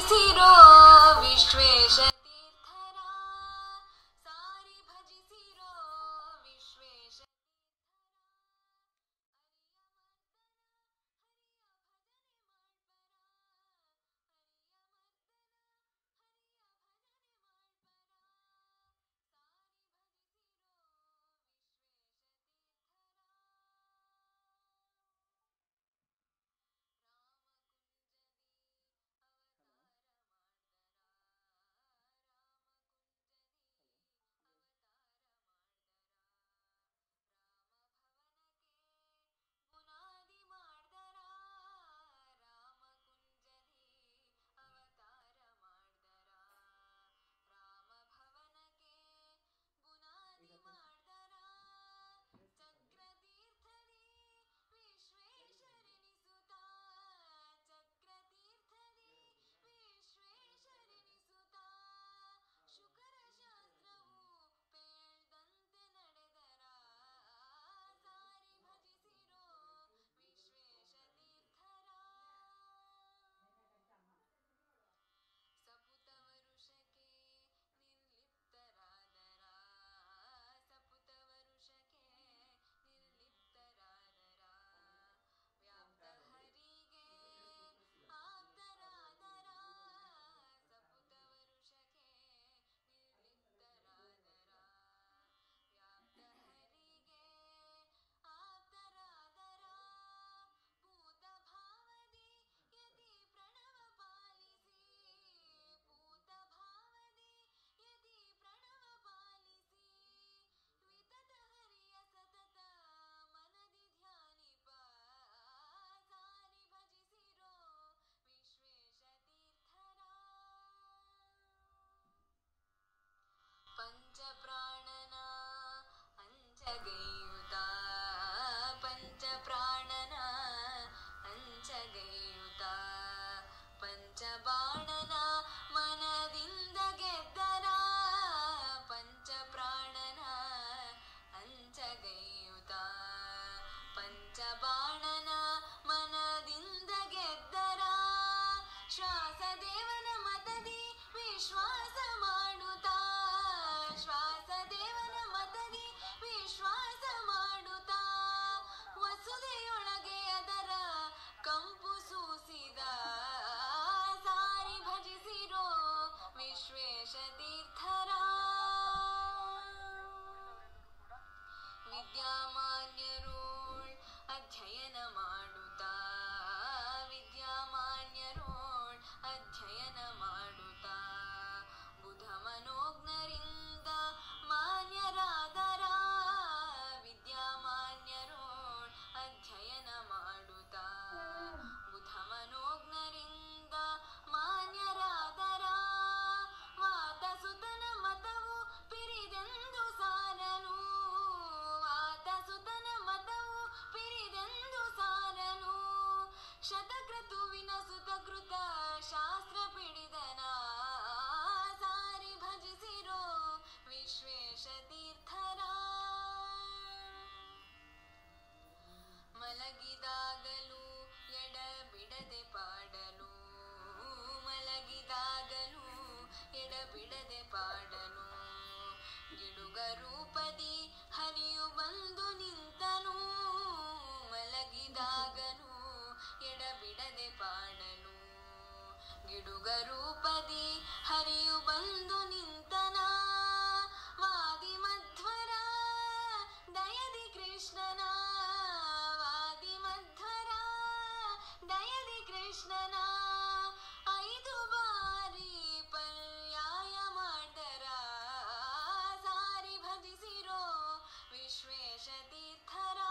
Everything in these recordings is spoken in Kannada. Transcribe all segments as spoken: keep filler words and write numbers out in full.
ಭಜಿಸಿರೋ ವಿಶ್ವೇಶ ತೀರ್ಥರ ಸಾರಿ ಭಜಿಸಿರೋ ವಿಶ್ವೇಶ ಪಂಚಪ್ರಾಣನ ಅಂಚಗೈಯುತ ಪಂಚಪ್ರಾಣನ ಅಂಚಗೈಯುತ ಪಂಚಬಾಣನ ಮನದಿಂದ ಗೆದ್ದರ ಪಂಚಪ್ರಾಣನ ಅಂಚಗೈಯುತ ಪಂಚಬಾಣನ ಮನದಿಂದ ಗೆದ್ದರ ಶ್ವಾಸದೇವನ ಮತದಿ ವಿಶ್ವಾಸ ಮಾಡುತ್ತಾ ಶ್ವಾಸದೇವನ ಮತದಿ ವಿಶ್ವಾಸ ಮಾಡುತ್ತಾ ವಸುದೆಯೊಳಗೆ ಅದರ ಕಂಪು ಸೂಸಿದ ಸಾರಿ ಭಜಿಸಿರೋ ವಿಶ್ವೇಶ ತೀರ್ಥರ ವಿದ್ಯಾಮಾನ್ಯರೋಳ್ ಅಧ್ಯಯನ ಮಾಡುತ್ತಾ ವಿದ್ಯಾಮಾನ್ಯರೋಳ್ ಅಧ್ಯಯನ ಮಾಡುತ್ತಾ ಬುಧ ಮನೋಜ್ಞರಿಂದ ಮಾನ್ಯರಾದರ ವಿದ್ಯಾಮಾನ್ಯರೋಳ್ ಅಧ್ಯಯನ ಮಾಡುತ್ತಾ ಬುಧ ಮನೋಜ್ಞರಿಂದ ಮಾನ್ಯರಾದರ ವಾತಸುತನ ಮತವು ಪಿರಿದೆಂದು ಸಾರನು ವಾತಸುತನ ಮತವು ಪಿರಿದೆಂದು ಸಾರನು ಶತಕ್ರತುವಿನ ಸುತಕೃತ ಶಾಸ್ತ್ರ ಪಿಡಿದನ ಸಾರಿ ಭಜಿಸಿರೋ ವಿಶ್ವೇಶ ತೀರ್ಥರ ಮಲಗಿದಾಗಲೂ ಎಡ ಬಿಡದೆ ಪಾಡಲು ಮಲಗಿದಾಗಲೂ ಎಡ ಬಿಡದೆ ಪಾಡಲು ಗಿಡುಗ ರೂಪದಿ ಹರಿಯು ಬಂದು ನಿಂತನು ಮಲಗಿದಾಗಲೂ ಎಡ ಬಿಡದೆ ಪಾಡಲು ಗಿಡುಗ ರೂಪದಿ ಹರಿಯು ಬಂದು ನಿಂತನ ವಾದಿ ಮಧ್ವರ ದಯದಿ ಕೃಷ್ಣನ ವಾದಿ ಮಧ್ವರ ದಯದಿ ಕೃಷ್ಣನ ಐದು ಬಾರಿ ಪರ್ಯಾಯ ಮಾಡ್ದರ ಸಾರಿ ಭಜಿಸಿರೋ ವಿಶ್ವೇಶ ತೀರ್ಥರ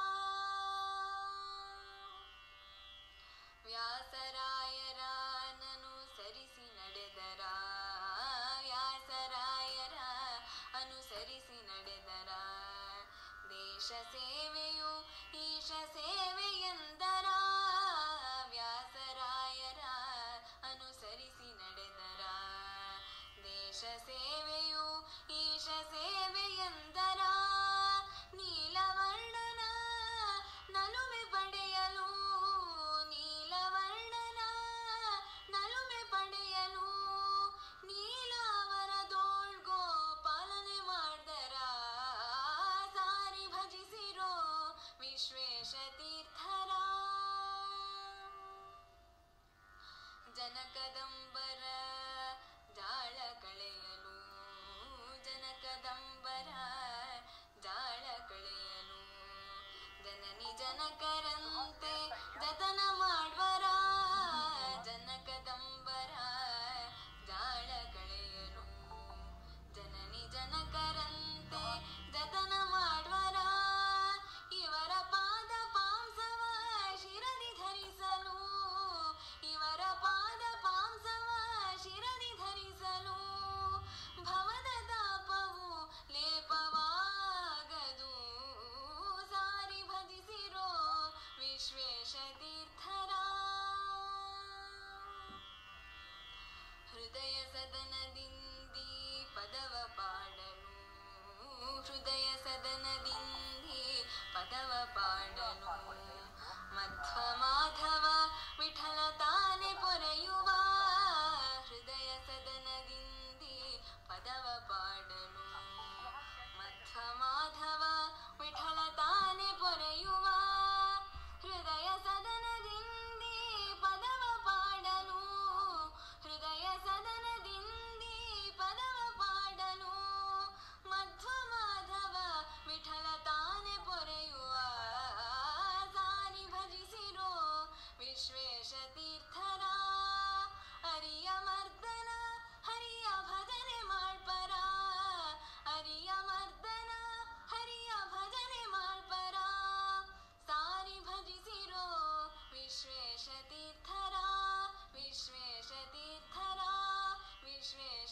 ವ್ಯಾಸರಾಯರ ಅನುಸರಿಸಿ ನಡೆದರ ವ್ಯಾಸರಾಯರ ಅನುಸರಿಸಿ ನಡೆದರ ದೇಶ ಸೇವೆಯು ಈಶ ಸೇವೆಯೆಂದರ ವ್ಯಾಸರಾಯರ ಅನುಸರಿಸಿ ನಡೆದರ ದೇಶ ಸೇವೆಯು ಈಶ ಸೇವೆಯೆಂದರ ನೀಲವರ್ಣನ ನಲುಮೆ ಪಡೆಯಲು ನೀಲವರ್ಣನ ನಲುಮೆ ಪಡೆಯಲು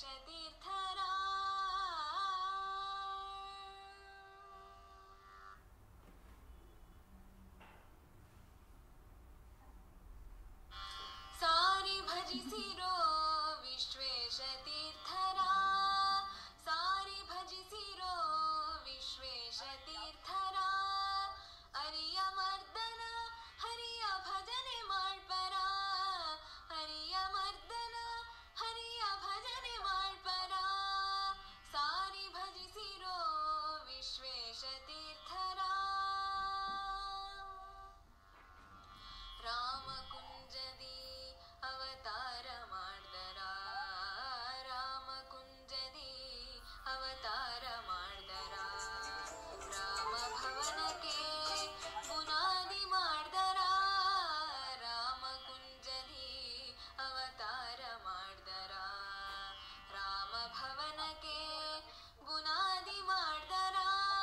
ವಿಶ್ವೇಶತೀರ್ಥರ ಸಾರಿ ಭಜಿಸಿರೋ ವಿಶ್ವೇಶತೀರ್ಥರ ಸಾರಿ ಭಜಿಸಿರೋ ವಿಶ್ವೇಶತೀರ್ಥರ ಹರಿಯ ಮರ್ದನ ಹರಿಯ ಭಜನೆ ಮಾಡ್ಪರ ಹರಿಯ ಮರ್ದನ ಹರಿಯ ಭಜನೆ ಮಾಡ್ಪರ ಸಾರಿ ಭಜಿಸಿರೋ ವಿಶ್ವೇಶತೀರ್ಥರ ರಾಮಕುಂಜದಿ ಅವತಾರ ಮಾಡ್ದರ ರಾಮಕುಂಜದಿ ಅವತಾರ ಮಾಡ್ದರ ರಾಮ ಭವನಕ್ಕೆ ಬುನಾದಿ ಮಾಡ್ದರ ರಾಮಕುಂಜದಿ ಅವತಾರ ಮಾಡ್ದರ ರಾಮ ಭವನಕ್ಕೆ ಬುನಾದಿ ಮಾಡ್ದರ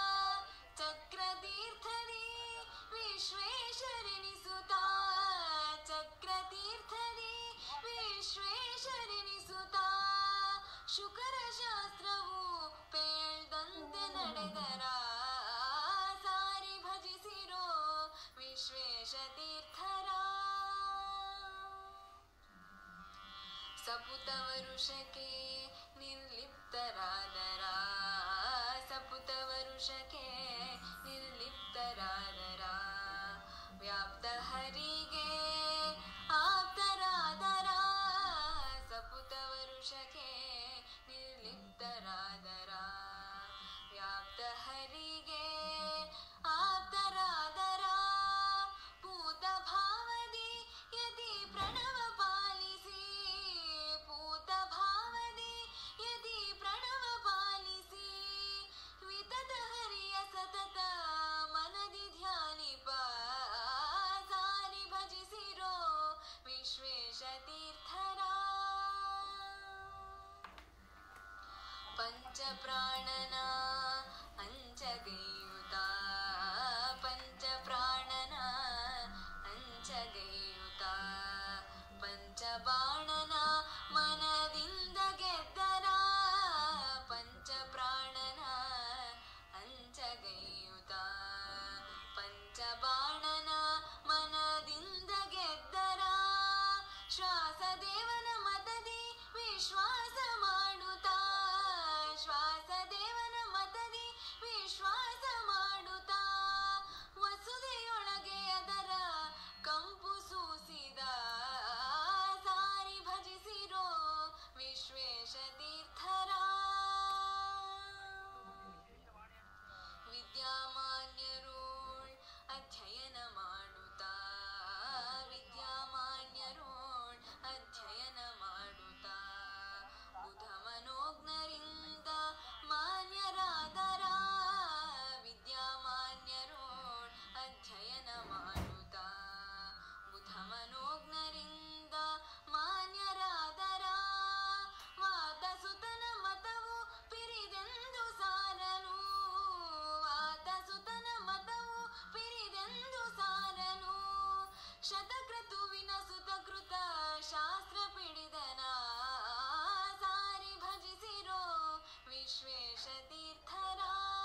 ಚಕ್ರತೀರ್ಥದಿ ವಿಶ್ವೇಶ್ವರನಿಸುತ್ತ ಚಕ್ರತೀರ್ಥದಿ ವಿಶ್ವೇಶ್ವರನಿಸುತ್ತ ಶುಕರ ಶಾಸ್ತ್ರವು ಪೇಳ್ದಂತೆ ನಡೆದರ ಸಾರಿ ಭಜಿಸಿರೋ ವಿಶ್ವೇಶತೀರ್ಥರ ಸಪುತ ವರುಷಕ್ಕೆ ನಿರ್ಲಿಪ್ತರಾದರ ಸಪುತ ವರುಷಕ್ಕೆ ನಿರ್ಲಿಪ್ತರಾದರ ವ್ಯಾಪ್ತ ಹರಿಗೆ ಆಪ್ತರಾದರ ಸಪುತ ವರುಷಕ್ಕೆ ನಿರ್ಲಿಪ್ತರಾದರ ವ್ಯಾಪ್ತ ಹರಿಗೆ ಆಪ್ತರಾದರ ಪೂತ ಭಾವದಿ ಯತಿ ಪ್ರಣವ ಪಾಲಿಸಿ ಪೂತ ಭಾವದಿ ಯತಿ ಪ್ರಣವ ಪಾಲಿಸಿ ವಿತತ ಹರಿಯ ಸತತ ಮನದಿ ಧ್ಯಾನಿಪ ಸಾರಿ ಭಜಿಸಿರೋ ವಿಶ್ವೇಶತೀರ್ಥರ ಪಂಚಪ್ರಾಣನ ಅಂಚಗೈಯುತ ಪಂಚಪ್ರಾಣನ ಅಂಚಗೈಯುತ ಪಂಚಬಾಣನ ಮನದಿಂದ ಗೆದ್ದರ ಪಂಚಪ್ರಾಣನ ಅಂಚಗೈಯುತ ಪಂಚಬಾಣನ ಮನದಿಂದ ಗೆದ್ದರ ಶ್ವಾಸದೇವನ ಮತದಿ ವಿಶ್ವಾಸ ಮಾಡುತ್ತ ಶ್ವಾಸದೇವನ ಮತದಿ ವಿಶ್ವಾಸ ಮಾಡುತ್ತ ವಸುದೆಯೊಳಗೆ ಅದರ ಕಂಪು ಸೂಸಿದ ಸಾರಿ ಭಜಿಸಿರೋ ವಿಶ್ವೇಶತೀರ್ಥರ ವಿದ್ಯಾಮಾನ್ಯರೋಳ್ ಅಧ್ಯಯನ ಮಾಡುತ್ತ ವಿದ್ಯಾಮಾನ್ಯರೋಳ್ ಅಧ್ಯಯನ ಮಾಡುತ್ತ ಬುಧ ಮನೋಜ್ಞರಿಂದ ಮಾನ್ಯರಾದರ ವಿದ್ಯಾಮಾನ್ಯರೋಳ್ ಅಧ್ಯಯನ ಮಾಡುತ್ತ ಬುಧ ಮನೋಜ್ಞರಿಂದ ಮಾನ್ಯರಾದರ ವಾತಸುತನ ಮತವು ಪಿರಿದೆಂದು ಸಾರನು ವಾತಸುತನ ಮತವು ಪಿರಿದೆಂದು ಸಾರನು ಶತಕ್ರತುವಿನ ಸುತಕೃತ ಶಾಸ್ತ್ರ ಪಿಡಿದನ ಸಾರಿ ಭಜಿಸಿರೋ ವಿಶ್ವೇಶತೀರ್ಥರ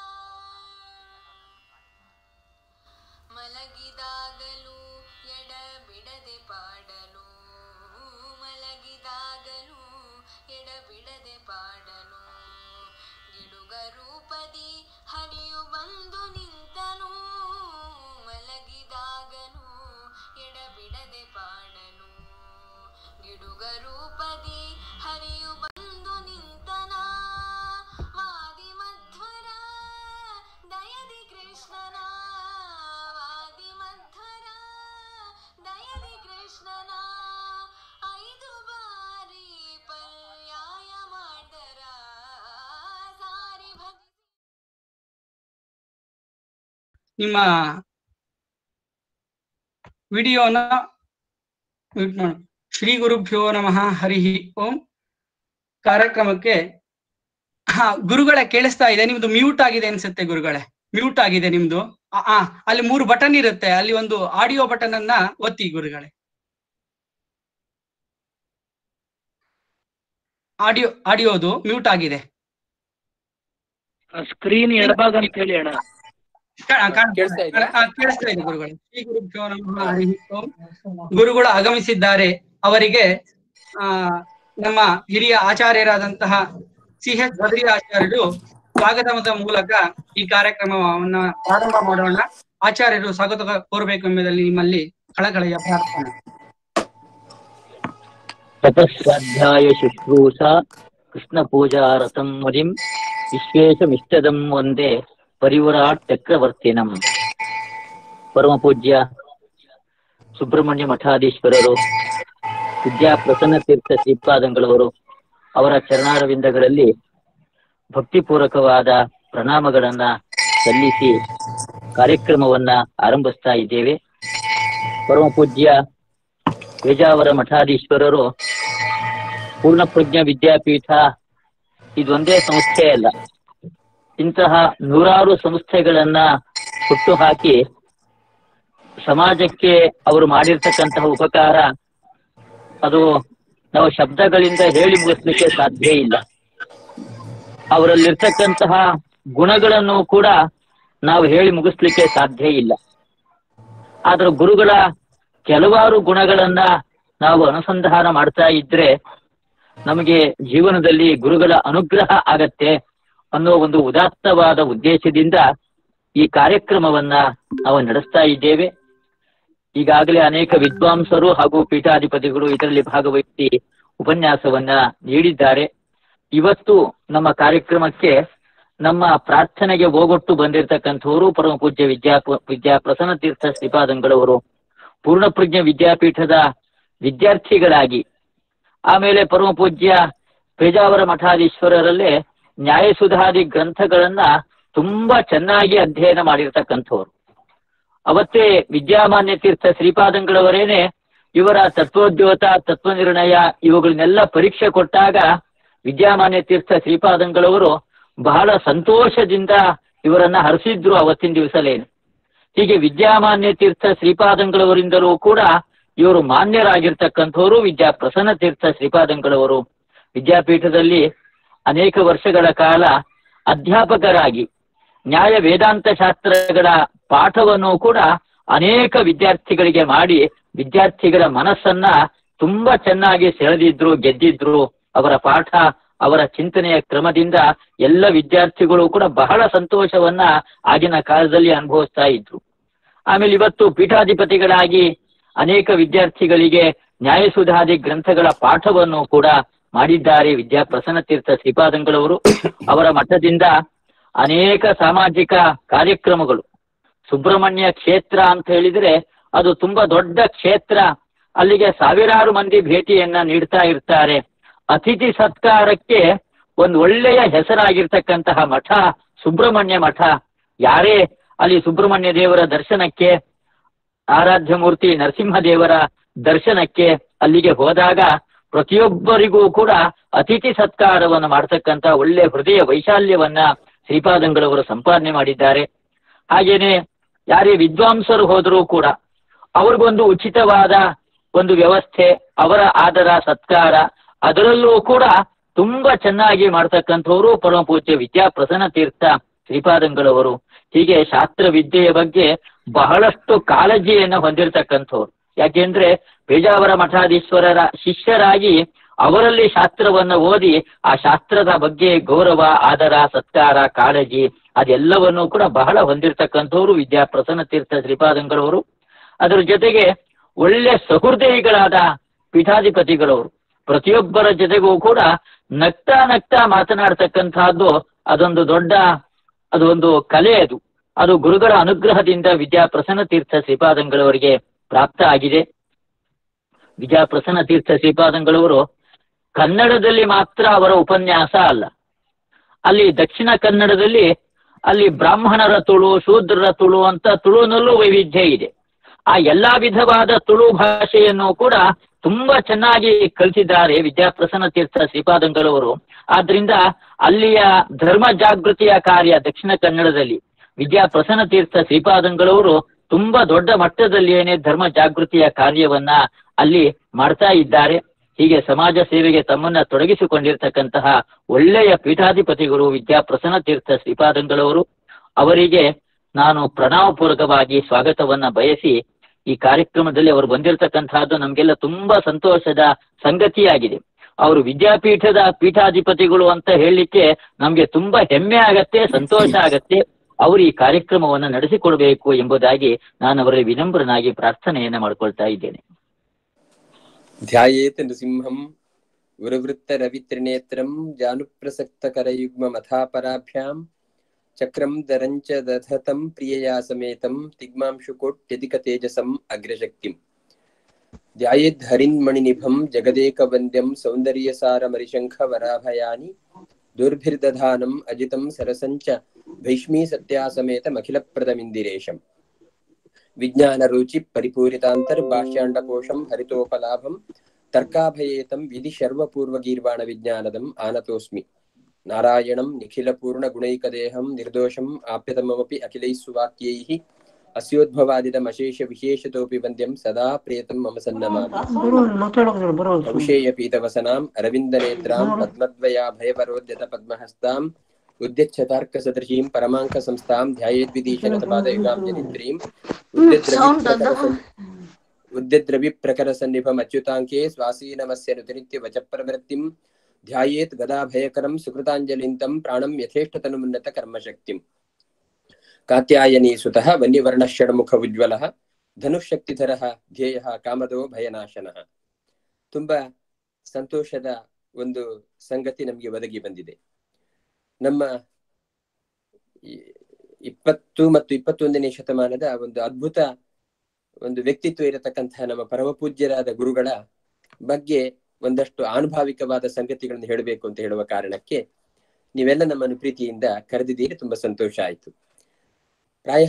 ಮಲಗಿದಾಗಲೂ ಎಡ ಬಿಡದೆ ಪಾಡಲು ಮಲಗಿದಾಗಲೂ ಎಡ ಬಿಡದೆ ಪಾಡಲು ಗಿಡುಗ ರೂಪದಿ ಹರಿಯು ಬಂದು ನಿಂತನು ಮಲಗಿದಾಗಲೂ ಎಡ ಬಿಡದೆ ಪಾಡಲು ಗಿಡುಗ ರೂಪದಿ ಹರಿಯು ಬಂದು ನಿಂತನ ವಾದಿ ಮಧ್ವರ ದಯದಿ ಕೃಷ್ಣನ ವಾದಿ ಮಧ್ವರ ದಯದಿ ಕೃಷ್ಣನ ಐದು ಬಾರಿ ಪರ್ಯಾಯ ಮಾಡ್ದರ ಸಾರಿ ಭಜಿ ನಿಮ್ಮ ವಿಡಿಯೋನ ಮ್ಯೂಟ್ ಮಾಡು. ಶ್ರೀ ಗುರುಭ್ಯೋ ನಮಃ ಹರಿ ಓಂ. ಕಾರ್ಯಕ್ರಮಕ್ಕೆ ಹಾ ಗುರುಗಳೇ ಕೇಳಿಸ್ತಾ ಇದೆ? ನಿಮ್ದು ಮ್ಯೂಟ್ ಆಗಿದೆ ಅನ್ಸುತ್ತೆ ಗುರುಗಳೇ, ಮ್ಯೂಟ್ ಆಗಿದೆ ನಿಮ್ದು. ಆ ಅಲ್ಲಿ ಮೂರು ಬಟನ್ ಇರುತ್ತೆ, ಅಲ್ಲಿ ಒಂದು ಆಡಿಯೋ ಬಟನ್ ಅನ್ನ ಒತ್ತಿ ಗುರುಗಳೇ. ಆಡಿಯೋ ಆಡಿಯೋದು ಮ್ಯೂಟ್ ಆಗಿದೆ. ಸ್ಕ್ರೀನ್ ಎಡಭಾಗ ಅಂತ ಹೇಳಿ ಅಣ್ಣ. ಕೇಳಿಸ್ತಾ ಇದೆ ಗುರುಗಳು. ಶ್ರೀ ಗುರುಭ್ಯೋ ನಮಃ ಹರಿ ಓಂ. ಗುರುಗಳು ಆಗಮಿಸಿದ್ದಾರೆ. ಅವರಿಗೆ ಆ ನಮ್ಮ ಹಿರಿಯ ಆಚಾರ್ಯರಾದಂತಹ ಸಿ ಎಚ್ ಬದ್ರಿ ಆಚಾರ್ಯರು ಸ್ವಾಗತದ ಮೂಲಕ ಈ ಕಾರ್ಯಕ್ರಮವನ್ನ ಪ್ರಾರಂಭ ಮಾಡೋಣ. ಆಚಾರ್ಯರು ಸ್ವಾಗತ ಕೋರಬೇಕೆಂಬುದರಲ್ಲಿ ನಿಮ್ಮಲ್ಲಿ ಕಳಕಳಿಯ ಪ್ರಾರ್ಥನೆ. ತಪಸ್ವಾಧ್ಯಾಯ ಶುಶ್ರೂಷ ಕೃಷ್ಣ ಪೂಜಾ ರಥಂ ಮುನಿಂ ವಿಶ್ವೇಶಮಿಷ್ಟದಂ ವಂದೇ ಪರಿವರಾಟ್ ಚಕ್ರವರ್ತಿನಂ. ಪರಮ ಪೂಜ್ಯ ಸುಬ್ರಹ್ಮಣ್ಯ ಮಠಾಧೀಶ್ವರರು, ವಿದ್ಯಾ ಪ್ರಸನ್ನ ತೀರ್ಥ ಶ್ರೀಪಾದಂಗಳವರು ಅವರ ಚರಣಾರವಿಂದಗಳಲ್ಲಿ ಭಕ್ತಿಪೂರ್ವಕವಾದ ಪ್ರಣಾಮಗಳನ್ನ ಸಲ್ಲಿಸಿ ಕಾರ್ಯಕ್ರಮವನ್ನ ಆರಂಭಿಸ್ತಾ ಇದ್ದೇವೆ. ಪರಮ ಪೂಜ್ಯ ಪೇಜಾವರ ಮಠಾಧೀಶ್ವರರು ಪೂರ್ಣಪ್ರಜ್ಞ ವಿದ್ಯಾಪೀಠ ಇದೊಂದೇ ಸಂಸ್ಥೆ ಅಲ್ಲ, ಇಂತಹ ನೂರಾರು ಸಂಸ್ಥೆಗಳನ್ನ ಹುಟ್ಟು ಹಾಕಿ ಸಮಾಜಕ್ಕೆ ಅವರು ಮಾಡಿರ್ತಕ್ಕಂತಹ ಉಪಕಾರ ಅದು ನಾವು ಶಬ್ದಗಳಿಂದ ಹೇಳಿ ಮುಗಿಸ್ಲಿಕ್ಕೆ ಸಾಧ್ಯ ಇಲ್ಲ. ಅವರಲ್ಲಿರ್ತಕ್ಕಂತಹ ಗುಣಗಳನ್ನು ಕೂಡ ನಾವು ಹೇಳಿ ಮುಗಿಸ್ಲಿಕ್ಕೆ ಸಾಧ್ಯ ಇಲ್ಲ. ಆದ್ರೆ ಗುರುಗಳ ಕೆಲವಾರು ಗುಣಗಳನ್ನ ನಾವು ಅನುಸಂಧಾನ ಮಾಡ್ತಾ ಇದ್ರೆ ನಮಗೆ ಜೀವನದಲ್ಲಿ ಗುರುಗಳ ಅನುಗ್ರಹ ಆಗತ್ತೆ ಅನ್ನೋ ಒಂದು ಉದಾತ್ತವಾದ ಉದ್ದೇಶದಿಂದ ಈ ಕಾರ್ಯಕ್ರಮವನ್ನ ನಾವು ನಡೆಸ್ತಾ ಇದ್ದೇವೆ. ಈಗಾಗಲೇ ಅನೇಕ ವಿದ್ವಾಂಸರು ಹಾಗೂ ಪೀಠಾಧಿಪತಿಗಳು ಇದರಲ್ಲಿ ಭಾಗವಹಿಸಿ ಉಪನ್ಯಾಸವನ್ನ ನೀಡಿದ್ದಾರೆ. ಇವತ್ತು ನಮ್ಮ ಕಾರ್ಯಕ್ರಮಕ್ಕೆ ನಮ್ಮ ಪ್ರಾರ್ಥನೆಗೆ ಓಗೊಟ್ಟು ಬಂದಿರತಕ್ಕಂಥವರು ಪರಮ ಪೂಜ್ಯ ವಿದ್ಯಾ ವಿದ್ಯಾ ಪ್ರಸನ್ನ ತೀರ್ಥ ಶ್ರೀಪಾದಂಗಳವರು ಪೂರ್ಣಪ್ರಜ್ಞ ವಿದ್ಯಾಪೀಠದ ವಿದ್ಯಾರ್ಥಿಗಳಾಗಿ, ಆಮೇಲೆ ಪರಮ ಪೂಜ್ಯ ಪೇಜಾವರ ಮಠಾಧೀಶ್ವರರಲ್ಲೇ ನ್ಯಾಯಸುಧಾದಿ ಗ್ರಂಥಗಳನ್ನ ತುಂಬಾ ಚೆನ್ನಾಗಿ ಅಧ್ಯಯನ ಮಾಡಿರ್ತಕ್ಕಂಥವ್ರು. ಅವತ್ತೇ ವಿದ್ಯಾಮಾನ್ಯ ತೀರ್ಥ ಶ್ರೀಪಾದಂಗಳವರೇನೆ ಇವರ ತತ್ವೋದ್ಯೋತ ತತ್ವನಿರ್ಣಯ ಇವುಗಳನ್ನೆಲ್ಲ ಪರೀಕ್ಷೆ ಕೊಟ್ಟಾಗ ವಿದ್ಯಾಮಾನ್ಯ ತೀರ್ಥ ಶ್ರೀಪಾದಂಗಳವರು ಬಹಳ ಸಂತೋಷದಿಂದ ಇವರನ್ನ ಹರಿಸಿದ್ರು ಅವತ್ತಿನ ದಿವಸಲೇನು. ಹೀಗೆ ವಿದ್ಯಾಮಾನ್ಯ ತೀರ್ಥ ಶ್ರೀಪಾದಂಗಳವರಿಂದಲೂ ಕೂಡ ಇವರು ಮಾನ್ಯರಾಗಿರ್ತಕ್ಕಂಥವರು ವಿದ್ಯಾ ಪ್ರಸನ್ನ ತೀರ್ಥ ಶ್ರೀಪಾದಂಗಳವರು. ವಿದ್ಯಾಪೀಠದಲ್ಲಿ ಅನೇಕ ವರ್ಷಗಳ ಕಾಲ ಅಧ್ಯಾಪಕರಾಗಿ ನ್ಯಾಯ ವೇದಾಂತ ಶಾಸ್ತ್ರಗಳ ಪಾಠವನ್ನು ಕೂಡ ಅನೇಕ ವಿದ್ಯಾರ್ಥಿಗಳಿಗೆ ಮಾಡಿ ವಿದ್ಯಾರ್ಥಿಗಳ ಮನಸ್ಸನ್ನ ತುಂಬಾ ಚೆನ್ನಾಗಿ ಸೆಳೆದಿದ್ರು, ಗೆದ್ದಿದ್ರು. ಅವರ ಪಾಠ ಅವರ ಚಿಂತನೆಯ ಕ್ರಮದಿಂದ ಎಲ್ಲ ವಿದ್ಯಾರ್ಥಿಗಳು ಕೂಡ ಬಹಳ ಸಂತೋಷವನ್ನ ಆಗಿನ ಕಾಲದಲ್ಲಿ ಅನುಭವಿಸ್ತಾ ಇದ್ರು. ಆಮೇಲೆ ಇವತ್ತು ಪೀಠಾಧಿಪತಿಗಳಾಗಿ ಅನೇಕ ವಿದ್ಯಾರ್ಥಿಗಳಿಗೆ ನ್ಯಾಯಸುಧಾದಿ ಗ್ರಂಥಗಳ ಪಾಠವನ್ನು ಕೂಡ ಮಾಡಿದ್ದಾರೆ ವಿದ್ಯಾ ಪ್ರಸನ್ನ ತೀರ್ಥ ಶ್ರೀಪಾದಂಗಳವರು. ಅವರ ಮಠದಿಂದ ಅನೇಕ ಸಾಮಾಜಿಕ ಕಾರ್ಯಕ್ರಮಗಳು, ಸುಬ್ರಹ್ಮಣ್ಯ ಕ್ಷೇತ್ರ ಅಂತ ಹೇಳಿದ್ರೆ ಅದು ತುಂಬಾ ದೊಡ್ಡ ಕ್ಷೇತ್ರ, ಅಲ್ಲಿಗೆ ಸಾವಿರಾರು ಮಂದಿ ಭೇಟಿಯನ್ನ ನೀಡ್ತಾ ಇರ್ತಾರೆ. ಅತಿಥಿ ಸತ್ಕಾರಕ್ಕೆ ಒಂದು ಒಳ್ಳೆಯ ಹೆಸರಾಗಿರ್ತಕ್ಕಂತಹ ಮಠ ಸುಬ್ರಹ್ಮಣ್ಯ ಮಠ. ಯಾರೇ ಅಲ್ಲಿ ಸುಬ್ರಹ್ಮಣ್ಯ ದೇವರ ದರ್ಶನಕ್ಕೆ, ಆರಾಧ್ಯ ಮೂರ್ತಿ ನರಸಿಂಹದೇವರ ದರ್ಶನಕ್ಕೆ ಅಲ್ಲಿಗೆ ಹೋದಾಗ ಪ್ರತಿಯೊಬ್ಬರಿಗೂ ಕೂಡ ಅತಿಥಿ ಸತ್ಕಾರವನ್ನು ಮಾಡ್ತಕ್ಕಂಥ ಒಳ್ಳೆ ಹೃದಯ ವೈಶಾಲ್ಯವನ್ನ ಶ್ರೀಪಾದಂಗಳವರು ಸಂಪಾದನೆ ಮಾಡಿದ್ದಾರೆ. ಹಾಗೇನೆ ಯಾರೇ ವಿದ್ವಾಂಸರು ಹೋದರೂ ಕೂಡ ಅವ್ರಿಗೊಂದು ಉಚಿತವಾದ ಒಂದು ವ್ಯವಸ್ಥೆ, ಅವರ ಆದರ ಸತ್ಕಾರ ಅದರಲ್ಲೂ ಕೂಡ ತುಂಬಾ ಚೆನ್ನಾಗಿ ಮಾಡ್ತಕ್ಕಂಥವ್ರು ಪರಮ ಪೂಜ್ಯ ವಿದ್ಯಾ ಪ್ರಸನ್ನ ತೀರ್ಥ ಶ್ರೀಪಾದಂಗಳವರು. ಹೀಗೆ ಶಾಸ್ತ್ರ ವಿದ್ಯೆಯ ಬಗ್ಗೆ ಬಹಳಷ್ಟು ಕಾಳಜಿಯನ್ನು ಹೊಂದಿರತಕ್ಕಂಥವ್ರು. ಯಾಕೆಂದ್ರೆ ಪೇಜಾವರ ಮಠಾಧೀಶ್ವರರ ಶಿಷ್ಯರಾಗಿ ಅವರಲ್ಲಿ ಶಾಸ್ತ್ರವನ್ನ ಓದಿ ಆ ಶಾಸ್ತ್ರದ ಬಗ್ಗೆ ಗೌರವ, ಆದರ, ಸತ್ಕಾರ, ಕಾಳಜಿ ಅದೆಲ್ಲವನ್ನೂ ಕೂಡ ಬಹಳ ಹೊಂದಿರತಕ್ಕಂಥವ್ರು ವಿದ್ಯಾ ಪ್ರಸನ್ನ ತೀರ್ಥ ಶ್ರೀಪಾದಂಗಳವರು. ಅದರ ಜೊತೆಗೆ ಒಳ್ಳೆ ಸಹೃದಯಿಗಳಾದ ಪೀಠಾಧಿಪತಿಗಳವರು. ಪ್ರತಿಯೊಬ್ಬರ ಜೊತೆಗೂ ಕೂಡ ನಗ್ತಾ ನಗ್ತಾ ಮಾತನಾಡ್ತಕ್ಕಂಥದ್ದು ಅದೊಂದು ದೊಡ್ಡ ಅದೊಂದು ಕಲೆ. ಅದು ಅದು ಗುರುಗಳ ಅನುಗ್ರಹದಿಂದ ವಿದ್ಯಾ ಪ್ರಸನ್ನ ತೀರ್ಥ ಶ್ರೀಪಾದಂಗಳವರಿಗೆ ಪ್ರಾಪ್ತ ಆಗಿದೆ. ವಿದ್ಯಾ ಪ್ರಸನ್ನ ತೀರ್ಥ ಶ್ರೀಪಾದಂಗಳವರು ಕನ್ನಡದಲ್ಲಿ ಮಾತ್ರ ಅವರ ಉಪನ್ಯಾಸ ಅಲ್ಲ, ಅಲ್ಲಿ ದಕ್ಷಿಣ ಕನ್ನಡದಲ್ಲಿ ಅಲ್ಲಿ ಬ್ರಾಹ್ಮಣರ ತುಳು, ಶೂದ್ರರ ತುಳು ಅಂತ ತುಳುನಲ್ಲೂ ವೈವಿಧ್ಯ ಇದೆ. ಆ ಎಲ್ಲಾ ವಿಧವಾದ ತುಳು ಭಾಷೆಯನ್ನು ಕೂಡ ತುಂಬಾ ಚೆನ್ನಾಗಿ ಕಲಿತಿದ್ದಾರೆ ವಿದ್ಯಾ ಪ್ರಸನ್ನ ತೀರ್ಥ ಶ್ರೀಪಾದಂಗಳವರು. ಆದ್ರಿಂದ ಅಲ್ಲಿಯ ಧರ್ಮ ಜಾಗೃತಿಯ ಕಾರ್ಯ ದಕ್ಷಿಣ ಕನ್ನಡದಲ್ಲಿ ವಿದ್ಯಾ ಪ್ರಸನ್ನ ತೀರ್ಥ ಶ್ರೀಪಾದಂಗಳವರು ತುಂಬಾ ದೊಡ್ಡ ಮಟ್ಟದಲ್ಲಿಯೇನೆ ಧರ್ಮ ಜಾಗೃತಿಯ ಕಾರ್ಯವನ್ನ ಅಲ್ಲಿ ಮಾಡ್ತಾ ಇದ್ದಾರೆ. ಹೀಗೆ ಸಮಾಜ ಸೇವೆಗೆ ತಮ್ಮನ್ನ ತೊಡಗಿಸಿಕೊಂಡಿರ್ತಕ್ಕಂತಹ ಒಳ್ಳೆಯ ಪೀಠಾಧಿಪತಿಗಳು ವಿದ್ಯಾಪ್ರಸನ್ನ ತೀರ್ಥ ಶ್ರೀಪಾದಂಗಳವರು. ಅವರಿಗೆ ನಾನು ಪ್ರಣಾಮಪೂರ್ವಕವಾಗಿ ಸ್ವಾಗತವನ್ನ ಬಯಸಿ ಈ ಕಾರ್ಯಕ್ರಮದಲ್ಲಿ ಅವರು ಬಂದಿರತಕ್ಕಂತಹದ್ದು ನಮಗೆಲ್ಲ ತುಂಬಾ ಸಂತೋಷದ ಸಂಗತಿಯಾಗಿದೆ. ಅವರು ವಿದ್ಯಾಪೀಠದ ಪೀಠಾಧಿಪತಿಗಳು ಅಂತ ಹೇಳಲಿಕ್ಕೆ ನಮ್ಗೆ ತುಂಬಾ ಹೆಮ್ಮೆ ಆಗತ್ತೆ, ಸಂತೋಷ ಆಗತ್ತೆ. ಅವರು ಈ ಕಾರ್ಯಕ್ರಮವನ್ನ ನಡೆಸಿಕೊಡ್ಬೇಕು ಎಂಬುದಾಗಿ ನಾನು ಅವರಲ್ಲಿ ವಿನಮ್ರನಾಗಿ ಪ್ರಾರ್ಥನೆಯನ್ನ ಮಾಡ್ಕೊಳ್ತಾ ಇದ್ದೇನೆ. ಧ್ಯಾಯೇತ್ ನೃಸಿಂಹಂ ಉರವೃತ್ತ ರವಿತ್ರಿನೇತ್ರಂ ಜಾನುಪ್ರಸಕ್ತ ಕರಯುಗ್ಮ ಮಥಾಪರಾಭ್ಯಾಂ ಚಕ್ರಂ ದರಂಚ ದಧತಂ ಪ್ರಿಯಯಾ ಸಮೇತಂ ತಿಗ್ಮಾಂಶು ಕೋಟ್ಯಧಿಕ ತೇಜಸಂ ಅಗ್ರಶಕ್ತಿಂ ಧ್ಯಾಯೇದ್ ಹರಿನ್ಮಣಿನಿಭಂ ಜಗದೇಕ ವಂದ್ಯಂ ಸೌಂದರ್ಯಸಾರ ಮರಿಶಂಖ ವರಾಭಯಾನಿ ದುರ್ಭಿರ್ದಧಾನಂ ಅಜಿತಂ ಸರಸಂಚ ಭೈಷ್ಮೀ ಸತ್ಯಾ ಸಮೇತ ಅಖಿಲ ಪ್ರದಮಿಂದಿರೇಶಂ ವಿಜ್ಞಾನ ರುಚಿ ಪರಿಪೂರಿತಾಂತರ್ ಭಾಷ್ಯಾಂಡಕೋಶಂ ಹರಿತೋಪಲಾಭಂ ತರ್ಕಾಭಯೇತಂ ವಿಧಿ ಶರ್ವಪೂರ್ವ ಗೀರ್ವಾಣ ವಿಜ್ಞಾನದಂ ಆನತೋಸ್ಮಿ ನಾರಾಯಣಂ ನಿಖಿಲ ಪೂರ್ಣ ಗುಣೈಕದೇಹಂ ನಿರ್ದೋಷಂ ಆಪ್ಯತಮಮಪಿ ಅಖಿಲೈಃ ಸುವಾಕ್ಯೈಃ ಅಸ್ಯೋದ್ಭವಾದಿದಂ ಅಶೇಷ ವಿಶೇಷತೋಪಿ ವಂದ್ಯಂ ಸದಾ ಪ್ರಿಯತಂ ಮಮ ಸನ್ನಮಾಮಿ ಅಭಿಷೇಯ ಪೀತವಸನಾಂ ಅರವಿಂದನೇತ್ರಾಂ ಪದ್ಮದ್ವಯಾ ಭಯವರೋದ್ಯತ ಪದ್ಮಹಸ್ತಾಂ ಉದ್ಯಚ್ಛತಾರ್ಕ ಸದೃಶೀಂ ಪರಮಾಂಕ ಸಂಸ್ಥಾಂ ಧ್ಯಾಯೇದ್ವಿದೀಶನತಪಾದಯುಗಾಂ ಜನಿತ್ರೀಂ ಉದ್ಯದ್ರವಿ ಪ್ರಕರ ಸನ್ನಿಭಂ ಅಚ್ಯುತಾಂಕೆ ಸ್ವಾಸೀನಮಸ್ಯ ನುತನಿತ್ಯ ವಚ ಪ್ರವೃತ್ತಿಂ ಧ್ಯಾಯೇತ್ ಗದಾಭಯಕರಂ ಸುಕೃತಾಂಜಲಿಂತಂ ಪ್ರಾಣಂ ಯಥೇಷ್ಟತನುಮುನ್ನತ ಕರ್ಮಶಕ್ತಿಂ ಕಾತ್ಯಾಯನೀ ಸುತಃ ವನ್ಯವರ್ಣ ಷಡ್ಮುಖ ಉಜ್ವಲಃ ಧನುಃಶಕ್ತಿಧರಃ ಧ್ಯೇಯಃ ಕಾಮದೋ ಭಯನಾಶನಃ. ತುಂಬಾ ಸಂತೋಷದ ಒಂದು ಸಂಗತಿ ನಮಗೆ ಒದಗಿ ಬಂದಿದೆ. ನಮ್ಮ ಇಪ್ಪತ್ತು ಮತ್ತು ಇಪ್ಪತ್ತೊಂದನೇ ಶತಮಾನದ ಒಂದು ಅದ್ಭುತ ಒಂದು ವ್ಯಕ್ತಿತ್ವ ಇರತಕ್ಕಂತಹ ನಮ್ಮ ಪರಮ ಪೂಜ್ಯರಾದ ಗುರುಗಳ ಬಗ್ಗೆ ಒಂದಷ್ಟು ಆನುಭಾವಿಕವಾದ ಸಂಗತಿಗಳನ್ನು ಹೇಳಬೇಕು ಅಂತ ಹೇಳುವ ಕಾರಣಕ್ಕೆ ನೀವೆಲ್ಲ ನಮ್ಮನ್ನು ಪ್ರೀತಿಯಿಂದ ಕರೆದಿದ್ದೀರಿ. ತುಂಬಾ ಸಂತೋಷ ಆಯಿತು. ಪ್ರಾಯ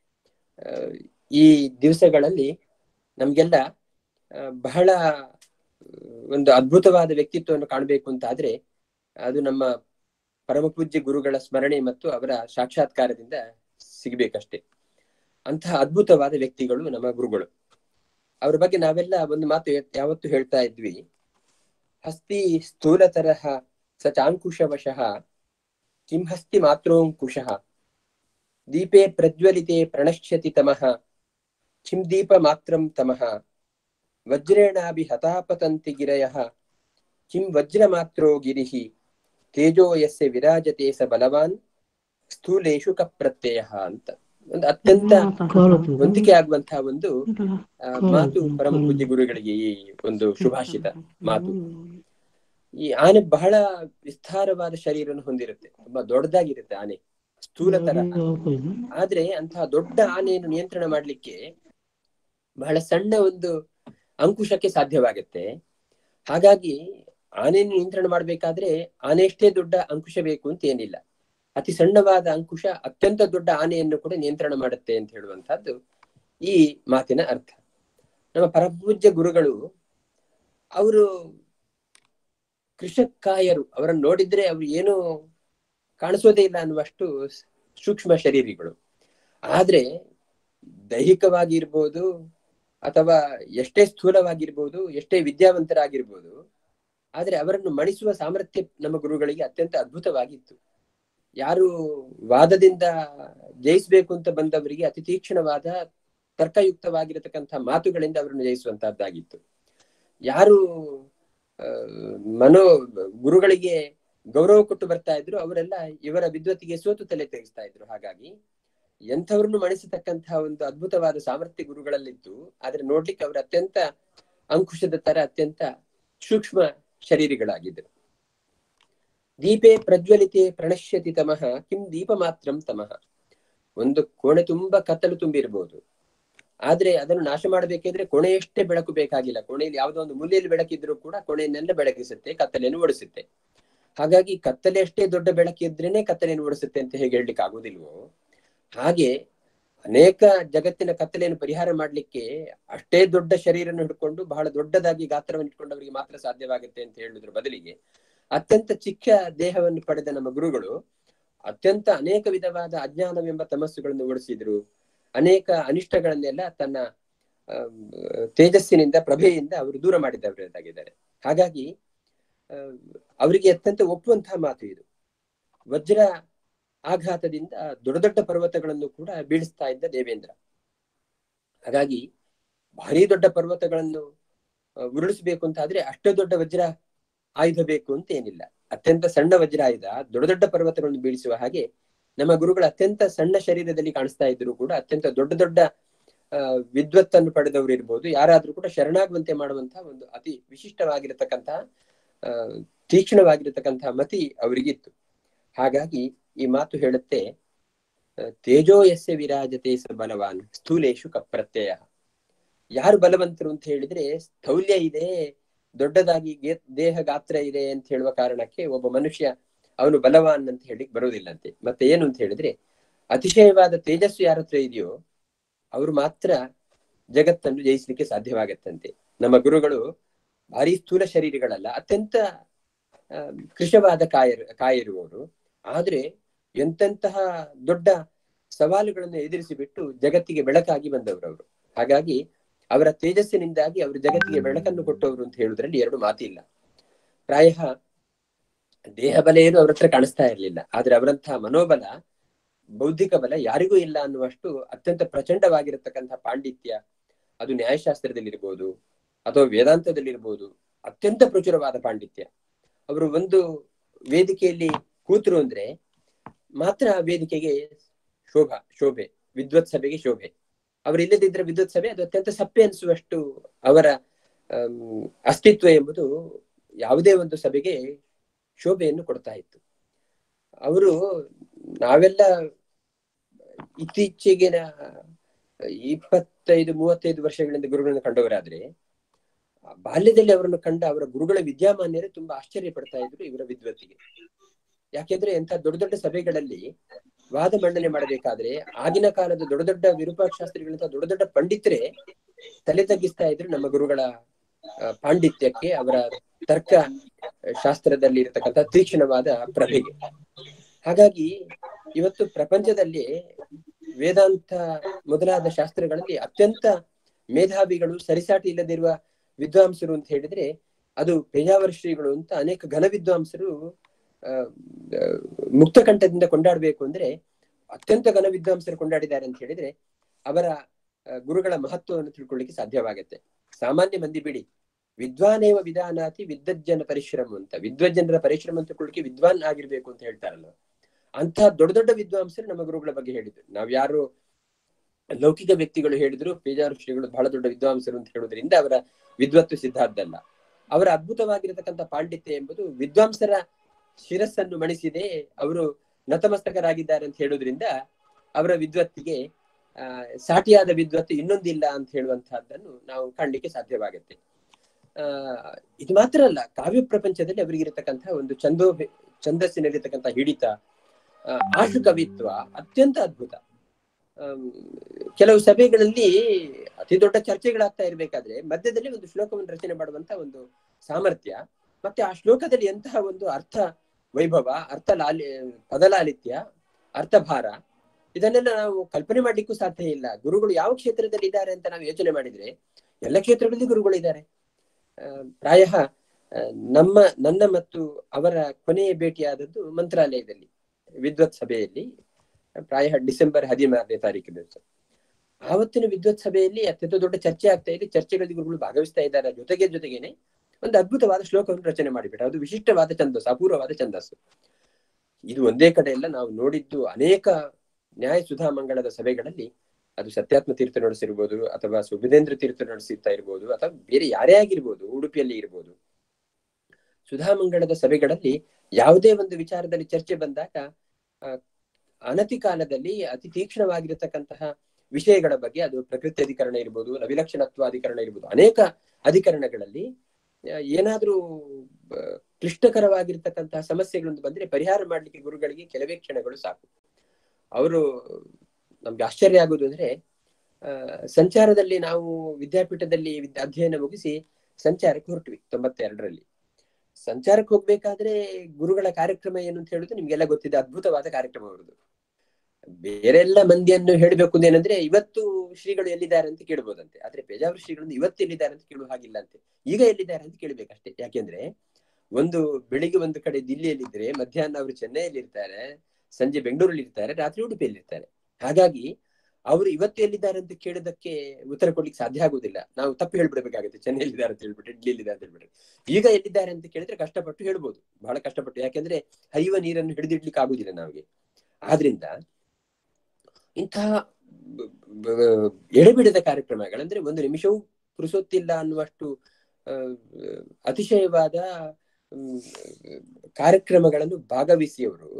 ಈ ದಿವಸಗಳಲ್ಲಿ ನಮ್ಗೆಲ್ಲ ಬಹಳ ಒಂದು ಅದ್ಭುತವಾದ ವ್ಯಕ್ತಿತ್ವವನ್ನು ಕಾಣಬೇಕು ಅಂತ ಆದ್ರೆ ಅದು ನಮ್ಮ ಪರಮ ಪೂಜ್ಯ ಗುರುಗಳ ಸ್ಮರಣೆ ಮತ್ತು ಅವರ ಸಾಕ್ಷಾತ್ಕಾರದಿಂದ ಸಿಗ್ಬೇಕಷ್ಟೇ. ಅಂತಹ ಅದ್ಭುತವಾದ ವ್ಯಕ್ತಿಗಳು ನಮ್ಮ ಗುರುಗಳು. ಅವ್ರ ಬಗ್ಗೆ ನಾವೆಲ್ಲ ಒಂದು ಮಾತು ಯಾವತ್ತು ಹೇಳ್ತಾ ಇದ್ವಿ, ಹಸ್ತಿ ಸ್ಥೂಲತರಃ ಸ ಚಾಂಕುಶವಶಃ ಕಿಂ ಹಸ್ತಿ ಮಾತ್ರೋಂಕುಶಃ ದೀಪೇ ಪ್ರಜ್ವಲಿತೆ ಪ್ರಣಶ್ಯತಿ ತಮಃ ಕಿಂ ದೀಪ ಮಾತ್ರಂ ತಮಃ ವಜ್ರೇಣಾಭಿ ಹತಾಪತಂತಿ ಗಿರಯಃ ಕಿಂ ವಜ್ರ ಮಾತ್ರೋ ಗಿರಿಃ ತೇಜೋ ಯಸ್ಯ ವಿರಾಜತೆ ಸ ಬಲವಾನ್ ಸ್ಥೂಲೇಶು ಕಪ್ರತ್ಯಯ ಅಂತ ಒಂದು ಅತ್ಯಂತ ಹೊಂದಿಕೆ ಆಗುವಂತಹ ಒಂದು ಮಾತು ಪರಮ ಪೂಜ್ಯ ಗುರುಗಳಿಗೆ ಈ ಒಂದು ಶುಭಾಷಿತ ಮಾತು. ಈ ಆನೆ ಬಹಳ ವಿಸ್ತಾರವಾದ ಶರೀರವನ್ನು ಹೊಂದಿರುತ್ತೆ, ತುಂಬಾ ದೊಡ್ಡದಾಗಿರುತ್ತೆ ಆನೆ, ಸ್ಥೂಲ ತರ. ಆದ್ರೆ ಅಂತಹ ದೊಡ್ಡ ಆನೆಯನ್ನು ನಿಯಂತ್ರಣ ಮಾಡ್ಲಿಕ್ಕೆ ಬಹಳ ಸಣ್ಣ ಒಂದು ಅಂಕುಶಕ್ಕೆ ಸಾಧ್ಯವಾಗುತ್ತೆ. ಹಾಗಾಗಿ ಆನೆಯನ್ನು ನಿಯಂತ್ರಣ ಮಾಡ್ಬೇಕಾದ್ರೆ ಆನೆಯಷ್ಟೇ ದೊಡ್ಡ ಅಂಕುಶ ಬೇಕು ಅಂತ ಏನಿಲ್ಲ, ಅತಿ ಸಣ್ಣವಾದ ಅಂಕುಶ ಅತ್ಯಂತ ದೊಡ್ಡ ಆನೆಯನ್ನು ಕೂಡ ನಿಯಂತ್ರಣ ಮಾಡುತ್ತೆ ಅಂತ ಹೇಳುವಂತಹದ್ದು ಈ ಮಾತಿನ ಅರ್ಥ. ನಮ್ಮ ಪರಪೂಜ್ಯ ಗುರುಗಳು ಅವರು ಕೃಷಕಾಯರು, ಅವರನ್ನು ನೋಡಿದ್ರೆ ಅವ್ರು ಏನು ಕಾಣಿಸೋದೇ ಇಲ್ಲ ಅನ್ನುವಷ್ಟು ಸೂಕ್ಷ್ಮ ಶರೀರಿಗಳು. ಆದ್ರೆ ದೈಹಿಕವಾಗಿ ಇರ್ಬೋದು ಅಥವಾ ಎಷ್ಟೇ ಸ್ಥೂಲವಾಗಿರ್ಬೋದು, ಎಷ್ಟೇ ವಿದ್ಯಾವಂತರಾಗಿರ್ಬೋದು, ಆದ್ರೆ ಅವರನ್ನು ಮಣಿಸುವ ಸಾಮರ್ಥ್ಯ ನಮ್ಮ ಗುರುಗಳಿಗೆ ಅತ್ಯಂತ ಅದ್ಭುತವಾಗಿತ್ತು. ಯಾರು ವಾದದಿಂದ ಜಯಿಸ್ಬೇಕು ಅಂತ ಬಂದವರಿಗೆ ಅತಿ ತೀಕ್ಷ್ಣವಾದ ತರ್ಕಯುಕ್ತವಾಗಿರತಕ್ಕಂತಹ ಮಾತುಗಳಿಂದ ಅವರನ್ನು ಜಯಿಸುವಂತಹದ್ದಾಗಿತ್ತು. ಯಾರು ಮನೋ ಗುರುಗಳಿಗೆ ಗೌರವ ಕೊಟ್ಟು ಬರ್ತಾ ಇದ್ರು ಅವರೆಲ್ಲ ಇವರ ವಿದ್ವತ್ತಿಗೆ ಸೋತು ತಲೆ ತೆಗೆಸ್ತಾ ಇದ್ರು. ಹಾಗಾಗಿ ಎಂಥವ್ರನ್ನು ಮಣಿಸತಕ್ಕಂತಹ ಒಂದು ಅದ್ಭುತವಾದ ಸಾಮರ್ಥ್ಯ ಗುರುಗಳಲ್ಲಿತ್ತು. ಆದ್ರೆ ನೋಡ್ಲಿಕ್ಕೆ ಅವರು ಅತ್ಯಂತ ಅಂಕುಶದ ತರ ಅತ್ಯಂತ ಸೂಕ್ಷ್ಮ ಶರೀರಿಗಳಾಗಿದ್ದರು. ದೀಪೇ ಪ್ರಜ್ವಲಿತೆ ಪ್ರಣಶ್ಯತಿ ತಮಃ ಕಿಂ ದೀಪ ಮಾತ್ರಂ ತಮಃ. ಒಂದು ಕೋಣೆ ತುಂಬಾ ಕತ್ತಲು ತುಂಬಿರ್ಬೋದು, ಆದ್ರೆ ಅದನ್ನು ನಾಶ ಮಾಡಬೇಕಿದ್ರೆ ಕೋಣೆಯಷ್ಟೇ ಬೆಳಕು ಬೇಕಾಗಿಲ್ಲ. ಕೋಣೆಯಲ್ಲಿ ಯಾವುದೋ ಒಂದು ಮೂಲೆಯಲ್ಲಿ ಬೆಳಕಿದ್ರು ಕೂಡ ಕೋಣೆಯನ್ನೆಲ್ಲ ಬೆಳಗಿಸುತ್ತೆ, ಕತ್ತಲೆಯನ್ನು ಓಡಿಸುತ್ತೆ. ಹಾಗಾಗಿ ಕತ್ತಲೆ ಅಷ್ಟೇ ದೊಡ್ಡ ಬೆಳಕಿದ್ರೇನೆ ಕತ್ತಲೆಯನ್ನು ಓಡಿಸುತ್ತೆ ಅಂತ ಹೇಗೆ ಹೇಳಲಿಕ್ಕೆ ಆಗುದಿಲ್ವೋ, ಹಾಗೆ ಅನೇಕ ಜಗತ್ತಿನ ಕತ್ತಲೆಯನ್ನು ಪರಿಹಾರ ಮಾಡ್ಲಿಕ್ಕೆ ಅಷ್ಟೇ ದೊಡ್ಡ ಶರೀರವನ್ನು ಹಿಡ್ಕೊಂಡು ಬಹಳ ದೊಡ್ಡದಾಗಿ ಗಾತ್ರವನ್ನು ಇಟ್ಕೊಂಡವರಿಗೆ ಮಾತ್ರ ಸಾಧ್ಯವಾಗುತ್ತೆ ಅಂತ ಹೇಳುದ್ರ ಬದಲಿಗೆ ಅತ್ಯಂತ ಚಿಕ್ಕ ದೇಹವನ್ನು ಪಡೆದ ನಮ್ಮ ಗುರುಗಳು ಅತ್ಯಂತ ಅನೇಕ ವಿಧವಾದ ಅಜ್ಞಾನವೆಂಬ ತಮಸ್ಸುಗಳನ್ನು ಓಡಿಸಿದ್ರು. ಅನೇಕ ಅನಿಷ್ಟಗಳನ್ನೆಲ್ಲ ತನ್ನ ತೇಜಸ್ಸಿನಿಂದ ಪ್ರಭೆಯಿಂದ ಅವರು ದೂರ ಮಾಡಿದವರಾಗಿದ್ದಾರೆ. ಹಾಗಾಗಿ ಅಹ್ ಅವರಿಗೆ ಅತ್ಯಂತ ಒಪ್ಪುವಂತಹ ಮಾತು ಇದು. ವಜ್ರ ಆಘಾತದಿಂದ ದೊಡ್ಡ ದೊಡ್ಡ ಪರ್ವತಗಳನ್ನು ಕೂಡ ಬೀಳಿಸ್ತಾ ಇದ್ದ ದೇವೇಂದ್ರ. ಹಾಗಾಗಿ ಭಾರಿ ದೊಡ್ಡ ಪರ್ವತಗಳನ್ನು ಉರುಳಿಸ್ಬೇಕು ಅಂತ ಆದ್ರೆ ಅಷ್ಟೇ ದೊಡ್ಡ ವಜ್ರ ಆಯುಧ ಬೇಕು ಅಂತ ಏನಿಲ್ಲ. ಅತ್ಯಂತ ಸಣ್ಣ ವಜ್ರ ಆಯುಧ ದೊಡ್ಡ ದೊಡ್ಡ ಪರ್ವತಗಳನ್ನು ಬೀಳಿಸುವ ಹಾಗೆ ನಮ್ಮ ಗುರುಗಳು ಅತ್ಯಂತ ಸಣ್ಣ ಶರೀರದಲ್ಲಿ ಕಾಣಿಸ್ತಾ ಇದ್ರು ಕೂಡ ಅತ್ಯಂತ ದೊಡ್ಡ ದೊಡ್ಡ ಅಹ್ ವಿದ್ವತ್ತನ್ನು ಪಡೆದವರು ಇರ್ಬೋದು, ಯಾರಾದ್ರೂ ಕೂಡ ಶರಣಾಗುವಂತೆ ಮಾಡುವಂತಹ ಒಂದು ಅತಿ ವಿಶಿಷ್ಟವಾಗಿರತಕ್ಕಂತಹ ಅಹ್ ತೀಕ್ಷ್ಣವಾಗಿರತಕ್ಕಂತಹ ಮತಿ ಅವರಿಗಿತ್ತು. ಹಾಗಾಗಿ ಈ ಮಾತು ಹೇಳುತ್ತೆ, ತೇಜೋಯಸ್ಯ ವಿರಾಜತೆ ಸ ಬಲವಾನ್ ಸ್ಥೂಲೇಶು ಕಪ್ರತ್ಯಯ. ಯಾರು ಬಲವಂತರು ಅಂತ ಹೇಳಿದ್ರೆ ಸ್ಥೌಲ್ಯ ಇದೆ, ದೊಡ್ಡದಾಗಿ ದೇಹ ಗಾತ್ರ ಇದೆ ಅಂತ ಹೇಳುವ ಕಾರಣಕ್ಕೆ ಒಬ್ಬ ಮನುಷ್ಯ ಅವನು ಬಲವಾನ್ ಅಂತ ಹೇಳಿಕ್ ಬರೋದಿಲ್ಲಂತೆ. ಮತ್ತೆ ಏನು ಅಂತ ಹೇಳಿದ್ರೆ ಅತಿಶಯವಾದ ತೇಜಸ್ಸು ಯಾರ ಹತ್ರ ಇದೆಯೋ ಅವರು ಮಾತ್ರ ಜಗತ್ತನ್ನು ಜಯಿಸಲಿಕ್ಕೆ ಸಾಧ್ಯವಾಗತ್ತಂತೆ. ನಮ್ಮ ಗುರುಗಳು ಭಾರಿ ಸ್ಥೂಲ ಶರೀರಗಳಲ್ಲ, ಅತ್ಯಂತ ಅಹ್ ಕೃಶವಾದ ಕಾಯ ಕಾಯಿರುವವರು. ಆದ್ರೆ ಎಂತೆಂತಹ ದೊಡ್ಡ ಸವಾಲುಗಳನ್ನು ಎದುರಿಸಿ ಬಿಟ್ಟು ಜಗತ್ತಿಗೆ ಬೆಳಕಾಗಿ ಬಂದವರು ಅವರು. ಹಾಗಾಗಿ ಅವರ ತೇಜಸ್ಸಿನಿಂದಾಗಿ ಅವರು ಜಗತ್ತಿಗೆ ಬೆಳಕನ್ನು ಕೊಟ್ಟವರು ಅಂತ ಹೇಳುವುದರಲ್ಲಿ ಎರಡು ಮಾತಿಲ್ಲ. ಪ್ರಾಯ ದೇಹ ಬಲ ಏನು ಅವ್ರ ಹತ್ರ ಕಾಣಿಸ್ತಾ ಇರಲಿಲ್ಲ, ಆದ್ರೆ ಅವರಂತಹ ಮನೋಬಲ, ಬೌದ್ಧಿಕ ಬಲ ಯಾರಿಗೂ ಇಲ್ಲ ಅನ್ನುವಷ್ಟು ಅತ್ಯಂತ ಪ್ರಚಂಡವಾಗಿರತಕ್ಕಂತಹ ಪಾಂಡಿತ್ಯ, ಅದು ನ್ಯಾಯಶಾಸ್ತ್ರದಲ್ಲಿರ್ಬೋದು ಅಥವಾ ವೇದಾಂತದಲ್ಲಿರ್ಬೋದು, ಅತ್ಯಂತ ಪ್ರಚುರವಾದ ಪಾಂಡಿತ್ಯ. ಅವರು ಒಂದು ವೇದಿಕೆಯಲ್ಲಿ ಕೂತರು ಅಂದ್ರೆ ಮಾತ್ರ ವೇದಿಕೆಗೆ ಶೋಭಾ ಶೋಭೆ, ವಿದ್ವತ್ ಸಭೆಗೆ ಶೋಭೆ. ಅವರು ಇಲ್ಲದಿದ್ರೆ ವಿದ್ವತ್ ಸಭೆ ಅದು ಅತ್ಯಂತ ಸಪ್ಪೆ ಅನಿಸುವಷ್ಟು ಅವರ ಅಹ್ ಅಸ್ತಿತ್ವ ಎಂಬುದು ಯಾವುದೇ ಒಂದು ಸಭೆಗೆ ಶೋಭೆಯನ್ನು ಕೊಡ್ತಾ ಇತ್ತು. ಅವರು ನಾವೆಲ್ಲ ಇತ್ತೀಚೆಗಿನ ಇಪ್ಪತ್ತೈದು ಮೂವತ್ತೈದು ವರ್ಷಗಳಿಂದ ಗುರುಗಳನ್ನು ಕಂಡವರಾದ್ರೆ ಬಾಲ್ಯದಲ್ಲಿ ಅವರನ್ನು ಕಂಡ ಅವರ ಗುರುಗಳ ವಿದ್ಯಾಮಾನ್ಯರೇ ತುಂಬಾ ಆಶ್ಚರ್ಯ ಪಡ್ತಾ ಇದ್ರು ಇವರ ವಿದ್ವತ್ತಿಗೆ. ಯಾಕೆಂದ್ರೆ ಎಂತ ದೊಡ್ಡ ದೊಡ್ಡ ಸಭೆಗಳಲ್ಲಿ ವಾದ ಮಂಡನೆ ಮಾಡಬೇಕಾದ್ರೆ ಆಗಿನ ಕಾಲದ ದೊಡ್ಡ ದೊಡ್ಡ ವಿರೂಪಾಕ್ಷ ಶಾಸ್ತ್ರಿಗಳಂತ ದೊಡ್ಡ ದೊಡ್ಡ ಪಂಡಿತರೇ ತಲೆ ತಗ್ಗಿಸ್ತಾ ಇದ್ರು ನಮ್ಮ ಗುರುಗಳ ಪಾಂಡಿತ್ಯಕ್ಕೆ, ಅವರ ತರ್ಕ ಶಾಸ್ತ್ರದಲ್ಲಿ ಇರತಕ್ಕಂಥ ತೀಕ್ಷ್ಣವಾದ ಪ್ರಭೆಗೆ. ಹಾಗಾಗಿ ಇವತ್ತು ಪ್ರಪಂಚದಲ್ಲಿ ವೇದಾಂತ ಮೊದಲಾದ ಶಾಸ್ತ್ರಗಳಲ್ಲಿ ಅತ್ಯಂತ ಮೇಧಾವಿಗಳು, ಸರಿಸಾಟಿ ಇಲ್ಲದಿರುವ ವಿದ್ವಾಂಸರು ಅಂತ ಹೇಳಿದ್ರೆ ಅದು ಪೇಜಾವರ ಶ್ರೀಗಳು ಅಂತ ಅನೇಕ ಘನ ವಿದ್ವಾಂಸರು ಅಹ್ ಮುಕ್ತಕಂಠದಿಂದ ಕೊಂಡಾಡ್ಬೇಕು ಅಂದ್ರೆ ಅತ್ಯಂತ ಘನ ವಿದ್ವಾಂಸರು ಕೊಂಡಾಡಿದ್ದಾರೆ ಅಂತ ಹೇಳಿದ್ರೆ ಅವರ ಗುರುಗಳ ಮಹತ್ವವನ್ನು ತಿಳ್ಕೊಳ್ಳಿಕ್ಕೆ ಸಾಧ್ಯವಾಗತ್ತೆ. ಸಾಮಾನ್ಯ ಮಂದಿ ಬಿಡಿ, ವಿದ್ವಾನೇವ ವಿಧಾನಾತಿ ವಿದ್ವಜ್ಜನ ಪರಿಶ್ರಮ ಅಂತ, ವಿದ್ವಜ್ಜನರ ಪರಿಶ್ರಮ ಅಂತ ತಿಳ್ಕೊಳ್ಳಿಕ್ಕೆ ವಿದ್ವಾನ್ ಆಗಿರ್ಬೇಕು ಅಂತ ಹೇಳ್ತಾರಲ್ಲ, ಅಂತ ದೊಡ್ಡ ದೊಡ್ಡ ವಿದ್ವಾಂಸರು ನಮ್ಮ ಗುರುಗಳ ಬಗ್ಗೆ ಹೇಳಿದ್ರು. ನಾವ್ ಯಾರು ಲೌಕಿಕ ವ್ಯಕ್ತಿಗಳು ಹೇಳಿದ್ರು ಪೇಜಾವರ ಶ್ರೀಗಳು ಬಹಳ ದೊಡ್ಡ ವಿದ್ವಾಂಸರು ಅಂತ ಹೇಳುವುದರಿಂದ ಅವರ ವಿದ್ವತ್ತು ಸಿದ್ಧಾರ್ಥಲ್ಲ. ಅವರ ಅದ್ಭುತವಾಗಿರತಕ್ಕಂಥ ಪಾಂಡಿತ್ಯ ಎಂಬುದು ವಿದ್ವಾಂಸರ ಶಿರಸ್ಸನ್ನು ಮಣಿಸಿದೆ, ಅವರು ನತಮಸ್ತಕರಾಗಿದ್ದಾರೆ ಅಂತ ಹೇಳುವುದರಿಂದ ಅವರ ವಿದ್ವತ್ತಿಗೆ ಆ ಸಾಟಿಯಾದ ವಿದ್ವತ್ತು ಇನ್ನೊಂದಿಲ್ಲ ಅಂತ ಹೇಳುವಂತಹದ್ದನ್ನು ನಾವು ಕಾಣ್ಲಿಕ್ಕೆ ಸಾಧ್ಯವಾಗುತ್ತೆ. ಆ ಇದು ಮಾತ್ರ ಅಲ್ಲ, ಕಾವ್ಯ ಪ್ರಪಂಚದಲ್ಲಿ ಅವರಿಗಿರತಕ್ಕಂತಹ ಒಂದು ಛಂದೋ ಛಂದಸ್ಸಿನಲ್ಲಿರ್ತಕ್ಕಂಥ ಹಿಡಿತ, ಆಶು ಕವಿತ್ವ ಅತ್ಯಂತ ಅದ್ಭುತ. ಕೆಲವು ಸಭೆಗಳಲ್ಲಿ ಅತಿ ದೊಡ್ಡ ಚರ್ಚೆಗಳಾಗ್ತಾ ಇರ್ಬೇಕಾದ್ರೆ ಮಧ್ಯದಲ್ಲಿ ಒಂದು ಶ್ಲೋಕವನ್ನು ರಚನೆ ಮಾಡುವಂತ ಒಂದು ಸಾಮರ್ಥ್ಯ, ಮತ್ತೆ ಆ ಶ್ಲೋಕದಲ್ಲಿ ಎಂತಹ ಒಂದು ಅರ್ಥ ವೈಭವ, ಅರ್ಥ ಲಾಲಿ ಪದಲಾಲಿತ್ಯ, ಅರ್ಥಭಾರ, ಇದನ್ನೆಲ್ಲ ನಾವು ಕಲ್ಪನೆ ಮಾಡ್ಲಿಕ್ಕೂ ಸಾಧ್ಯ ಇಲ್ಲ. ಗುರುಗಳು ಯಾವ ಕ್ಷೇತ್ರದಲ್ಲಿ ಇದ್ದಾರೆ ಅಂತ ನಾವು ಯೋಚನೆ ಮಾಡಿದ್ರೆ ಎಲ್ಲ ಕ್ಷೇತ್ರಗಳಲ್ಲಿ ಗುರುಗಳಿದ್ದಾರೆ. ಅಹ್ ಪ್ರಾಯ ನಮ್ಮ ನನ್ನ ಮತ್ತು ಅವರ ಕೊನೆಯ ಭೇಟಿಯಾದದ್ದು ಮಂತ್ರಾಲಯದಲ್ಲಿ ವಿದ್ವತ್ ಸಭೆಯಲ್ಲಿ, ಪ್ರಾಯ ಡಿಸೆಂಬರ್ ಹದಿನಾರನೇ ತಾರೀಕು ದಿವಸ. ಆವತ್ತಿನ ವಿದ್ವತ್ ಸಭೆಯಲ್ಲಿ ಅತ್ಯಂತ ದೊಡ್ಡ ಚರ್ಚೆ ಆಗ್ತಾ ಇದೆ, ಚರ್ಚೆಗಳಲ್ಲಿ ಗುರುಗಳು ಭಾಗವಹಿಸ್ತಾ ಇದ್ದಾರೆ. ಜೊತೆಗೆ ಜೊತೆಗೇನೆ ಒಂದು ಅದ್ಭುತವಾದ ಶ್ಲೋಕವನ್ನು ರಚನೆ ಮಾಡಿಬಿಟ್ಟ. ಅದು ವಿಶಿಷ್ಟವಾದ ಛಂದಸ್ಸು, ಅಪೂರ್ವವಾದ ಛಂದಸ್ಸು. ಇದು ಒಂದೇ ಕಡೆ ಎಲ್ಲ ನಾವು ನೋಡಿದ್ದು ಅನೇಕ ನ್ಯಾಯ ಸುಧಾಮಂಗಳದ ಸಭೆಗಳಲ್ಲಿ, ಅದು ಸತ್ಯಾತ್ಮ ತೀರ್ಥ ನಡೆಸಿರ್ಬೋದು ಅಥವಾ ಸುಬುಧೇಂದ್ರ ತೀರ್ಥ ನಡೆಸುತ್ತಾ ಇರ್ಬೋದು ಅಥವಾ ಬೇರೆ ಯಾರೇ ಆಗಿರ್ಬೋದು, ಉಡುಪಿಯಲ್ಲಿ ಇರ್ಬೋದು, ಸುಧಾಮಂಗಳದ ಸಭೆಗಳಲ್ಲಿ ಯಾವುದೇ ಒಂದು ವಿಚಾರದಲ್ಲಿ ಚರ್ಚೆ ಬಂದಾಗ ಅಹ್ ಅನತಿ ಕಾಲದಲ್ಲಿ ಅತಿ ತೀಕ್ಷ್ಣವಾಗಿರತಕ್ಕಂತಹ ವಿಷಯಗಳ ಬಗ್ಗೆ, ಅದು ಪ್ರಕೃತಿ ಅಧಿಕರಣ ಇರ್ಬೋದು, ನವಿಲಕ್ಷಣತ್ವ ಅಧಿಕರಣ ಇರ್ಬೋದು, ಅನೇಕ ಅಧಿಕರಣಗಳಲ್ಲಿ ಏನಾದ್ರೂ ಕ್ಲಿಷ್ಟಕರವಾಗಿರ್ತಕ್ಕಂತಹ ಸಮಸ್ಯೆಗಳನ್ನು ಬಂದ್ರೆ ಪರಿಹಾರ ಮಾಡ್ಲಿಕ್ಕೆ ಗುರುಗಳಿಗೆ ಕೆಲವೇ ಕ್ಷಣಗಳು ಸಾಕು. ಅವರು ನಮ್ಗೆ ಆಶ್ಚರ್ಯ ಆಗುವುದು ಅಂದ್ರೆ, ಅಹ್ ಸಂಚಾರದಲ್ಲಿ ನಾವು ವಿದ್ಯಾಪೀಠದಲ್ಲಿ ಅಧ್ಯಯನ ಮುಗಿಸಿ ಸಂಚಾರಕ್ಕೆ ಹೊರಟ್ವಿ ತೊಂಬತ್ತೆರಡರಲ್ಲಿ. ಸಂಚಾರಕ್ಕೆ ಹೋಗ್ಬೇಕಾದ್ರೆ ಗುರುಗಳ ಕಾರ್ಯಕ್ರಮ ಏನು ಅಂತ ಹೇಳುದು ನಿಮ್ಗೆಲ್ಲ ಗೊತ್ತಿದೆ, ಅದ್ಭುತವಾದ ಕಾರ್ಯಕ್ರಮ ಅವರದು. ಬೇರೆಲ್ಲ ಮಂದಿಯನ್ನು ಹೇಳ್ಬೇಕು ಏನಂದ್ರೆ ಇವತ್ತು ಶ್ರೀಗಳು ಎಲ್ಲಿದ್ದಾರೆ ಅಂತ ಕೇಳ್ಬೋದಂತೆ, ಆದ್ರೆ ಪೇಜಾವರ ಶ್ರೀಗಳನ್ನು ಇವತ್ತು ಎಲ್ಲಿದ್ದಾರೆ ಅಂತ ಕೇಳುವ ಹಾಗಿಲ್ಲ ಅಂತೆ, ಈಗ ಎಲ್ಲಿದ್ದಾರೆ ಅಂತ ಕೇಳ್ಬೇಕಷ್ಟೇ. ಯಾಕೆಂದ್ರೆ ಒಂದು ಬೆಳಿಗ್ಗೆ ಒಂದು ಕಡೆ ದಿಲ್ಲಿಯಲ್ಲಿದ್ರೆ ಮಧ್ಯಾಹ್ನ ಅವರು ಚೆನ್ನೈಯಲ್ಲಿ ಇರ್ತಾರೆ, ಸಂಜೆ ಬೆಂಗಳೂರಲ್ಲಿ ಇರ್ತಾರೆ, ರಾತ್ರಿ ಉಡುಪಿಯಲ್ಲಿ ಇರ್ತಾರೆ. ಹಾಗಾಗಿ ಅವರು ಇವತ್ತು ಎಲ್ಲಿದ್ದಾರೆ ಅಂತ ಕೇಳೋದಕ್ಕೆ ಉತ್ತರ ಕೊಡ್ಲಿಕ್ಕೆ ಸಾಧ್ಯ ಆಗುದಿಲ್ಲ. ನಾವು ತಪ್ಪು ಹೇಳ್ಬಿಡ್ಬೇಕಾಗುತ್ತೆ, ಚೆನ್ನೈಯಲ್ಲಿದ್ದಾರೆ ಅಂತ ಹೇಳ್ಬಿಟ್ಟು, ಇಡ್ಲಿಯಲ್ಲಿದ್ದಾರೆ ಅಂತ ಹೇಳ್ಬಿಟ್ರೆ. ಈಗ ಎಲ್ಲಿದ್ದಾರೆ ಅಂತ ಕೇಳಿದ್ರೆ ಕಷ್ಟಪಟ್ಟು ಹೇಳ್ಬೋದು, ಬಹಳ ಕಷ್ಟಪಟ್ಟು. ಯಾಕೆಂದ್ರೆ ಹರಿಯುವ ನೀರನ್ನು ಹಿಡಿದಿಡ್ಲಿಕ್ಕೆ ಆಗುದಿಲ್ಲ ನಮಗೆ. ಆದ್ರಿಂದ ಇಂತಹ ಎಡೆಬಿಡದ ಕಾರ್ಯಕ್ರಮಗಳಂದ್ರೆ ಒಂದು ನಿಮಿಷವೂ ಪುರುಸೊತ್ತಿಲ್ಲ ಅನ್ನುವಷ್ಟು ಅತಿಶಯವಾದ ಕಾರ್ಯಕ್ರಮಗಳನ್ನು ಭಾಗವಹಿಸಿ ಅವರು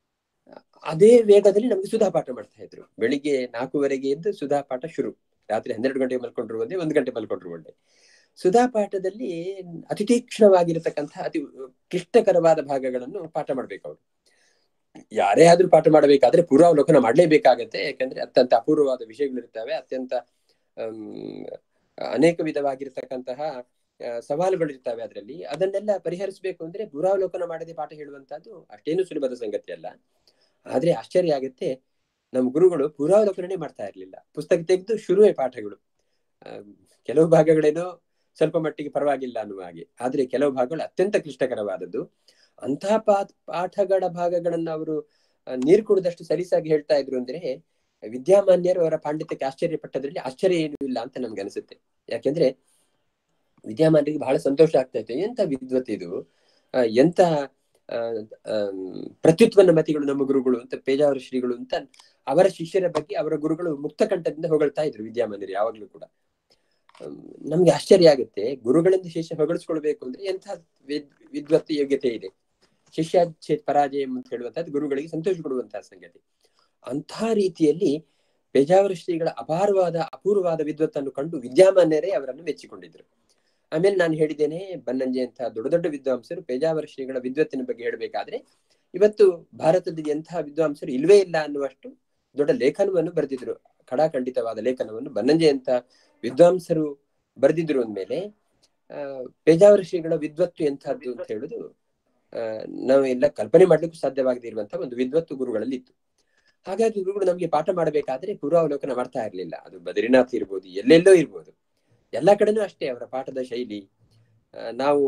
ಅದೇ ವೇಗದಲ್ಲಿ ನಮ್ಗೆ ಸುಧಾಪಾಠ ಮಾಡ್ತಾ ಇದ್ರು. ಬೆಳಿಗ್ಗೆ ನಾಲ್ಕೂವರೆಗೆ ಎದ್ದು ಸುಧಾಪಾಠ ಶುರು, ರಾತ್ರಿ ಹನ್ನೆರಡು ಗಂಟೆಗೆ ಮಲ್ಕೊಂಡ್ರು ಒಂದೇ, ಒಂದು ಗಂಟೆ ಮಲ್ಕೊಂಡ್ರು ಒಂದೇ. ಸುಧಾಪಾಠದಲ್ಲಿ ಅತಿ ತೀಕ್ಷ್ಣವಾಗಿರತಕ್ಕಂತಹ ಅತಿ ಕ್ಲಿಷ್ಟಕರವಾದ ಭಾಗಗಳನ್ನು ಪಾಠ ಮಾಡ್ಬೇಕು ಅವರು. ಯಾರೇ ಆದ್ರೂ ಪಾಠ ಮಾಡಬೇಕಾದ್ರೆ ಪೂರ್ವಾವಲೋಕನ ಮಾಡ್ಲೇಬೇಕಾಗತ್ತೆ. ಯಾಕಂದ್ರೆ ಅತ್ಯಂತ ಅಪೂರ್ವವಾದ ವಿಷಯಗಳಿರ್ತವೆ, ಅತ್ಯಂತ ಹ್ಮ್ ಅನೇಕ ವಿಧವಾಗಿರ್ತಕ್ಕಂತಹ ಸವಾಲುಗಳಿರ್ತವೆ ಅದರಲ್ಲಿ. ಅದನ್ನೆಲ್ಲ ಪರಿಹರಿಸಬೇಕು ಅಂದ್ರೆ ಪೂರ್ವಾವಲೋಕನ ಮಾಡದೆ ಪಾಠ ಹೇಳುವಂತಹದ್ದು ಅಷ್ಟೇನು ಸುಲಭದ ಸಂಗತಿ ಅಲ್ಲ. ಆದ್ರೆ ಆಶ್ಚರ್ಯ ಆಗುತ್ತೆ, ನಮ್ಮ ಗುರುಗಳು ಪೂರ್ವಾವಲೋಕನೇ ಮಾಡ್ತಾ ಇರ್ಲಿಲ್ಲ. ಪುಸ್ತಕ ತೆಗೆದು ಶುರುವೇ ಪಾಠಗಳು. ಅಹ್ ಕೆಲವು ಭಾಗಗಳೇನೋ ಸ್ವಲ್ಪ ಮಟ್ಟಿಗೆ ಪರವಾಗಿಲ್ಲ ಅನ್ನುವ ಹಾಗೆ, ಆದ್ರೆ ಕೆಲವು ಭಾಗಗಳು ಅತ್ಯಂತ ಕ್ಲಿಷ್ಟಕರವಾದದ್ದು. ಅಂತಹ ಪಾ ಪಾಠಗಳ ಭಾಗಗಳನ್ನ ಅವರು ನೀರು ಕುಡಿದಷ್ಟು ಸಲೀಸಾಗಿ ಹೇಳ್ತಾ ಇದ್ರು ಅಂದ್ರೆ ವಿದ್ಯಾಮಾನ್ಯರು ಅವರ ಪಾಂಡಿತ್ಯಕ್ಕೆ ಆಶ್ಚರ್ಯ ಪಟ್ಟದ್ರಲ್ಲಿ ಆಶ್ಚರ್ಯ ಏನೂ ಇಲ್ಲ ಅಂತ ನಮ್ಗೆ ಅನಿಸುತ್ತೆ. ಯಾಕೆಂದ್ರೆ ವಿದ್ಯಾಮಾನ್ಯರಿಗೆ ಬಹಳ ಸಂತೋಷ ಆಗ್ತಾ ಇತ್ತು. ಎಂತ ವಿದ್ವತ್ ಇದು, ಎಂತ ಪ್ರತ್ಯುತ್ಪನ್ನ ಮತಿಗಳು ನಮ್ಮ ಗುರುಗಳು ಅಂತ, ಪೇಜಾವರ ಶ್ರೀಗಳು ಅಂತ ಅವರ ಶಿಷ್ಯರ ಬಗ್ಗೆ ಅವರ ಗುರುಗಳು ಮುಕ್ತ ಕಂಠದಿಂದ ಹೊಗಳ್ತಾ ಇದ್ರು ವಿದ್ಯಾಮಾನ್ಯರು ಯಾವಾಗ್ಲೂ ಕೂಡ. ನಮ್ಗೆ ಆಶ್ಚರ್ಯ ಆಗುತ್ತೆ, ಗುರುಗಳಿಂದ ಶಿಷ್ಯ ಹೊಗಳಿಸ್ಕೊಳ್ಬೇಕು ಅಂದ್ರೆ ಎಂಥ ವಿದ್ವತ್ ಯೋಗ್ಯತೆ ಇದೆ. ಶಿಷ್ಯಾಚ್ಛೇದ್ ಪರಾಜಯ ಅಂತ ಹೇಳುವಂತಹದ್ದು ಗುರುಗಳಿಗೆ ಸಂತೋಷ ಕೊಡುವಂತಹ ಸಂಗತಿ. ಅಂತಹ ರೀತಿಯಲ್ಲಿ ಪೇಜಾವರ ಶ್ರೀಗಳ ಅಪಾರವಾದ ಅಪೂರ್ವವಾದ ವಿದ್ವತ್ತನ್ನು ಕಂಡು ವಿದ್ಯಾಮಾನ್ಯರೇ ಅವರನ್ನು ಮೆಚ್ಚಿಕೊಂಡಿದ್ರು. ಆಮೇಲೆ ನಾನು ಹೇಳಿದ್ದೇನೆ, ಬನ್ನಂಜೆ ಅಂತ ದೊಡ್ಡ ದೊಡ್ಡ ವಿದ್ವಾಂಸರು ಪೇಜಾವರ ಶ್ರೀಗಳ ವಿದ್ವತ್ತಿನ ಬಗ್ಗೆ ಹೇಳಬೇಕಾದ್ರೆ ಇವತ್ತು ಭಾರತದಲ್ಲಿ ಎಂತಹ ವಿದ್ವಾಂಸರು ಇಲ್ವೇ ಇಲ್ಲ ಅನ್ನುವಷ್ಟು ದೊಡ್ಡ ಲೇಖನವನ್ನು ಬರೆದಿದ್ರು. ಖಡಾಖಂಡಿತವಾದ ಲೇಖನವನ್ನು ಬನ್ನಂಜೆ ಅಂತ ವಿದ್ವಾಂಸರು ಬರೆದಿದ್ರು ಅಂದ್ಮೇಲೆ ಅಹ್ ಪೇಜಾವರ ಶ್ರೀಗಳ ವಿದ್ವತ್ತು ಎಂಥದ್ದು ಅಂತ ಹೇಳುದು ಅಹ್ ನಾವೆಲ್ಲ ಕಲ್ಪನೆ ಮಾಡ್ಲಿಕ್ಕೂ ಸಾಧ್ಯವಾಗದೇ ಇರುವಂತಹ ಒಂದು ವಿದ್ವತ್ತು ಗುರುಗಳಲ್ಲಿ ಇತ್ತು. ಹಾಗಾಗಿ ಗುರುಗಳು ನಮ್ಗೆ ಪಾಠ ಮಾಡಬೇಕಾದ್ರೆ ಪೂರ್ವಾವಲೋಕನ ಮಾಡ್ತಾ ಇರ್ಲಿಲ್ಲ. ಅದು ಬದ್ರಿನಾಥ್ ಇರ್ಬೋದು, ಎಲ್ಲೆಲ್ಲೋ ಇರ್ಬೋದು, ಎಲ್ಲಾ ಕಡೆನೂ ಅಷ್ಟೇ ಅವರ ಪಾಠದ ಶೈಲಿ. ನಾವು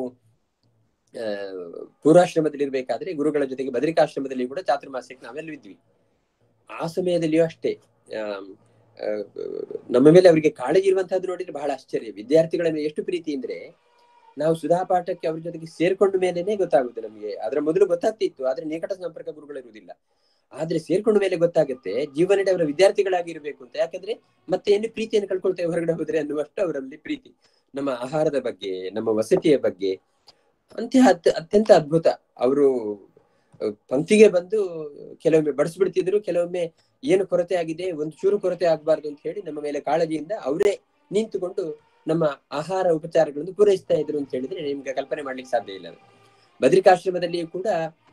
ಅಹ್ ಪೂರ್ವಾಶ್ರಮದಲ್ಲಿ ಇರ್ಬೇಕಾದ್ರೆ ಗುರುಗಳ ಜೊತೆಗೆ ಬದ್ರಿಕಾಶ್ರಮದಲ್ಲಿ ಕೂಡ ಚಾತುರ್ಮಾಸ್ಯಕ್ಕೆ ನಾವೆಲ್ಲ ಇದ್ವಿ. ಆ ಸಮಯದಲ್ಲಿಯೂ ಅಷ್ಟೇ ಅಹ್ ನಮ್ಮ ಮೇಲೆ ಅವರಿಗೆ ಕಾಳಜಿ ಇರುವಂತಹದ್ದು ನೋಡಿದ್ರೆ ಬಹಳ ಆಶ್ಚರ್ಯ. ವಿದ್ಯಾರ್ಥಿಗಳ ಮೇಲೆ ಎಷ್ಟು ಪ್ರೀತಿ ಅಂದ್ರೆ ನಾವು ಸುಧಾಪಾಠಕ್ಕೆ ಅವ್ರ ಜೊತೆಗೆ ಸೇರ್ಕೊಂಡ ಮೇಲೆನೆ ಗೊತ್ತಾಗುತ್ತೆ ನಮ್ಗೆ. ಅದರ ಮೊದಲು ಗೊತ್ತಾಗ್ತಿತ್ತು, ಆದ್ರೆ ನಿಕಟ ಸಂಪರ್ಕ ಗುರುಗಳು ಇರುವುದಿಲ್ಲ. ಆದ್ರೆ ಸೇರ್ಕೊಂಡ ಮೇಲೆ ಗೊತ್ತಾಗುತ್ತೆ ಜೀವನಡೆ ಅವರ ವಿದ್ಯಾರ್ಥಿಗಳಾಗಿ ಇರಬೇಕು ಅಂತ. ಯಾಕಂದ್ರೆ ಮತ್ತೆ ಏನು ಪ್ರೀತಿಯನ್ನು ಕಳ್ಕೊಳ್ತೇವೆ ಹೊರಗಡೆ ಹೋದ್ರೆ ಅನ್ನುವಷ್ಟು ಅವರಲ್ಲಿ ಪ್ರೀತಿ. ನಮ್ಮ ಆಹಾರದ ಬಗ್ಗೆ, ನಮ್ಮ ವಸತಿಯ ಬಗ್ಗೆ ಅಂತ್ಯ ಅತ್ಯಂತ ಅದ್ಭುತ. ಅವರು ಪಂಕ್ತಿಗೆ ಬಂದು ಕೆಲವೊಮ್ಮೆ ಬಡಿಸ್ಬಿಡ್ತಿದ್ರು, ಕೆಲವೊಮ್ಮೆ ಏನು ಕೊರತೆ ಆಗಿದೆ, ಒಂದು ಚೂರು ಕೊರತೆ ಆಗ್ಬಾರ್ದು ಅಂತ ಹೇಳಿ ನಮ್ಮ ಮೇಲೆ ಕಾಳಜಿಯಿಂದ ಅವರೇ ನಿಂತುಕೊಂಡು ನಮ್ಮ ಆಹಾರ ಉಪಚಾರಗಳನ್ನು ಪೂರೈಸ್ತಾ ಇದ್ರು ಅಂತ ಹೇಳಿದ್ರೆ ನಿಮ್ಗೆ ಕಲ್ಪನೆ ಮಾಡ್ಲಿಕ್ಕೆ ಸಾಧ್ಯ ಇಲ್ಲ. ಬದ್ರಿಕಾಶ್ರಮದಲ್ಲಿಯೂ ಕೂಡ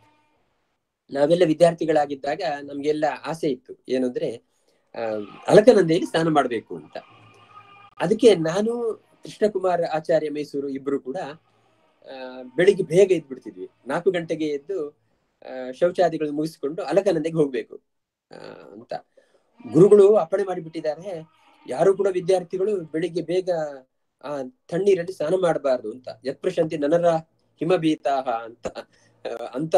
ನಾವೆಲ್ಲ ವಿದ್ಯಾರ್ಥಿಗಳಾಗಿದ್ದಾಗ ನಮ್ಗೆಲ್ಲ ಆಸೆ ಇತ್ತು, ಏನು ಅಂದ್ರೆ ಅಹ್ ಅಲಕನಂದೆಯಲ್ಲಿ ಸ್ನಾನ ಮಾಡ್ಬೇಕು ಅಂತ. ಅದಕ್ಕೆ ನಾನು ಕೃಷ್ಣಕುಮಾರ್ ಆಚಾರ್ಯ ಮೈಸೂರು ಇಬ್ರು ಕೂಡ ಅಹ್ ಬೆಳಿಗ್ಗೆ ಬೇಗ ಎದ್ದು ಬಿಡ್ತಿದ್ವಿ. ನಾಲ್ಕು ಗಂಟೆಗೆ ಎದ್ದು ಅಹ್ ಶೌಚಾದಿಗಳನ್ನು ಮುಗಿಸಿಕೊಂಡು ಅಲಕನಂದೆಗೆ ಹೋಗ್ಬೇಕು ಅಹ್ ಅಂತ ಗುರುಗಳು ಅಪ್ಪಣೆ ಮಾಡಿಬಿಟ್ಟಿದ್ದಾರೆ. ಯಾರು ಕೂಡ ವಿದ್ಯಾರ್ಥಿಗಳು ಬೆಳಿಗ್ಗೆ ಬೇಗ ಆ ತಣ್ಣೀರಲ್ಲಿ ಸ್ನಾನ ಮಾಡಬಾರ್ದು ಅಂತ. ಯತ್ಪ್ರಶಂತಿ ನನರ ಹಿಮಭೀತಾಹ ಅಂತ ಅಂತ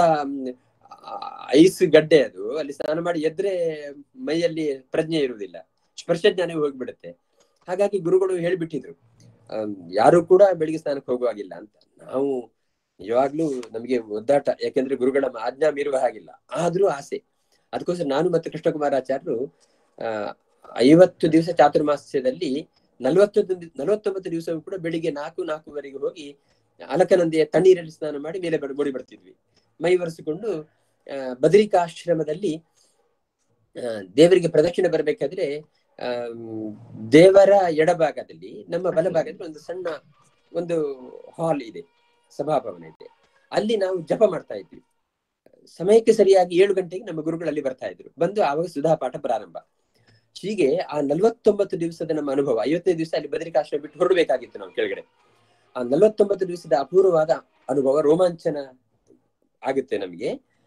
ಐಸ್ ಗಡ್ಡೆ ಅದು, ಅಲ್ಲಿ ಸ್ನಾನ ಮಾಡಿ ಎದ್ರೆ ಮೈಯಲ್ಲಿ ಪ್ರಜ್ಞೆ ಇರುವುದಿಲ್ಲ, ಸ್ಪರ್ಶಜ್ಞಾನ ಹೋಗ್ಬಿಡುತ್ತೆ. ಹಾಗಾಗಿ ಗುರುಗಳು ಹೇಳ್ಬಿಟ್ಟಿದ್ರು ಅಹ್ ಯಾರು ಕೂಡ ಬೆಳಿಗ್ಗೆ ಸ್ನಾನಕ್ಕೆ ಹೋಗುವಾಗಿಲ್ಲ ಅಂತ. ನಾವು ನಿಜವಾಗ್ಲೂ ನಮ್ಗೆ ಒದ್ದಾಟ, ಯಾಕೆಂದ್ರೆ ಗುರುಗಳ ಆಜ್ಞಾ ಮೀರುವ ಹಾಗಿಲ್ಲ, ಆದ್ರೂ ಆಸೆ. ಅದಕ್ಕೋಸ್ಕರ ನಾನು ಮತ್ತು ಕೃಷ್ಣಕುಮಾರಾಚಾರ್ಯರು ಅಹ್ ಐವತ್ತು ದಿವಸ ಚಾತುರ್ಮಾಸ್ಯದಲ್ಲಿ ನಲ್ವತ್ತೊಂದು ನಲವತ್ತೊಂಬತ್ತು ದಿವಸವೂ ಕೂಡ ಬೆಳಿಗ್ಗೆ ನಾಲ್ಕು ನಾಲ್ಕುವರೆಗೆ ಹೋಗಿ ಅಲಕನಂದೆಯ ತಣ್ಣೀರಲ್ಲಿ ಸ್ನಾನ ಮಾಡಿ ಮೇಲೆ ಬೋಡಿ ಬರ್ತಿದ್ವಿ. ಮೈ ಒರೆಸಿಕೊಂಡು ಅಹ್ ಬದ್ರಿಕಾಶ್ರಮದಲ್ಲಿ ಅಹ್ ದೇವರಿಗೆ ಪ್ರದಕ್ಷಿಣೆ ಬರ್ಬೇಕಾದ್ರೆ ಅಹ್ ದೇವರ ಎಡಭಾಗದಲ್ಲಿ, ನಮ್ಮ ಬಲಭಾಗದಲ್ಲಿ ಒಂದು ಸಣ್ಣ ಒಂದು ಹಾಲ್ ಇದೆ, ಸಭಾಭವನ ಇದೆ. ಅಲ್ಲಿ ನಾವು ಜಪ ಮಾಡ್ತಾ ಇದ್ವಿ. ಸಮಯಕ್ಕೆ ಸರಿಯಾಗಿ ಏಳು ಗಂಟೆಗೆ ನಮ್ಮ ಗುರುಗಳಲ್ಲಿ ಬರ್ತಾ ಇದ್ರು. ಬಂದು ಆವಾಗ ಸುಧಾಪಾಠ ಪ್ರಾರಂಭ. ಹೀಗೆ ಆ ನಲ್ವತ್ತೊಂಬತ್ತು ದಿವಸದ ನಮ್ಮ ಅನುಭವ, ಐವತ್ತನೇ ದಿವಸ ಅಲ್ಲಿ ಬದ್ರಿಕಾಶ್ರಮ ಬಿಟ್ಟು ಹೊರಡಬೇಕಾಗಿತ್ತು ನಾವು ಕೆಳಗಡೆ. ಆ ನಲ್ವತ್ತೊಂಬತ್ತು ದಿವಸದ ಅಪೂರ್ವವಾದ ಅನುಭವ ರೋಮಾಂಚನ ಆಗುತ್ತೆ ನಮ್ಗೆ.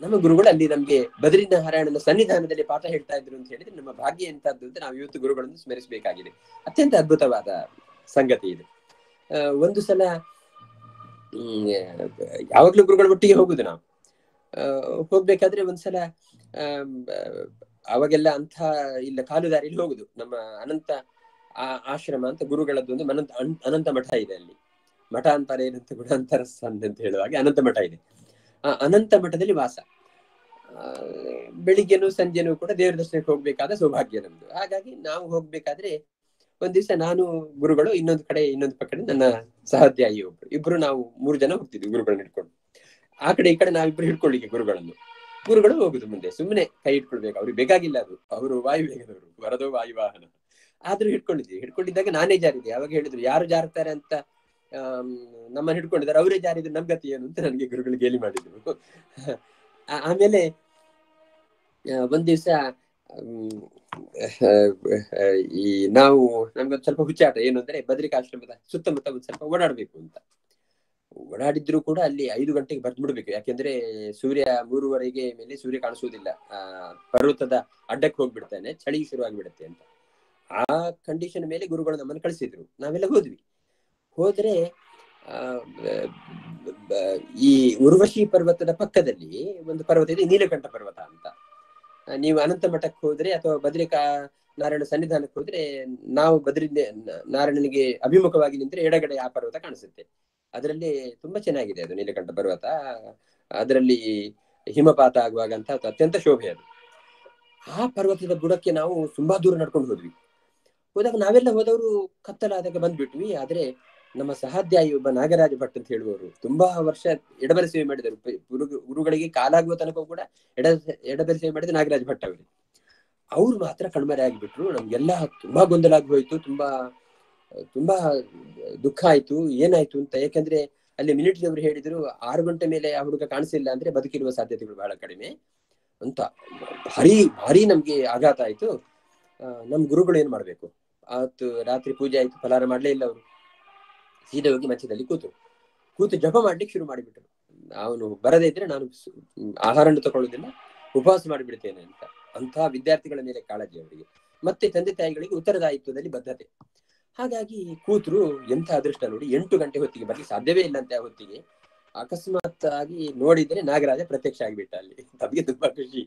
ನಮ್ಮ ಗುರುಗಳು ಅಲ್ಲಿ ನಮ್ಗೆ ಬದ್ರಿನಾರಾಯಣನ ಸನ್ನಿಧಾನದಲ್ಲಿ ಪಾಠ ಹೇಳ್ತಾ ಇದ್ರು ಅಂತ ಹೇಳಿದ್ರೆ ನಮ್ಮ ಭಾಗ್ಯ ಎಂತದ್ದು ಅಂತ ನಾವು ಇವತ್ತು ಗುರುಗಳನ್ನು ಸ್ಮರಿಸಬೇಕಾಗಿದೆ. ಅತ್ಯಂತ ಅದ್ಭುತವಾದ ಸಂಗತಿ ಇದು. ಅಹ್ ಒಂದು ಸಲ ಹ್ಮ್ ಯಾವಾಗ್ಲೂ ಗುರುಗಳ ಒಟ್ಟಿಗೆ ಹೋಗುದು ನಾವು. ಅಹ್ ಹೋಗ್ಬೇಕಾದ್ರೆ ಒಂದ್ಸಲ ಅಹ್ ಅವಾಗೆಲ್ಲ ಅಂತ ಇಲ್ಲ ಕಾಲು ದಾರಿಯಲ್ಲಿ ಹೋಗುದು. ನಮ್ಮ ಅನಂತ ಆ ಆಶ್ರಮ ಅಂತ ಗುರುಗಳದ್ದು ಒಂದು ಅನಂತ ಅನಂತ ಮಠ ಇದೆ ಅಲ್ಲಿ. ಮಠ ಅಂತಾರೆ ಏನಂತ ಕೂಡ ಅಂತರ ಅಂತ ಹೇಳುವಾಗೆ ಅನಂತ ಮಠ ಇದೆ. ಆ ಅನಂತ ಮಠದಲ್ಲಿ ವಾಸ. ಆ ಬೆಳಿಗ್ಗೆನೂ ಸಂಜೆನೂ ಕೂಡ ದೇವರ ದರ್ಶನಕ್ಕೆ ಹೋಗ್ಬೇಕಾದ ಸೌಭಾಗ್ಯ ನಮ್ದು. ಹಾಗಾಗಿ ನಾವು ಹೋಗ್ಬೇಕಾದ್ರೆ ಒಂದ್ ದಿವಸ ನಾನು ಗುರುಗಳು ಇನ್ನೊಂದು ಕಡೆ ಇನ್ನೊಂದು ಪಕ್ಕಡೆ ನನ್ನ ಸಹಾಧ್ಯಾಯಿ ಒಬ್ರು ಇಬ್ರು ನಾವು ಮೂರು ಜನ ಹೋಗ್ತಿದ್ವಿ ಗುರುಗಳನ್ನ ಹಿಡ್ಕೊಂಡು. ಆ ಕಡೆ ಈ ಕಡೆ ನಾವಿಬ್ರು ಹಿಡ್ಕೊಳ್ಳಿಕ್ಕೆ ಗುರುಗಳನ್ನು. ಗುರುಗಳು ಹೋಗುದು ಮುಂದೆ ಸುಮ್ಮನೆ ಕೈ ಇಟ್ಕೊಳ್ಬೇಕು. ಅವ್ರಿಗೆ ಬೇಕಾಗಿಲ್ಲ ಅದು, ಅವರು ವಾಯು ವೇಗದವರು, ವರದೋ ವಾಯುವಾಹನ. ಆದ್ರೂ ಹಿಡ್ಕೊಂಡಿದ್ವಿ. ಹಿಡ್ಕೊಂಡಿದ್ದಾಗ ನಾನೇ ಜಾರಿದೆ. ಯಾವಾಗ ಹೇಳಿದ್ರು ಯಾರು ಜಾರ್ತಾರೆ ಅಂತ ಅಹ್ ನಮ್ಮನ್ನ ಹಿಡ್ಕೊಂಡಿದ್ದಾರೆ, ಅವರೇ ಜಾರಿದ್ರು ನಮ್ ಗತಿ ಏನು ಅಂತ ನನಗೆ ಗುರುಗಳು ಗೇಲಿ ಮಾಡಿದ್ರು. ಆಮೇಲೆ ಒಂದ್ ದಿವ್ಸ ಈ ನಾವು ನಮ್ಗೊಂದು ಸ್ವಲ್ಪ ಹುಚ್ಚಾಟ ಏನು ಅಂದ್ರೆ ಬದ್ರಿಕಾಶ್ರಮದ ಸುತ್ತಮುತ್ತ ಒಂದ್ ಸ್ವಲ್ಪ ಓಡಾಡ್ಬೇಕು ಅಂತ. ಓಡಾಡಿದ್ರು ಕೂಡ ಅಲ್ಲಿ ಐದು ಗಂಟೆಗೆ ಬರ್ದು ಬಿಡ್ಬೇಕು. ಯಾಕೆಂದ್ರೆ ಸೂರ್ಯ ಮೂರುವರೆಗೆ ಮೇಲೆ ಸೂರ್ಯ ಕಾಣಿಸುವುದಿಲ್ಲ. ಆ ಪರ್ವತದ ಅಡ್ಡಕ್ಕೆ ಹೋಗ್ಬಿಡ್ತಾನೆ, ಚಳಿ ಶುರುವಾಗಿಬಿಡುತ್ತೆ ಅಂತ. ಆ ಕಂಡೀಷನ್ ಮೇಲೆ ಗುರುಗಳು ನಮ್ಮನ್ನು ಕಳಿಸಿದ್ರು. ನಾವೆಲ್ಲ ಹೋದ್ವಿ. ಹೋದ್ರೆ ಆ ಈ ಉರ್ವಶಿ ಪರ್ವತದ ಪಕ್ಕದಲ್ಲಿ ಒಂದು ಪರ್ವತ ಇದೆ, ನೀಲಕಂಠ ಪರ್ವತ ಅಂತ. ನೀವು ಅನಂತ ಮಠಕ್ಕೆ ಹೋದ್ರೆ ಅಥವಾ ಬದ್ರಿಕಾ ನಾರಾಯಣ ಸನ್ನಿಧಾನಕ್ಕೆ ಹೋದ್ರೆ ನಾವು ಬದ್ರಿ ನಾರಾಯಣನಿಗೆ ಅಭಿಮುಖವಾಗಿ ನಿಂತ್ರೆ ಎಡಗಡೆ ಆ ಪರ್ವತ ಕಾಣಿಸುತ್ತೆ. ಅದರಲ್ಲಿ ತುಂಬಾ ಚೆನ್ನಾಗಿದೆ ಅದು ನೀಲಕಂಠ ಪರ್ವತ. ಅದರಲ್ಲಿ ಹಿಮಪಾತ ಆಗುವಾಗಂತ ಅತ್ಯಂತ ಶೋಭೆ ಅದು. ಆ ಪರ್ವತದ ಬುಡಕ್ಕೆ ನಾವು ತುಂಬಾ ದೂರ ನಡ್ಕೊಂಡು ಹೋದ್ವಿ. ಹೋದಾಗ ನಾವೆಲ್ಲ ಹೋದವರು ಕತ್ತಲಾದಾಗ ಬಂದ್ಬಿಟ್ವಿ. ಆದ್ರೆ ನಮ್ಮ ಸಹಾಧ್ಯಾಯಿ ಒಬ್ಬ ನಾಗರಾಜ ಭಟ್ ಅಂತ ಹೇಳುವವರು ತುಂಬಾ ವರ್ಷ ಎಡಬಲ ಸೇವೆ ಮಾಡಿದರು. ಗುರುಗಳಿಗೆ ಕಾಲಾಗುವ ತನಕ ಕೂಡ ಎಡ ಎಡಬಲ ಸೇವೆ ಮಾಡಿದ ನಾಗರಾಜ ಭಟ್ ಅವರು. ಅವ್ರು ಮಾತ್ರ ಕಣ್ಮರೆ ಆಗಿಬಿಟ್ರು. ನಮ್ಗೆಲ್ಲ ತುಂಬಾ ಗೊಂದಲ ಆಗಿ ಹೋಯ್ತು. ತುಂಬಾ ತುಂಬಾ ದುಃಖ ಆಯ್ತು. ಏನಾಯ್ತು ಅಂತ. ಯಾಕಂದ್ರೆ ಅಲ್ಲಿ ಮಿಲಿಟರಿ ಅವರು ಹೇಳಿದ್ರು ಆರು ಗಂಟೆ ಮೇಲೆ ಆ ಹುಡುಗ ಕಾಣಿಸಿಲ್ಲ ಅಂದ್ರೆ ಬದುಕಿರುವ ಸಾಧ್ಯತೆಗಳು ಬಹಳ ಕಡಿಮೆ ಅಂತ. ಭಾರಿ ಭಾರಿ ನಮ್ಗೆ ಆಘಾತ ಆಯ್ತು. ಅಹ್ ನಮ್ ಗುರುಗಳು ಏನ್ ಮಾಡ್ಬೇಕು? ಆವತ್ತು ರಾತ್ರಿ ಪೂಜೆ ಆಯ್ತು, ಫಲಾರ ಮಾಡ್ಲೇ ಇಲ್ಲ ಅವರು. ಸೀದಾ ಹೋಗಿ ಮಂಚದಲ್ಲಿ ಕೂತು ಕೂತು ಜಪ ಮಾಡ್ಲಿಕ್ಕೆ ಶುರು ಮಾಡಿಬಿಟ್ರು. ಅವನು ಬರದೇ ಇದ್ರೆ ನಾನು ಆಹಾರವನ್ನು ತಗೊಳ್ಳೋದಿಲ್ಲ, ಉಪವಾಸ ಮಾಡಿಬಿಡ್ತೇನೆ ಅಂತ. ಅಂತಹ ವಿದ್ಯಾರ್ಥಿಗಳ ಮೇಲೆ ಕಾಳಜಿ ಅವರಿಗೆ. ಮತ್ತೆ ತಂದೆ ತಾಯಿಗಳಿಗೆ ಉತ್ತರದಾಯಿತ್ವದಲ್ಲಿ ಬದ್ಧತೆ. ಹಾಗಾಗಿ ಕೂತ್ರು. ಎಂಥ ಅದೃಷ್ಟ ನೋಡಿ, ಎಂಟು ಗಂಟೆ ಹೊತ್ತಿಗೆ ಬರ್ಲಿಕ್ಕೆ ಸಾಧ್ಯವೇ ಇಲ್ಲ ಅಂತ. ಆ ಹೊತ್ತಿಗೆ ಅಕಸ್ಮಾತ್ ಆಗಿ ನೋಡಿದ್ರೆ ನಾಗರಾಜ ಪ್ರತ್ಯಕ್ಷ ಆಗಿಬಿಟ್ಟ ಅಲ್ಲಿ. ತಮಗೆ ತುಂಬಾ ಖುಷಿ.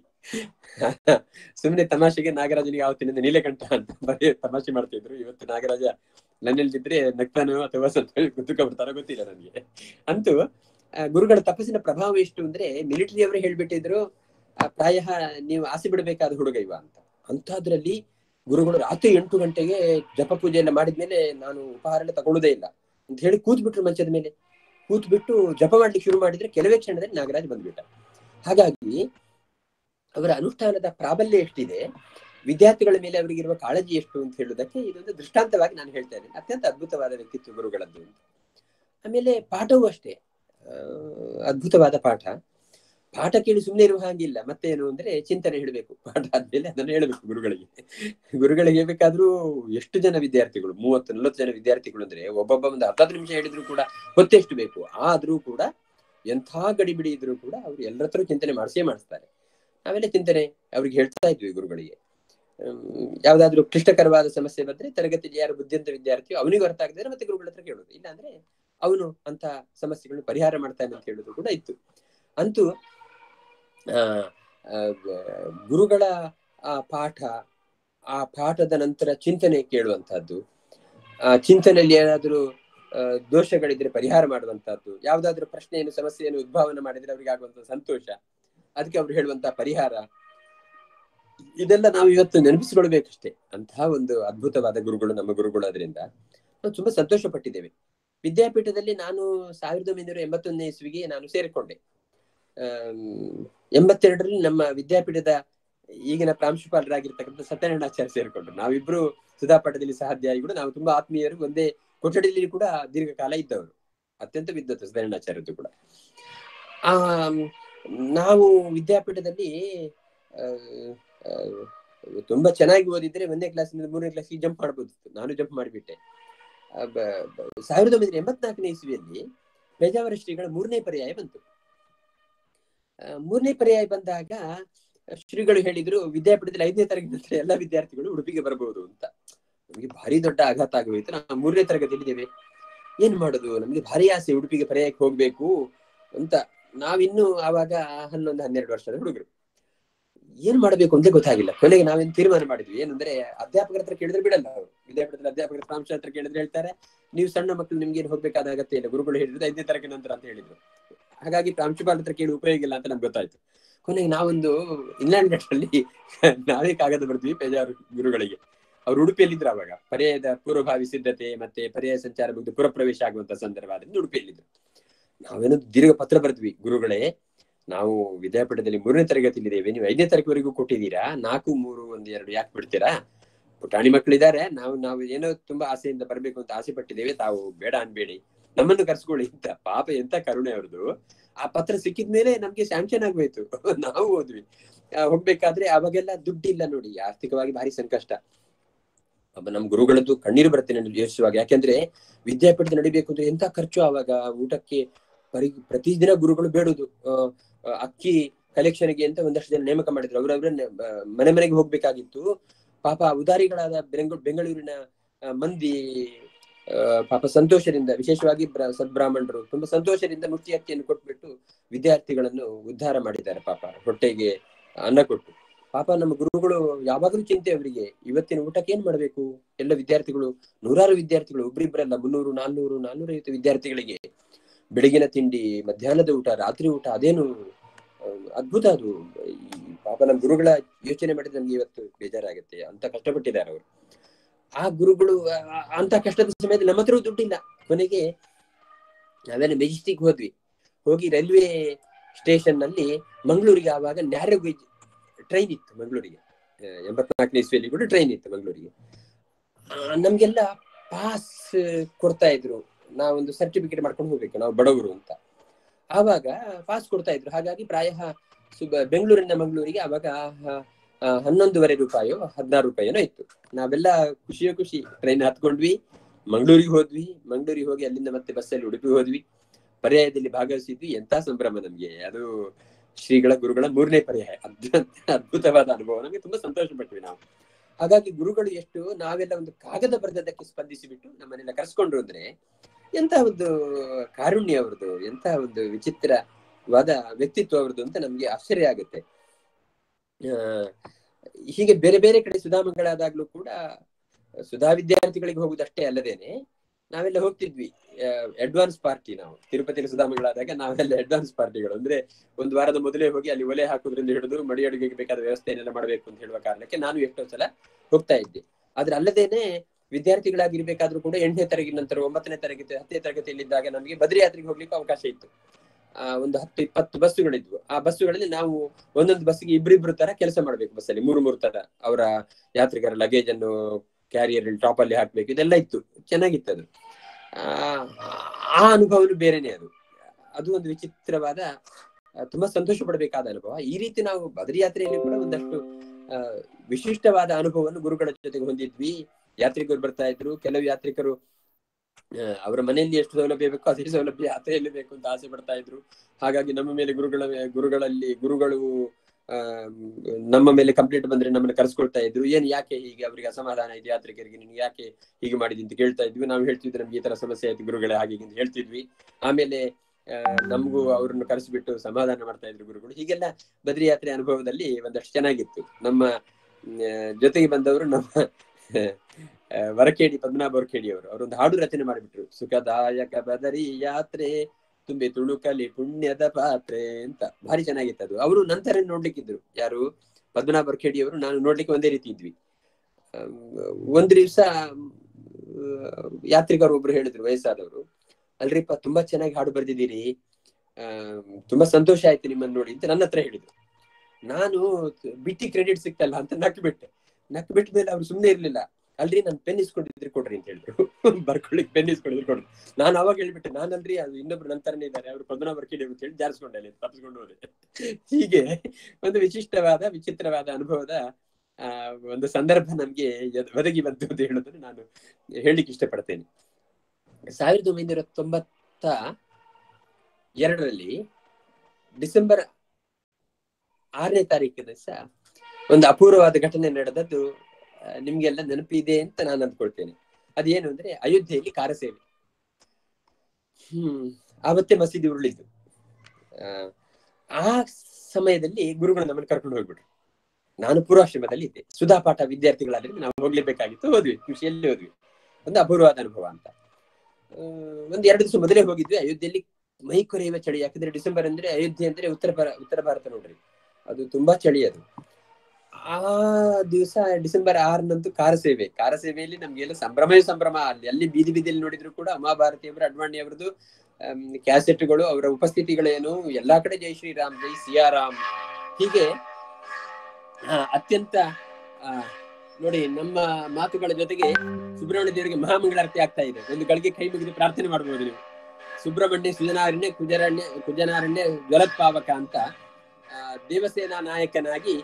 ಸುಮ್ನೆ ತಮಾಷೆಗೆ ನಾಗರಾಜನಿಗೆ ಯಾವತ್ತಿನಿಂದ ನೀಲಕಂಠ ಅಂತ ಬರೀ ತಮಾಷೆ ಮಾಡ್ತಿದ್ರು. ಇವತ್ತು ನಾಗರಾಜ ನನ್ನಲ್ಲಿದ್ರೆ ನಗ್ತಾನೋ ಅಥವಾ ಸ್ವಲ್ಪ ದುಃಖ ಬರ್ತಾನೋ ಗೊತ್ತಿಲ್ಲ ನನಗೆ. ಅಂತೂ ಗುರುಗಳ ತಪಸ್ಸಿನ ಪ್ರಭಾವ ಎಷ್ಟು ಅಂದ್ರೆ ಮಿಲಿಟರಿ ಅವರೇ ಹೇಳ್ಬಿಟ್ಟಿದ್ರು ಪ್ರಾಯ ನೀವು ಆಸೆ ಬಿಡಬೇಕಾದ ಹುಡುಗ ಇವ ಅಂತ. ಅಂತದ್ರಲ್ಲಿ ಗುರುಗಳು ರಾತ್ರಿ ಎಂಟು ಗಂಟೆಗೆ ಜಪ ಪೂಜೆ ಎಲ್ಲ ಮಾಡಿದ್ಮೇಲೆ ನಾನು ಉಪಹಾರ ಎಲ್ಲ ತಗೊಳ್ಳೋದೇ ಇಲ್ಲ ಅಂತ ಹೇಳಿ ಕೂತ್ ಬಿಟ್ರು. ಮಂಚದ ಮೇಲೆ ಕೂತ್ ಬಿಟ್ಟು ಜಪ ಮಾಡ್ಲಿಕ್ಕೆ ಶುರು ಮಾಡಿದ್ರೆ ಕೆಲವೇ ಕ್ಷಣದಲ್ಲಿ ನಾಗರಾಜ್ ಬಂದ್ಬಿಟ್ಟ. ಹಾಗಾಗಿ ಅವರ ಅನುಷ್ಠಾನದ ಪ್ರಾಬಲ್ಯ ಎಷ್ಟಿದೆ, ವಿದ್ಯಾರ್ಥಿಗಳ ಮೇಲೆ ಅವರಿಗಿರುವ ಕಾಳಜಿ ಎಷ್ಟು ಅಂತ ಹೇಳುವುದಕ್ಕೆ ಇದೊಂದು ದೃಷ್ಟಾಂತವಾಗಿ ನಾನು ಹೇಳ್ತಾ ಇದ್ದೇನೆ. ಅತ್ಯಂತ ಅದ್ಭುತವಾದ ವ್ಯಕ್ತಿತ್ವ ಗುರುಗಳದ್ದು. ಆಮೇಲೆ ಪಾಠವೂ ಅಷ್ಟೇ ಅದ್ಭುತವಾದ ಪಾಠ. ಪಾಠ ಕೇಳಿ ಸುಮ್ಮನೆ ಇರುವ ಹಾಗಿಲ್ಲ. ಮತ್ತೇನು ಅಂದ್ರೆ ಚಿಂತನೆ ಹೇಳಬೇಕು. ಪಾಠ ಆದ್ಮೇಲೆ ಅದನ್ನು ಹೇಳಬೇಕು ಗುರುಗಳಿಗೆ. ಗುರುಗಳಿಗೆ ಬೇಕಾದ್ರೂ ಎಷ್ಟು ಜನ ವಿದ್ಯಾರ್ಥಿಗಳು, ಮೂವತ್ತು ನಲ್ವತ್ತು ಜನ ವಿದ್ಯಾರ್ಥಿಗಳು ಅಂದ್ರೆ ಒಬ್ಬೊಬ್ಬ ಒಂದು ಹತ್ತತ್ತು ನಿಮಿಷ ಹೇಳಿದ್ರು ಕೂಡ ಹೊತ್ತೆಷ್ಟು ಬೇಕು. ಆದ್ರೂ ಕೂಡ ಎಂಥ ಗಡಿಬಿಡಿ ಇದ್ರು ಕೂಡ ಅವ್ರು ಎಲ್ಲರ ಹತ್ರ ಚಿಂತನೆ ಮಾಡಿಸೇ ಮಾಡಿಸ್ತಾರೆ. ಆಮೇಲೆ ಚಿಂತನೆ ಅವ್ರಿಗೆ ಹೇಳ್ತಾ ಇದ್ವಿ ಗುರುಗಳಿಗೆ. ಯಾವ್ದಾದ್ರು ಕ್ಲಿಷ್ಟಕರವಾದ ಸಮಸ್ಯೆ ಬಂದ್ರೆ ತರಗತಿಯಲ್ಲಿ ಯಾರು ಬುದ್ಧಿವಂತ ವಿದ್ಯಾರ್ಥಿಯೋ ಅವನಿಗೆ ಅರ್ಥ ಆಗದಿದ್ರೆ ಮತ್ತೆ ಗುರುಗಳ ಹತ್ರ ಕೇಳೋದು. ಇಲ್ಲ ಅಂದ್ರೆ ಅವನು ಅಂತ ಸಮಸ್ಯೆಗಳನ್ನು ಪರಿಹಾರ ಮಾಡ್ತಾನೆ ಅಂತ ಹೇಳೋದು ಕೂಡ ಇತ್ತು. ಅಂತೂ ಆ ಗುರುಗಳ ಆ ಪಾಠ, ಆ ಪಾಠದ ನಂತರ ಚಿಂತನೆ ಕೇಳುವಂತಹದ್ದು, ಆ ಚಿಂತನೆಯಲ್ಲಿ ಏನಾದ್ರು ಅಹ್ ದೋಷಗಳಿದ್ರೆ ಪರಿಹಾರ ಮಾಡುವಂತಹದ್ದು, ಯಾವ್ದಾದ್ರು ಪ್ರಶ್ನೆಯನ್ನು ಸಮಸ್ಯೆಯನ್ನು ಉದ್ಭಾವನೆ ಮಾಡಿದ್ರೆ ಅವ್ರಿಗೆ ಆಗುವಂತಹ ಸಂತೋಷ, ಅದಕ್ಕೆ ಅವ್ರು ಹೇಳುವಂತಹ ಪರಿಹಾರ, ಇದೆಲ್ಲ ನಾವು ಇವತ್ತು ನೆನಪಿಸಿಕೊಳ್ಬೇಕಷ್ಟೇ. ಅಂತಹ ಒಂದು ಅದ್ಭುತವಾದ ಗುರುಗಳು ನಮ್ಮ ಗುರುಗಳು. ಅದರಿಂದ ನಾವು ತುಂಬಾ ಸಂತೋಷ ಪಟ್ಟಿದ್ದೇವೆ. ವಿದ್ಯಾಪೀಠದಲ್ಲಿ ನಾನು ಸಾವಿರದ ಒಂಬೈನೂರ ಎಂಬತ್ತೊಂದನೇ ಇಸ್ವಿಗೆ ನಾನು ಸೇರಿಕೊಂಡೆ. ಅಹ್ ಎಂಬತ್ತೆರಡರಲ್ಲಿ ನಮ್ಮ ವಿದ್ಯಾಪೀಠದ ಈಗಿನ ಪ್ರಾಂಶುಪಾಲರಾಗಿರ್ತಕ್ಕಂಥ ಸತ್ಯನಾರಾಯಣಾಚಾರ್ಯ ಸೇರಿಕೊಂಡ್ರು. ನಾವಿಬ್ರು ಸುಧಾಪಾಠದಲ್ಲಿ ಸಹಾಧ್ಯಾಯಿಗಳು. ನಾವು ತುಂಬಾ ಆತ್ಮೀಯರು. ಒಂದೇ ಕೊಠಡಿಯಲ್ಲಿ ಕೂಡ ದೀರ್ಘಕಾಲ ಇದ್ದವರು. ಅತ್ಯಂತ ವಿದ್ವತ್ ಸತ್ಯನಾರಾಯಣಾಚಾರ್ಯದ್ದು ಕೂಡ. ಆ ನಾವು ವಿದ್ಯಾಪೀಠದಲ್ಲಿ ಅಹ್ ತುಂಬಾ ಚೆನ್ನಾಗಿ ಓದಿದ್ರೆ ಒಂದನೇ ಕ್ಲಾಸಿನಿಂದ ಮೂರನೇ ಕ್ಲಾಸಿಗೆ ಜಂಪ್ ಮಾಡ್ಬೋದಿತ್ತು. ನಾನು ಜಂಪ್ ಮಾಡಿಬಿಟ್ಟೆ. ಸಾವಿರದ ಒಂಬೈನೂರ ಎಂಬತ್ನಾಲ್ಕನೇ ಇಸ್ವಿಯಲ್ಲಿ ಪೇಜಾವರ ಶ್ರೀಗಳ ಮೂರನೇ ಪರ್ಯಾಯ ಬಂತು. ಮೂರನೇ ಪರ್ಯಾಯ ಬಂದಾಗ ಶ್ರೀಗಳು ಹೇಳಿದ್ರು ವಿದ್ಯಾಪೀಠದಲ್ಲಿ ಐದನೇ ತರಗತಿ ನಂತರ ಎಲ್ಲಾ ವಿದ್ಯಾರ್ಥಿಗಳು ಉಡುಪಿಗೆ ಬರಬಹುದು ಅಂತ. ನಮ್ಗೆ ಭಾರಿ ದೊಡ್ಡ ಆಘಾತ ಆಗೋಯ್ತು. ನಾವು ಮೂರನೇ ತರಗತಿಯಲ್ಲಿದ್ದೇವೆ, ಏನ್ ಮಾಡುದು, ನಮ್ಗೆ ಭಾರಿ ಆಸೆ ಉಡುಪಿಗೆ ಪರ್ಯಾಯಕ್ಕೆ ಹೋಗ್ಬೇಕು ಅಂತ. ನಾವಿನ್ನು ಆವಾಗ ಹನ್ನೊಂದು ಹನ್ನೆರಡು ವರ್ಷದ ಹುಡುಗರು, ಏನ್ ಮಾಡ್ಬೇಕು ಅಂತ ಗೊತ್ತಾಗಿಲ್ಲ. ಕೊನೆಗೆ ನಾವೇನ್ ತೀರ್ಮಾನ ಮಾಡಿದ್ವಿ ಏನಂದ್ರೆ, ಅಧ್ಯಾಪಕರ ಹತ್ರ ಕೇಳಿದ್ರೆ ಬಿಡಲ್ಲ ಅವರು, ವಿದ್ಯಾಪೀಠದಲ್ಲಿ ಅಧ್ಯಾಪಕರ ಪ್ರಾಂಶುಪಾಲರ ಹತ್ರ ಕೇಳಿದ್ರೆ ಹೇಳ್ತಾರೆ ನೀವು ಸಣ್ಣ ಮಕ್ಕಳು, ನಿಮ್ಗೆ ಏನು ಹೋಗ್ಬೇಕಾದ ಅಗತ್ಯ ಇಲ್ಲ, ಗುರುಗಳು ಹೇಳಿದ್ರು ಐದನೇ ತರಗತಿ ನಂತರ ಅಂತ ಹೇಳಿದ್ರು. ಹಾಗಾಗಿ ಪ್ರಾಂಶುಪಾಲರ ಹತ್ರ ಕೇಳಿ ಉಪಯೋಗ ಇಲ್ಲ ಅಂತ ನಮ್ಗೆ ಗೊತ್ತಾಯ್ತು. ಕೊನೆಗೆ ನಾವೊಂದು ಇಂಗ್ಲೆಂಡ್ ಲೆಟರಲ್ಲಿ ನಾವೇ ಕಾಗದ ಬರ್ತೀವಿ ಪೇಜಾವರ ಗುರುಗಳಿಗೆ. ಅವ್ರು ಉಡುಪಿಯಲ್ಲಿದ್ರು ಅವಾಗ, ಪರ್ಯಾಯದ ಪೂರ್ವಭಾವಿ ಸಿದ್ಧತೆ ಮತ್ತೆ ಪರ್ಯಾಯ ಸಂಚಾರ ಮುಗಿದು ಪುರಪ್ರವೇಶ ಆಗುವಂತ ಸಂದರ್ಭ ಆದ್ರಿಂದ ಉಡುಪಿಯಲ್ಲಿದ್ರು. ನಾವೇನೋ ದೀರ್ಘ ಪತ್ರ ಬರ್ದ್ವಿ, ಗುರುಗಳೇ ನಾವು ವಿದ್ಯಾಪೀಠದಲ್ಲಿ ಮೂರನೇ ತರಗತಿಲಿದ್ದೇವೆ, ನೀವು ಐದನೇ ತರಗತಿವರೆಗೂ ಕೊಟ್ಟಿದ್ದೀರಾ, ನಾಲ್ಕು ಮೂರು ಒಂದ್ ಎರಡು ಯಾಕೆ ಬಿಡ್ತೀರಾ, ಪುಟಾಣಿ ಮಕ್ಕಳಿದ್ದಾರೆ, ನಾವು ನಾವು ಏನೋ ತುಂಬಾ ಆಸೆಯಿಂದ ಬರ್ಬೇಕು ಅಂತ ಆಸೆ ಪಟ್ಟಿದ್ದೇವೆ, ತಾವು ಬೇಡ ಅನ್ಬೇಡಿ, ನಮ್ಮನ್ನು ಕರ್ಸ್ಕೊಳ್ಳಿ ಅಂತ. ಪಾಪ ಎಂತ ಕರುಣೆ ಅವ್ರದ್ದು. ಆ ಪತ್ರ ಸಿಕ್ಕಿದ್ಮೇಲೆ ನಮ್ಗೆ ಸ್ಯಾಂಕ್ಷನ್ ಆಗೋಯ್ತು. ನಾವು ಹೋದ್ವಿ. ಹೋಗ್ಬೇಕಾದ್ರೆ ಅವಾಗೆಲ್ಲ ದುಡ್ಡಿಲ್ಲ ನೋಡಿ, ಆರ್ಥಿಕವಾಗಿ ಭಾರಿ ಸಂಕಷ್ಟ. ನಮ್ ಗುರುಗಳದ್ದು ಕಣ್ಣೀರು ಬರುತ್ತೆ ನಾನು ಯೋಚಿಸುವಾಗ. ಯಾಕೆಂದ್ರೆ ವಿದ್ಯಾಪೀಠದ ನಡಿಬೇಕು ಅಂದ್ರೆ ಎಂತ ಖರ್ಚು. ಆವಾಗ ಊಟಕ್ಕೆ ಪರಿ ಪ್ರತಿದಿನ ಗುರುಗಳು ಬೇಡುದು. ಅಹ್ ಅಕ್ಕಿ ಕಲೆಕ್ಷನ್ಗೆ ಅಂತ ಒಂದಷ್ಟು ಜನ ನೇಮಕ ಮಾಡಿದ್ರು, ಅವ್ರವ್ರ ಮನೆ ಮನೆಗೆ ಹೋಗ್ಬೇಕಾಗಿತ್ತು. ಪಾಪ ಉದಾರಿಗಳಾದ ಬೆಂಗಳೂರು ಬೆಂಗಳೂರಿನ ಮಂದಿ ಪಾಪ ಸಂತೋಷದಿಂದ, ವಿಶೇಷವಾಗಿ ಸದ್ಬ್ರಾಹ್ಮಣರು ತುಂಬಾ ಸಂತೋಷದಿಂದ ಮುಷ್ಟಿ ಅಕ್ಕಿಯನ್ನು ಕೊಟ್ಬಿಟ್ಟು ವಿದ್ಯಾರ್ಥಿಗಳನ್ನು ಉದ್ಧಾರ ಮಾಡಿದ್ದಾರೆ. ಪಾಪ ಹೊಟ್ಟೆಗೆ ಅನ್ನ ಕೊಟ್ಟು. ಪಾಪ ನಮ್ಮ ಗುರುಗಳು ಯಾವಾಗಲೂ ಚಿಂತೆ ಅವರಿಗೆ, ಇವತ್ತಿನ ಊಟಕ್ಕೆ ಏನ್ ಮಾಡ್ಬೇಕು. ಎಲ್ಲ ವಿದ್ಯಾರ್ಥಿಗಳು, ನೂರಾರು ವಿದ್ಯಾರ್ಥಿಗಳು, ಒಬ್ರಿಬ್ರಲ್ಲ, ಮುನ್ನೂರು ನಾಲ್ನೂರು ನಾಲ್ನೂರೈವತ್ತು ವಿದ್ಯಾರ್ಥಿಗಳಿಗೆ ಬೆಳಗಿನ ತಿಂಡಿ, ಮಧ್ಯಾಹ್ನದ ಊಟ, ರಾತ್ರಿ ಊಟ, ಅದೇನು ಅದ್ಭುತ ಅದು. ಪಾಪ ನಮ್ಮ ಗುರುಗಳ ಯೋಚನೆ ಮಾಡಿದ್ರೆ ನಮ್ಗೆ ಇವತ್ತು ಬೇಜಾರಾಗುತ್ತೆ, ಅಂತ ಕಷ್ಟಪಟ್ಟಿದ್ದಾರೆ ಅವರು. ಆ ಗುರುಗಳು ಅಂತ ಕಷ್ಟದ ಸಮಯದಲ್ಲಿ ನಮ್ಮ ಹತ್ರ ದುಡ್ಡಿಲ್ಲ. ಕೊನೆಗೆ ನಾವೆಲ್ಲ ಮೆಜೆಸ್ಟಿಕ್ ಹೋದ್ವಿ. ಹೋಗಿ ರೈಲ್ವೆ ಸ್ಟೇಷನ್ ನಲ್ಲಿ ಮಂಗಳೂರಿಗೆ ಆವಾಗ ನ್ಯಾರೋ ಗೇಜ್ ಟ್ರೈನ್ ಇತ್ತು ಮಂಗಳೂರಿಗೆ, ಎಂಬತ್ನಾಲ್ಕನೇ ಇಸ್ವಿಯಲ್ಲಿ ಕೂಡ ಟ್ರೈನ್ ಇತ್ತು ಮಂಗಳೂರಿಗೆ. ನಮ್ಗೆಲ್ಲ ಪಾಸ್ ಕೊಡ್ತಾ ಇದ್ರು, ನಾವೊಂದು ಸರ್ಟಿಫಿಕೇಟ್ ಮಾಡ್ಕೊಂಡು ಹೋಗ್ಬೇಕು, ನಾವು ಬಡವರು ಅಂತ. ಆವಾಗ ಪಾಸ್ ಕೊಡ್ತಾ ಇದ್ರು. ಹಾಗಾಗಿ ಪ್ರಾಯ ಸುಬ ಬೆಂಗಳೂರಿನ ಮಂಗಳೂರಿಗೆ ಆವಾಗ ಹನ್ನೊಂದುವರೆ ರೂಪಾಯೋ ಹದಿನಾರು ರೂಪಾಯಿನೋ ಇತ್ತು. ನಾವೆಲ್ಲ ಖುಷಿಯೋ ಖುಷಿ ಟ್ರೈನ್ ಹತ್ಕೊಂಡ್ವಿ, ಮಂಗಳೂರಿಗೆ ಹೋದ್ವಿ. ಮಂಗಳೂರಿಗೆ ಹೋಗಿ ಅಲ್ಲಿಂದ ಮತ್ತೆ ಬಸ್ಸಲ್ಲಿ ಉಡುಪಿ ಹೋದ್ವಿ. ಪರ್ಯಾಯದಲ್ಲಿ ಭಾಗವಹಿಸಿದ್ವಿ. ಎಂತ ಸಂಭ್ರಮ ನಮ್ಗೆ ಅದು. ಶ್ರೀಗಳ ಗುರುಗಳ ಮೂರನೇ ಪರ್ಯಾಯ, ಅದ್ಭುತವಾದ ಅನುಭವ. ನಮ್ಗೆ ತುಂಬಾ ಸಂತೋಷ ಪಟ್ವಿ ನಾವು. ಹಾಗಾಗಿ ಗುರುಗಳು ಎಷ್ಟು ನಾವೆಲ್ಲ ಒಂದು ಕಾಗದ ಬರೆದದ್ದಕ್ಕೆ ಸ್ಪಂದಿಸಿ ಬಿಟ್ಟು ನಮ್ಮನ್ನೆಲ್ಲ ಕರ್ಸ್ಕೊಂಡ್ರು ಅಂದ್ರೆ ಎಂತ ಒಂದು ಕಾರುಣ್ಯ ಅವ್ರದ್ದು, ಎಂತ ಒಂದು ವಿಚಿತ್ರವಾದ ವ್ಯಕ್ತಿತ್ವ ಅವ್ರದ್ದು ಅಂತ ನಮ್ಗೆ ಆಶ್ಚರ್ಯ ಆಗುತ್ತೆ. ಆ ಹೀಗೆ ಬೇರೆ ಬೇರೆ ಕಡೆ ಸುಧಾಮಗಳಾದಾಗ್ಲೂ ಕೂಡ ಸುಧಾ ವಿದ್ಯಾರ್ಥಿಗಳಿಗೆ ಹೋಗುದಷ್ಟೇ ಅಲ್ಲದೇನೆ ನಾವೆಲ್ಲ ಹೋಗ್ತಿದ್ವಿ ಅಡ್ವಾನ್ಸ್ ಪಾರ್ಟಿ. ನಾವು ತಿರುಪತಿಯಲ್ಲಿ ಸುಧಾಮಗಳಾದಾಗ ನಾವೆಲ್ಲ ಅಡ್ವಾನ್ಸ್ ಪಾರ್ಟಿಗಳು, ಅಂದ್ರೆ ಒಂದು ವಾರದ ಮೊದಲೇ ಹೋಗಿ ಅಲ್ಲಿ ಒಲೆ ಹಾಕುದ್ರಿಂದ ಹಿಡಿದು ಮಡಿ ಅಡುಗೆಗೆ ಬೇಕಾದ ವ್ಯವಸ್ಥೆಯನ್ನೆಲ್ಲ ಮಾಡ್ಬೇಕು ಅಂತ ಹೇಳುವ ಕಾರಣಕ್ಕೆ ನಾನು ಎಷ್ಟೋ ಸಲ ಹೋಗ್ತಾ ಇದ್ದೆ. ಆದ್ರೆ ಅಲ್ಲದೇನೆ ವಿದ್ಯಾರ್ಥಿಗಳಾಗಿರ್ಬೇಕಾದ್ರೂ ಕೂಡ ಎಂಟನೇ ತರಗತಿ ನಂತರ ಒಂಬತ್ತನೇ ತರಗತಿ ಹತ್ತನೇ ತರಗತಿಯಲ್ಲಿದ್ದಾಗ ನಮಗೆ ಬದ್ರಿ ಯಾತ್ರೆಗೆ ಹೋಗ್ಲಿಕ್ಕೆ ಅವಕಾಶ ಇತ್ತು. ಆ ಒಂದು ಹತ್ತು ಇಪ್ಪತ್ತು ಬಸ್ಸುಗಳಿದ್ವು. ಆ ಬಸ್ಸುಗಳಲ್ಲಿ ನಾವು ಒಂದೊಂದು ಬಸ್ಸಿಗೆ ಇಬ್ರಿಬ್ರು ತರ ಕೆಲಸ ಮಾಡ್ಬೇಕು. ಬಸ್ಸಲ್ಲಿ ಮೂರು ಮೂರು ತರ ಅವರ ಯಾತ್ರಿಕರ ಲಗೇಜ್ ಅನ್ನು ಕ್ಯಾರಿಯರ್ ಟಾಪ್ ಅಲ್ಲಿ ಹಾಕ್ಬೇಕು, ಇದೆಲ್ಲ ಇತ್ತು. ಚೆನ್ನಾಗಿತ್ತು ಅದು. ಆ ಆ ಅನುಭವನು ಬೇರೆನೆ ಅದು. ಅದು ಒಂದು ವಿಚಿತ್ರವಾದ, ತುಂಬಾ ಸಂತೋಷ ಪಡಬೇಕಾದ ಅನುಭವ. ಈ ರೀತಿ ನಾವು ಬದ್ರಿ ಯಾತ್ರೆಯಲ್ಲಿ ಕೂಡ ಒಂದಷ್ಟು ಅಹ್ ವಿಶಿಷ್ಟವಾದ ಅನುಭವವನ್ನು ಗುರುಗಳ ಜೊತೆಗೆ ಹೊಂದಿದ್ವಿ. ಯಾತ್ರಿಕರು ಬರ್ತಾ ಇದ್ರು. ಕೆಲವು ಯಾತ್ರಿಕರು ಅವರ ಮನೆಯಲ್ಲಿ ಎಷ್ಟು ಸೌಲಭ್ಯ ಬೇಕೋ ಅದೇ ಸೌಲಭ್ಯ ಯಾತ್ರೆಯಲ್ಲಿ ಬೇಕು ಅಂತ ಆಸೆ ಪಡ್ತಾ ಇದ್ರು. ಹಾಗಾಗಿ ನಮ್ಮ ಮೇಲೆ ಗುರುಗಳ ಗುರುಗಳಲ್ಲಿ ಗುರುಗಳು ಆ ನಮ್ಮ ಮೇಲೆ ಕಂಪ್ಲೇಂಟ್ ಬಂದ್ರೆ ನಮ್ಮನ್ನು ಕರೆಸ್ಕೊಳ್ತಾ ಇದ್ರು. ಏನ್ ಯಾಕೆ ಹೀಗೆ, ಅವರಿಗೆ ಅಸಮಾಧಾನ ಇದೆ ಯಾತ್ರಿಕರಿಗೆ, ನೀನು ಯಾಕೆ ಹೀಗೆ ಮಾಡಿದಿ ಅಂತ ಕೇಳ್ತಾ ಇದ್ವಿ. ನಾವು ಹೇಳ್ತಿದ್ವಿ ನಮ್ಗೆ ಈ ತರ ಸಮಸ್ಯೆ ಆಯ್ತು ಗುರುಗಳೇ ಹಾಗೆ ಅಂತ ಹೇಳ್ತಿದ್ವಿ. ಆಮೇಲೆ ಅಹ್ ನಮಗೂ ಅವ್ರನ್ನು ಕರೆಸಿಬಿಟ್ಟು ಸಮಾಧಾನ ಮಾಡ್ತಾ ಇದ್ರು ಗುರುಗಳು. ಹೀಗೆಲ್ಲ ಬದ್ರಿ ಯಾತ್ರೆ ಅನುಭವದಲ್ಲಿ ಒಂದಷ್ಟು ಚೆನ್ನಾಗಿತ್ತು. ನಮ್ಮ ಜೊತೆಗೆ ಬಂದವರು ನಮ್ಮ ವರಖೇಡಿ ಪದ್ಮನಾಭ ವರಖೇಡಿ ಅವರು ಅವರೊಂದು ಹಾಡು ರಚನೆ ಮಾಡಿಬಿಟ್ರು. ಸುಖದಾಯಕ ಬದರಿ ಯಾತ್ರೆ ತುಂಬೆ ತುಳುಕಲಿ ಪುಣ್ಯದ ಪಾತ್ರೆ ಅಂತ. ಭಾರಿ ಚೆನ್ನಾಗಿತ್ತು ಅದು. ಅವರು ನಂತರ ನೋಡ್ಲಿಕ್ಕಿದ್ರು, ಯಾರು ಪದ್ಮನಾಭ ವರಖೇಡಿ ಅವರು. ನಾನು ನೋಡ್ಲಿಕ್ಕೆ ಒಂದೇ ರೀತಿ ಇದ್ವಿ. ಒಂದ್ ದಿವ್ಸ ಯಾತ್ರಿಕರು ಒಬ್ರು ಹೇಳಿದ್ರು, ವಯಸ್ಸಾದವರು, ಅಲ್ರಿಪ್ಪ ತುಂಬಾ ಚೆನ್ನಾಗಿ ಹಾಡು ಬರ್ದಿದ್ದೀರಿ, ಅಹ್ ತುಂಬಾ ಸಂತೋಷ ಆಯ್ತು ನಿಮ್ಮನ್ನು ನೋಡಿ ಅಂತ ನನ್ನ ಹತ್ರ ಹೇಳಿದ್ರು. ನಾನು ಬಿಟ್ಟಿ ಕ್ರೆಡಿಟ್ ಸಿಕ್ತಲ್ಲ ಅಂತ ನಕ್ ಬಿಟ್ಟೆ. ನಕ್ ಬಿಟ್ಟ ಮೇಲೆ ಅವ್ರು ಸುಮ್ನೆ ಇರ್ಲಿಲ್ಲ. ಅಲ್ರಿ ನಾನು ಪೆನ್ ಇಸ್ಕೊಂಡಿದ್ರೆ ಕೊಡ್ರಿ ಅಂತ ಹೇಳಿದ್ರು. ಬರ್ಕೊಳ್ಳಿಕ್ ಪೆನ್ ಇಸ್ಕೊಂಡಿದ್ರೆ ಕೊಡ್ರಿ. ನಾನು ಅವಾಗ ಹೇಳ್ಬಿಟ್ಟೆ, ನಾನಲ್ರಿ ಅದು ಇನ್ನೊಬ್ರು ನಂತರನೇ ಇದ್ದಾರೆ, ಅವ್ರು ಪದ್ಮನಾಭ ವರಖೇಡಿ ಅಂತ ಹೇಳಿ ಜಾರಿಸ್ಕೊಂಡೆ, ಅಲ್ಲಿ ತಪ್ಪಿಸ್ಕೊಂಡು ಹೋದೆ. ಹೀಗೆ ಒಂದು ವಿಶಿಷ್ಟವಾದ ವಿಚಿತ್ರವಾದ ಅನುಭವದ ಆ ಒಂದು ಸಂದರ್ಭ ನಮ್ಗೆ ಒದಗಿ ಬಂತು ಅಂತ ಹೇಳೋದನ್ನು ನಾನು ಹೇಳಲಿಕ್ಕೆ ಇಷ್ಟಪಡ್ತೇನೆ. ಸಾವಿರದ ಒಂಬೈನೂರ ತೊಂಬತ್ತ ಎರಡರಲ್ಲಿ ಡಿಸೆಂಬರ್ ಆರನೇ ತಾರೀಕಿನ ದಿವಸ ಒಂದು ಅಪೂರ್ವವಾದ ಘಟನೆ ನಡೆದದ್ದು ನಿಮ್ಗೆಲ್ಲ ನೆನಪಿದೆ ಅಂತ ನಾನು ಅಂದ್ಕೊಳ್ತೇನೆ. ಅದೇನು ಅಂದ್ರೆ ಅಯೋಧ್ಯೆಯಲ್ಲಿ ಕಾರಸೇವೆ. ಹ್ಮ್ ಆವತ್ತೇ ಮಸೀದಿ ಉರುಳಿದ್ದು. ಆ ಸಮಯದಲ್ಲಿ ಗುರುಗಳು ನಮ್ಮನ್ನು ಕರ್ಕೊಂಡು ಹೋಗ್ಬಿಟ್ರು. ನಾನು ಪೂರ್ವಾಶ್ರಮದಲ್ಲಿ ಇದ್ದೆ. ಸುಧಾ ಪಾಠ ವಿದ್ಯಾರ್ಥಿಗಳಾದ್ರಿಂದ ನಾವು ಹೋಗ್ಲೇಬೇಕಾಗಿತ್ತು. ಹೋದ್ವಿ, ಖುಷಿಯಲ್ಲಿ ಹೋದ್ವಿ. ಒಂದು ಅಪೂರ್ವವಾದ ಅನುಭವ ಅಂತ. ಒಂದ್ ಎರಡು ದಿವಸ ಮೊದಲೇ ಹೋಗಿದ್ವಿ. ಅಯೋಧ್ಯೆಯಲ್ಲಿ ಮೈ ಕೊರೆಯುವ ಚಳಿ. ಯಾಕಂದ್ರೆ ಡಿಸೆಂಬರ್ ಅಂದ್ರೆ ಅಯೋಧ್ಯೆ ಅಂದ್ರೆ ಉತ್ತರ ಭಾರ ಉತ್ತರ ಭಾರತ ನೋಡ್ರಿ, ಅದು ತುಂಬಾ ಚಳಿ ಅದು. ಆ ದಿವಸ ಡಿಸೆಂಬರ್ ಆರನಂತೂ ಕಾರಸೇವೆ. ಕಾರಸೇವೆಯಲ್ಲಿ ನಮ್ಗೆಲ್ಲ ಸಂಭ್ರಮವೇ ಸಂಭ್ರಮ. ಅಲ್ಲಿ ಅಲ್ಲಿ ಬೀದಿ ಬೀದಿಯಲ್ಲಿ ನೋಡಿದ್ರು ಕೂಡ ಉಮಾಭಾರತಿಯವರು, ಅಡ್ವಾಣಿ ಅವರದ್ದು ಕ್ಯಾಸೆಟ್ಗಳು, ಅವರ ಉಪಸ್ಥಿತಿಗಳೇನು, ಎಲ್ಲಾ ಕಡೆ ಜೈ ಶ್ರೀರಾಮ್, ಜೈ ಸಿಯಾರಾಮ್, ಹೀಗೆ ಅತ್ಯಂತ ಆ ನೋಡಿ ನಮ್ಮ ಮಾತುಗಳ ಜೊತೆಗೆ ಸುಬ್ರಹ್ಮಣ್ಯ ದೇವರಿಗೆ ಮಹಾಮಂಗಳಾರತಿ ಆಗ್ತಾ ಇದೆ. ಒಂದು ಗಳಿಗೆ ಕೈ ಮುಗಿದು ಪ್ರಾರ್ಥನೆ ಮಾಡಬಹುದು ನೀವು. ಸುಬ್ರಹ್ಮಣ್ಯ ಸುಜನಾರಣ್ಯ ಕುಜರಣ್ಯ ಕುಜನಾರಣ್ಯ ಜ್ವಲತ್ಪಾವಕ ಅಂತ ಆ ದೇವಸೇನಾ ನಾಯಕನಾಗಿ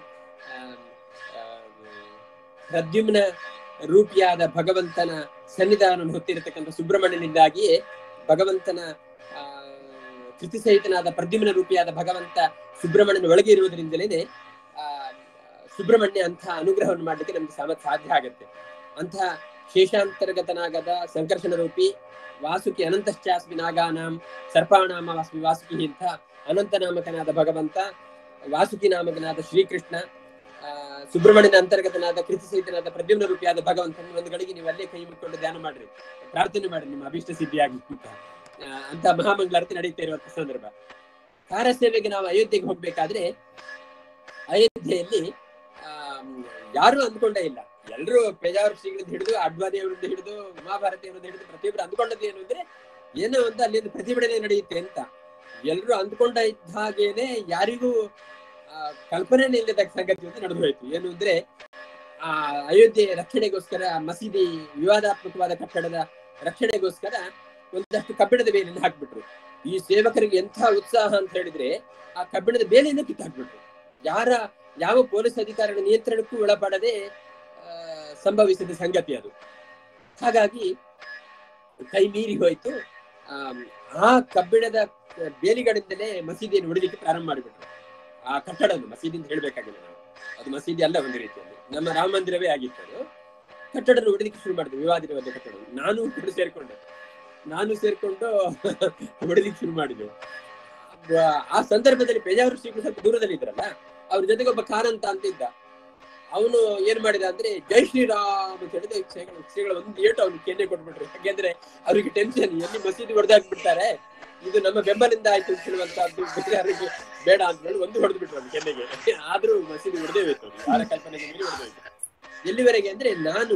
ಪ್ರದ್ಯುಮ್ನ ರೂಪಿಯಾದ ಭಗವಂತನ ಸನ್ನಿಧಾನವನ್ನು ಹೊತ್ತಿರತಕ್ಕಂಥ ಸುಬ್ರಹ್ಮಣ್ಯನಿಂದಾಗಿಯೇ ಭಗವಂತನ ಆ ಕೃತಿಸಹಿತನಾದ ಪ್ರದ್ಯುಮ್ನ ರೂಪಿಯಾದ ಭಗವಂತ ಸುಬ್ರಹ್ಮಣ್ಯನ ಒಳಗೆ ಇರುವುದರಿಂದಲೇ ಆ ಸುಬ್ರಹ್ಮಣ್ಯ ಅಂತ ಅನುಗ್ರಹವನ್ನು ಮಾಡ್ಲಿಕ್ಕೆ ನಮ್ಗೆ ಸಾಮರ್ಥ್ಯ ಸಾಧ್ಯ ಆಗುತ್ತೆ. ಅಂತ ಶೇಷಾಂತರ್ಗತನಾಗದ ಸಂಕರ್ಷಣ ರೂಪಿ ವಾಸುಕಿ ಅನಂತಶ್ಚಾಸ್ಮಿ ನಾಗಾನಾಂ ಸರ್ಪಾಣಾಮ ವಾಸ್ಮಿ ವಾಸುಕಿ ಅಂತ ಅನಂತ ನಾಮಕನಾದ ಭಗವಂತ, ವಾಸುಕಿ ನಾಮಕನಾದ ಶ್ರೀಕೃಷ್ಣ, ಆ ಸುಬ್ರಹ್ಮಣ್ಯನ ಅಂತರ್ಗತನಾದ ಕೃತಿಸಹಿತನಾದ ಪ್ರದ್ಯುಮ್ನ ರೂಪಿಯಾದ ಭಗವಂತನ ಒಂದು ಗಳಿಗೆ ನೀವು ಅಲ್ಲೇ ಕೈ ಮುಟ್ಕೊಂಡು ಧ್ಯಾನ ಮಾಡ್ರಿ, ಪ್ರಾರ್ಥನೆ ಮಾಡ್ರಿ ನಿಮ್ಮ ಅಭಿಷ್ಟ ಸಿದ್ಧಿಯಾಗಿ ಅಂತ ಮಹಾಮಂಗಳಾರತಿ ನಡೀತಾ ಇರುವಂತ ಸಂದರ್ಭ. ಕಾರಸೇವೆಗೆ ನಾವು ಅಯೋಧ್ಯೆಗೆ ಹೋಗ್ಬೇಕಾದ್ರೆ ಅಯೋಧ್ಯೆಯಲ್ಲಿ ಆ ಯಾರು ಅಂದ್ಕೊಂಡೇ ಇಲ್ಲ. ಎಲ್ರು ಪೇಜಾವರ ಶ್ರೀಗಳಿಂದ ಹಿಡಿದು ಅಡ್ವಾಣಿ ಅವರಿಂದ ಹಿಡಿದು ಉಮಾಭಾರತಿ ಅವರಿಂದ ಹಿಡಿದು ಪ್ರತಿಯೊಬ್ಬರು ಅಂದ್ಕೊಂಡದ್ದು ಏನು ಅಂದ್ರೆ ಏನೋ ಒಂದು ಅಲ್ಲಿ ಪ್ರತಿಭಟನೆ ನಡೆಯುತ್ತೆ ಅಂತ. ಎಲ್ರು ಅಂದ್ಕೊಂಡ ಇದ್ದ ಹಾಗೇನೆ ಯಾರಿಗೂ ಆ ಕಲ್ಪನೆನೇ ಇಲ್ಲದ ಸಂಗತಿ ಅಂತ ನಡೆದು ಹೋಯ್ತು. ಏನು ಅಂದ್ರೆ ಆ ಅಯೋಧ್ಯೆ ರಕ್ಷಣೆಗೋಸ್ಕರ, ಮಸೀದಿ ವಿವಾದಾತ್ಮಕವಾದ ಕಟ್ಟಡದ ರಕ್ಷಣೆಗೋಸ್ಕರ ಒಂದಷ್ಟು ಕಬ್ಬಿಣದ ಬೇಲಿಯನ್ನು ಹಾಕ್ಬಿಟ್ರು. ಈ ಸೇವಕರಿಗೆ ಎಂಥ ಉತ್ಸಾಹ ಅಂತ ಹೇಳಿದ್ರೆ ಆ ಕಬ್ಬಿಣದ ಬೇಲಿಯನ್ನು ಕಿತ್ತು ಹಾಕ್ಬಿಟ್ರು. ಯಾರ ಯಾವ ಪೊಲೀಸ್ ಅಧಿಕಾರಿಗಳ ನಿಯಂತ್ರಣಕ್ಕೂ ಒಳಪಡದೆ ಆ ಸಂಭವಿಸಿದ ಸಂಗತಿ ಅದು. ಹಾಗಾಗಿ ಕೈ ಮೀರಿ ಹೋಯ್ತು. ಆ ಆ ಕಬ್ಬಿಣದ ಬೇಲಿಗಳಿಂದಲೇ ಮಸೀದಿಯನ್ನು ಹೊಡಿಲಿಕ್ಕೆ ಪ್ರಾರಂಭ ಮಾಡಿಬಿಟ್ರು. ಆ ಕಟ್ಟಡವನ್ನು ಮಸೀದಿ ಅಂತ ಹೇಳ್ಬೇಕಾಗಿಲ್ಲ ನಾವು, ಅದು ಮಸೀದಿ ಅಲ್ಲ, ಒಂದು ರೀತಿಯಲ್ಲಿ ನಮ್ಮ ರಾಮ ಮಂದಿರವೇ ಆಗಿತ್ತು. ಅದು ಕಟ್ಟಡ ಹೊಡಿಲಿಕ್ಕೆ ಶುರು ಮಾಡಿದ್ವಿ, ವಿವಾದಿರವಾದ ಕಟ್ಟಡ. ನಾನು ಕೂಡ ಸೇರ್ಕೊಂಡೆ ನಾನು ಸೇರ್ಕೊಂಡು ಹೊಡಿಲಿಕ್ಕೆ ಶುರು ಮಾಡಿದ್ವಿ. ಆ ಸಂದರ್ಭದಲ್ಲಿ ಪೇಜಾವರ ಶ್ರೀಗಳು ಸ್ವಲ್ಪ ದೂರದಲ್ಲಿ ಇದ್ರಲ್ಲ, ಅವ್ರ ಜೊತೆಗೆ ಒಬ್ಬ ಕಾರಂತ ಅಂತ ಇದ್ದ. ಅವನು ಏನ್ ಮಾಡಿದ ಅಂದ್ರೆ ಜೈ ಶ್ರೀರಾಮ್ ಅಂತ ಹೇಳಿದ ಶ್ರೀಗಳ ಒಂದು ಏಟು ಅವ್ನು ಕೆನ್ನೆ ಕೊಟ್ಬಿಟ್ರು. ಯಾಕೆಂದ್ರೆ ಅವ್ರಿಗೆ ಟೆನ್ಷನ್, ಎಲ್ಲಿ ಮಸೀದಿ ಹೊಡೆದಾಕ್ಬಿಡ್ತಾರೆ, ಇದು ನಮ್ಮ ಬೆಂಬಲಿಂದ ಆಯ್ತು ಅಂತ ಹೇಳುವಂತದ್ದು ಯಾರಿಗೆ ಬೇಡ ಅಂತ ಹೇಳಿ ಒಂದು ಹೊಡೆದು ಬಿಟ್ರು ಅವ್ನು ಕೆನ್ನೆಗೆ. ಆದ್ರೂ ಮಸೀದಿ ಹೊಡೆದೇ ಹೋಯ್ತು, ಯಾರ ಕಲ್ಪನೆಗೆ ಮೀರಿ ಹೊಡೆದೋಯ್ತು. ಎಲ್ಲಿವರೆಗೆ ಅಂದ್ರೆ ನಾನು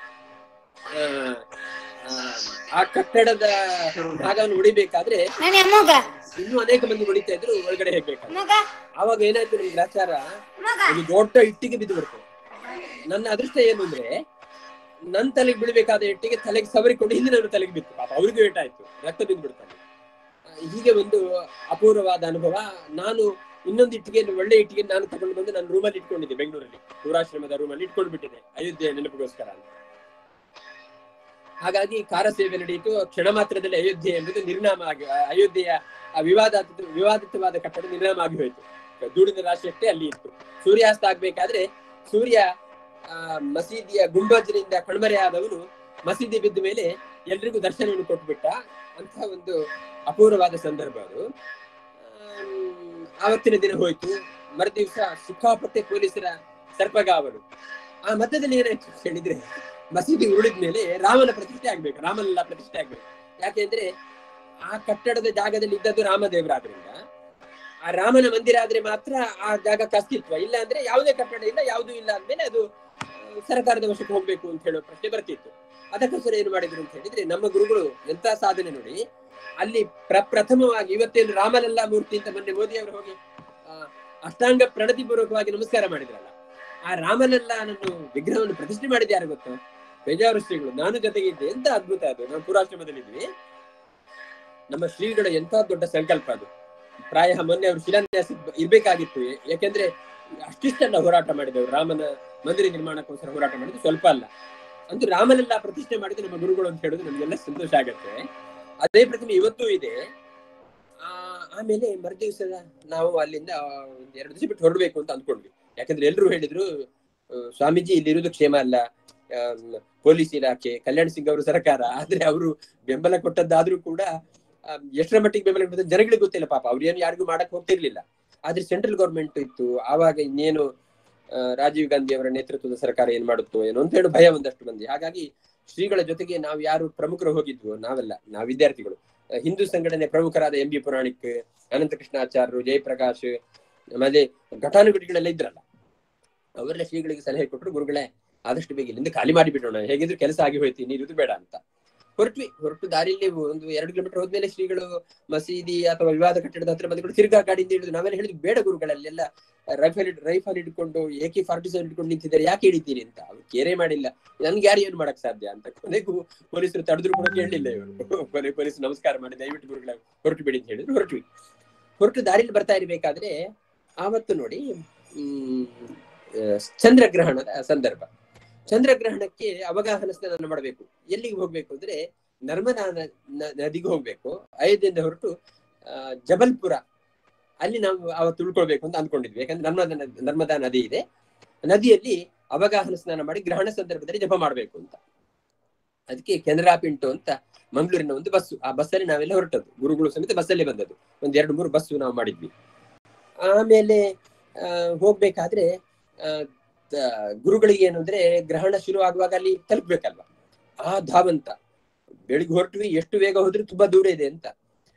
ಆ ಕಟ್ಟಡದ ಭಾಗವನ್ನು ಹೊಡಿಬೇಕಾದ್ರೆ ಇನ್ನೂ ಅನೇಕ ಮಂದಿ ಹೊಡಿತಾ ಇದ್ರು ಒಳಗಡೆ ಹೋಗ್ಬೇಕಾದ್ರೆ. ಆವಾಗ ಏನಾಯ್ತು, ನಿಮ್ಗೆ ಗ್ರಾಚಾರ ಒಂದು ದೊಡ್ಡ ಇಟ್ಟಿಗೆ ಬಿದ್ದು ಬಿಡ್ತು. ನನ್ನ ಅದೃಷ್ಟ ಏನು ಅಂದ್ರೆ ನನ್ ತಲೆಗೆ ಬೀಳ್ಬೇಕಾದ ಇಟ್ಟಿಗೆ ತಲೆಗೆ ಸವರಿಕೊಂಡು ಹಿಂದೆ ನನ್ನ ತಲೆಗೆ ಬಿತ್ತು. ಪಾಪ ಅವ್ರಿಗೂ ಏಟಾಯ್ತು, ರಕ್ತ ಬಿದ್ದು ಬಿಡ್ತಾನೆ. ಹೀಗೆ ಒಂದು ಅಪೂರ್ವವಾದ ಅನುಭವ. ನಾನು ಇನ್ನೊಂದು ಇಟ್ಟಿಗೆ, ಒಳ್ಳೆ ಇಟ್ಟಿಗೆ ನಾನು ತಗೊಂಡು ಬಂದು ನನ್ನ ರೂಮಲ್ಲಿ ಇಟ್ಕೊಂಡಿದ್ದೆ, ಬೆಂಗಳೂರಲ್ಲಿ ಪೂರ್ವಾಶ್ರಮದ ರೂಮಲ್ಲಿ ಇಟ್ಕೊಂಡು ಬಿಟ್ಟಿದ್ದೆ ಅಯೋಧ್ಯೆ ನೆನಪಿಗೋಸ್ಕರ. ಹಾಗಾಗಿ ಕಾರಸೇವೆ ನಡೆಯಿತು. ಕ್ಷಣ ಮಾತ್ರದಲ್ಲಿ ಅಯೋಧ್ಯೆ ಎಂಬುದು ನಿರ್ನಾಮ ಆಗಿ, ಅಯೋಧ್ಯೆಯ ವಿವಾದ ವಿವಾದಿತವಾದ ಕಟ್ಟಡ ನಿರ್ನಾಮ ಆಗಿ ಹೋಯಿತು. ಧೂಳಿನ ರಾಶಿ ಅಷ್ಟೇ ಅಲ್ಲಿ ಇತ್ತು. ಸೂರ್ಯಾಸ್ತ ಆಗ್ಬೇಕಾದ್ರೆ ಸೂರ್ಯ ಆ ಮಸೀದಿಯ ಗುಂಬಜ್ನಿಂದ ಕಣ್ಮರೆಯಾದವನು ಮಸೀದಿ ಬಿದ್ದ ಮೇಲೆ ಎಲ್ರಿಗೂ ದರ್ಶನವನ್ನು ಕೊಟ್ಬಿಟ್ಟ ಅಂತ ಒಂದು ಅಪೂರ್ವವಾದ ಸಂದರ್ಭ ಅದು. ಆವತ್ತಿನ ದಿನ ಹೋಯ್ತು. ಮರುದಿವ್ಸ ಸಿಕ್ಕಾಪಟ್ಟೆ ಪೊಲೀಸರ ಸರ್ಪಗಾವಲು. ಆ ಮಧ್ಯದಲ್ಲಿ ಏನಾಯ್ತು ಹೇಳಿದ್ರೆ, ಮಸೀದಿ ಉರುಳಿದ ಮೇಲೆ ರಾಮನ ಪ್ರತಿಷ್ಠೆ ಆಗ್ಬೇಕು, ರಾಮನೆಲ್ಲ ಪ್ರತಿಷ್ಠೆ ಆಗ್ಬೇಕು. ಯಾಕೆಂದ್ರೆ ಆ ಕಟ್ಟಡದ ಜಾಗದಲ್ಲಿ ಇದ್ದದ್ದು ರಾಮದೇವರಾದ್ರಿಂದ ಆ ರಾಮನ ಮಂದಿರ ಆದ್ರೆ ಮಾತ್ರ ಆ ಜಾಗಕ್ಕೆ ಅಸ್ತಿತ್ವ, ಇಲ್ಲ ಅಂದ್ರೆ ಯಾವುದೇ ಕಟ್ಟಡ ಇಲ್ಲ, ಯಾವುದೂ ಇಲ್ಲ ಅಂದ್ಮೇಲೆ ಅದು ಸರ್ಕಾರದ ವಶಕ್ಕೆ ಹೋಗ್ಬೇಕು ಅಂತ ಹೇಳೋ ಪ್ರಶ್ನೆ ಬರ್ತಿತ್ತು. ಅದಕ್ಕೋಸ್ಕರ ಏನು ಮಾಡಿದ್ರು ಅಂತ ಹೇಳಿದ್ರೆ, ನಮ್ಮ ಗುರುಗಳು ಎಂತ ಸಾಧನೆ ನೋಡಿ. ಅಲ್ಲಿ ಪ್ರಪ್ರಥಮವಾಗಿ ಇವತ್ತೇನು ರಾಮಲಲ್ಲಾ ಮೂರ್ತಿ ಅಂತ ಮೊನ್ನೆ ಮೋದಿ ಅವರು ಹೋಗಿ ಆ ಅಷ್ಟಾಂಗ ಪ್ರಣತಿ ಪೂರ್ವಕವಾಗಿ ನಮಸ್ಕಾರ ಮಾಡಿದ್ರಲ್ಲ, ಆ ರಾಮಲಲ್ಲಾನನ್ನು ವಿಗ್ರಹವನ್ನು ಪ್ರತಿಷ್ಠೆ ಮಾಡಿದ ಯಾರು ಗೊತ್ತು? ಪೇಜಾವರ ಶ್ರೀಗಳು. ನಾನು ಜೊತೆಗೆ ಇದ್ದೆ. ಎಂತ ಅದ್ಭುತ ಅದು. ನಾವು ಪೂರ್ವಾಶ್ರಮದಲ್ಲಿ ಇದ್ವಿ. ನಮ್ಮ ಶ್ರೀಗಳ ಎಂತ ದೊಡ್ಡ ಸಂಕಲ್ಪ ಅದು. ಪ್ರಾಯ ಮೊನ್ನೆ ಅವರು ಶಿಲಾನ್ಯಾಸ ಇರ್ಬೇಕಾಗಿತ್ತು. ಯಾಕೆಂದ್ರೆ ಅಷ್ಟಿಷ್ಟೆಲ್ಲ ಹೋರಾಟ ಮಾಡಿದವರು, ರಾಮನ ಮಂದಿರ ನಿರ್ಮಾಣಕ್ಕೋಸ್ಕರ ಹೋರಾಟ ಮಾಡಿದ್ದು ಸ್ವಲ್ಪ ಅಲ್ಲ. ಅಂತೂ ರಾಮನೆಲ್ಲ ಪ್ರತಿಷ್ಠೆ ಮಾಡಿದ್ದು ನಮ್ಮ ಗುರುಗಳು ಅಂತ ಹೇಳೋದು ನಮ್ಗೆಲ್ಲ ಸಂತೋಷ ಆಗತ್ತೆ. ಅದೇ ಪ್ರತಿಮೆ ಇವತ್ತೂ ಇದೆ. ಆ ಆಮೇಲೆ ಮರುದಿವಸ ನಾವು ಅಲ್ಲಿಂದ ಒಂದ್ ಎರಡು ದಿವಸ ಬಿಟ್ಟು ಹೊರಡ್ಬೇಕು ಅಂತ ಅಂದ್ಕೊಂಡ್ವಿ. ಯಾಕಂದ್ರೆ ಎಲ್ರು ಹೇಳಿದ್ರು ಸ್ವಾಮೀಜಿ ಇಲ್ಲಿ ಇರುವುದು ಕ್ಷೇಮ ಅಲ್ಲ, ಪೊಲೀಸ್ ಇಲಾಖೆ, ಕಲ್ಯಾಣ್ ಸಿಂಗ್ ಅವರು ಸರ್ಕಾರ, ಆದ್ರೆ ಅವರು ಬೆಂಬಲ ಕೊಟ್ಟದ್ದಾದ್ರೂ ಕೂಡ ಎಷ್ಟರ ಮಟ್ಟಿಗೆ ಬೆಂಬಲ ಕೊಟ್ಟದ್ದು ಜನಗಳಿಗೆ ಗೊತ್ತಿಲ್ಲ ಪಾಪ, ಅವ್ರೇನು ಯಾರಿಗೂ ಮಾಡಕ್ ಹೋಗ್ತಿರ್ಲಿಲ್ಲ. ಆದ್ರೆ ಸೆಂಟ್ರಲ್ ಗೌರ್ಮೆಂಟ್ ಇತ್ತು ಆವಾಗ, ಇನ್ನೇನು ರಾಜೀವ್ ಗಾಂಧಿ ಅವರ ನೇತೃತ್ವದ ಸರ್ಕಾರ ಏನ್ ಮಾಡುತ್ತೋ ಏನೋ ಅಂತ ಹೇಳಿ ಭಯ ಒಂದಷ್ಟು ಮಂದಿ. ಹಾಗಾಗಿ ಶ್ರೀಗಳ ಜೊತೆಗೆ ನಾವು ಯಾರು ಪ್ರಮುಖರು ಹೋಗಿದ್ವು, ನಾವೆಲ್ಲ ನಾವು ವಿದ್ಯಾರ್ಥಿಗಳು, ಹಿಂದೂ ಸಂಘಟನೆ ಪ್ರಮುಖರಾದ ಎಂ ಬಿ ಪುರಾಣಿಕ್, ಅನಂತ ಕೃಷ್ಣಾಚಾರ್ಯರು, ಜಯಪ್ರಕಾಶ್, ಆಮೇಲೆ ಘಟಾನುಘಟಿಗಳೆಲ್ಲ ಇದ್ರಲ್ಲ, ಅವರೆಲ್ಲ ಶ್ರೀಗಳಿಗೆ ಸಲಹೆ ಕೊಟ್ಟರು, ಗುರುಗಳೇ ಆದಷ್ಟು ಬೇಗ ಇಲ್ಲಿಂದ ಖಾಲಿ ಮಾಡಿಬಿಡೋಣ, ಹೇಗಿದ್ರು ಕೆಲಸ ಆಗಿ ಹೋಯ್ತು, ನೀರುದು ಬೇಡ ಅಂತ ಹೊರಟ್ವಿ. ಹೊರಟು ದಾರಿಯಲ್ಲಿ ಒಂದು ಎರಡು ಕಿಲೋಮೀಟರ್ ಹೋದ್ಮೇಲೆ ಶ್ರೀಗಳು ಮಸೀದಿ ಅಥವಾ ವಿವಾದ ಕಟ್ಟಡದ ಹತ್ರ ಬಂದ್ಕೊಂಡು ತಿರ್ಗಾ ಗಾಡಿಯಿಂದ ಹಿಡಿದು ನಾವೆಲ್ಲ ಹೇಳಿದ್ವಿ, ಬೇಡ ಗುರುಗಳಲ್ಲೆಲ್ಲ ರೈಫಲ್ ರೈಫಲ್ ಹಿಡ್ಕೊಂಡು ಎ ಕೆ ಫಾರ್ಟಿ ಸೆವೆನ್ ಹಿಡ್ಕೊಂಡು ನಿಂತಿದ್ದಾರೆ, ಯಾಕೆ ಹಿಡಿತೀರಿ ಅಂತ. ಅವ್ರು ಕೇರೆ ಮಾಡಿಲ್ಲ, ನನ್ಗೆ ಯಾರು ಏನು ಮಾಡಕ್ ಸಾಧ್ಯ ಅಂತ. ಕೊನೆಗೂ ಪೊಲೀಸರು ತಡೆದ್ರು ಕೂಡ ಕೇಳಲಿಲ್ಲ ಇವರು. ಕೊನೆ ಪೊಲೀಸ್ ನಮಸ್ಕಾರ ಮಾಡಿ ದಯವಿಟ್ಟು ಗುರುಗಳ ಹೊರಟು ಬಿಡಿ ಅಂತ ಹೇಳಿದ್ರು. ಹೊರಟ್ವಿ. ಹೊರಟು ದಾರಿಯಲ್ಲಿ ಬರ್ತಾ ಇರ್ಬೇಕಾದ್ರೆ ಆವತ್ತು ನೋಡಿ ಹ್ಮ್ ಚಂದ್ರಗ್ರಹಣದ ಸಂದರ್ಭ. ಚಂದ್ರಗ್ರಹಣಕ್ಕೆ ಅವಗಾಹನ ಸ್ನಾನ ಮಾಡಬೇಕು. ಎಲ್ಲಿಗೆ ಹೋಗ್ಬೇಕು ಅಂದ್ರೆ ನರ್ಮದಾ ನದಿಗೆ ಹೋಗ್ಬೇಕು. ಅಯೋಧ್ಯೆಯಿಂದ ಹೊರಟು ಅಹ್ ಜಬಲ್ಪುರ ಅಲ್ಲಿ ನಾವು ಅವತ್ತು ಉಳ್ಕೊಳ್ಬೇಕು ಅಂತ ಅನ್ಕೊಂಡಿದ್ವಿ. ಯಾಕಂದ್ರೆ ನರ್ಮದಾ ನರ್ಮದಾ ನದಿ ಇದೆ, ನದಿಯಲ್ಲಿ ಅವಗಾಹನ ಸ್ನಾನ ಮಾಡಿ ಗ್ರಹಣ ಸಂದರ್ಭದಲ್ಲಿ ಜಪ ಮಾಡ್ಬೇಕು ಅಂತ. ಅದಕ್ಕೆ ಕೆನರಾ ಪಿಂಟೋ ಅಂತ ಮಂಗಳೂರಿನ ಒಂದು ಬಸ್ಸು, ಆ ಬಸ್ಸಲ್ಲಿ ನಾವೆಲ್ಲ ಹೊರಟದ್ದು, ಗುರುಗಳು ಸಮೇತ ಬಸ್ಸಲ್ಲಿ ಬಂದದ್ದು. ಒಂದ್ ಎರಡು ಮೂರು ಬಸ್ಸು ನಾವು ಮಾಡಿದ್ವಿ. ಆಮೇಲೆ ಅಹ್ ಹೋಗ್ಬೇಕಾದ್ರೆ ಅಹ್ ಗುರುಗಳಿಗೆ ಏನು ಅಂದ್ರೆ ಗ್ರಹಣ ಶುರು ಆಗುವಾಗ ಅಲ್ಲಿ ತಲುಪ್ಬೇಕಲ್ವಾ, ಆ ಧಾವಂತ. ಬೆಳಿಗ್ಗೆ ಹೊರಟ್ವಿ, ಎಷ್ಟು ಬೇಗ ಹೋದ್ರೆ ತುಂಬಾ ದೂರ ಇದೆ ಅಂತ.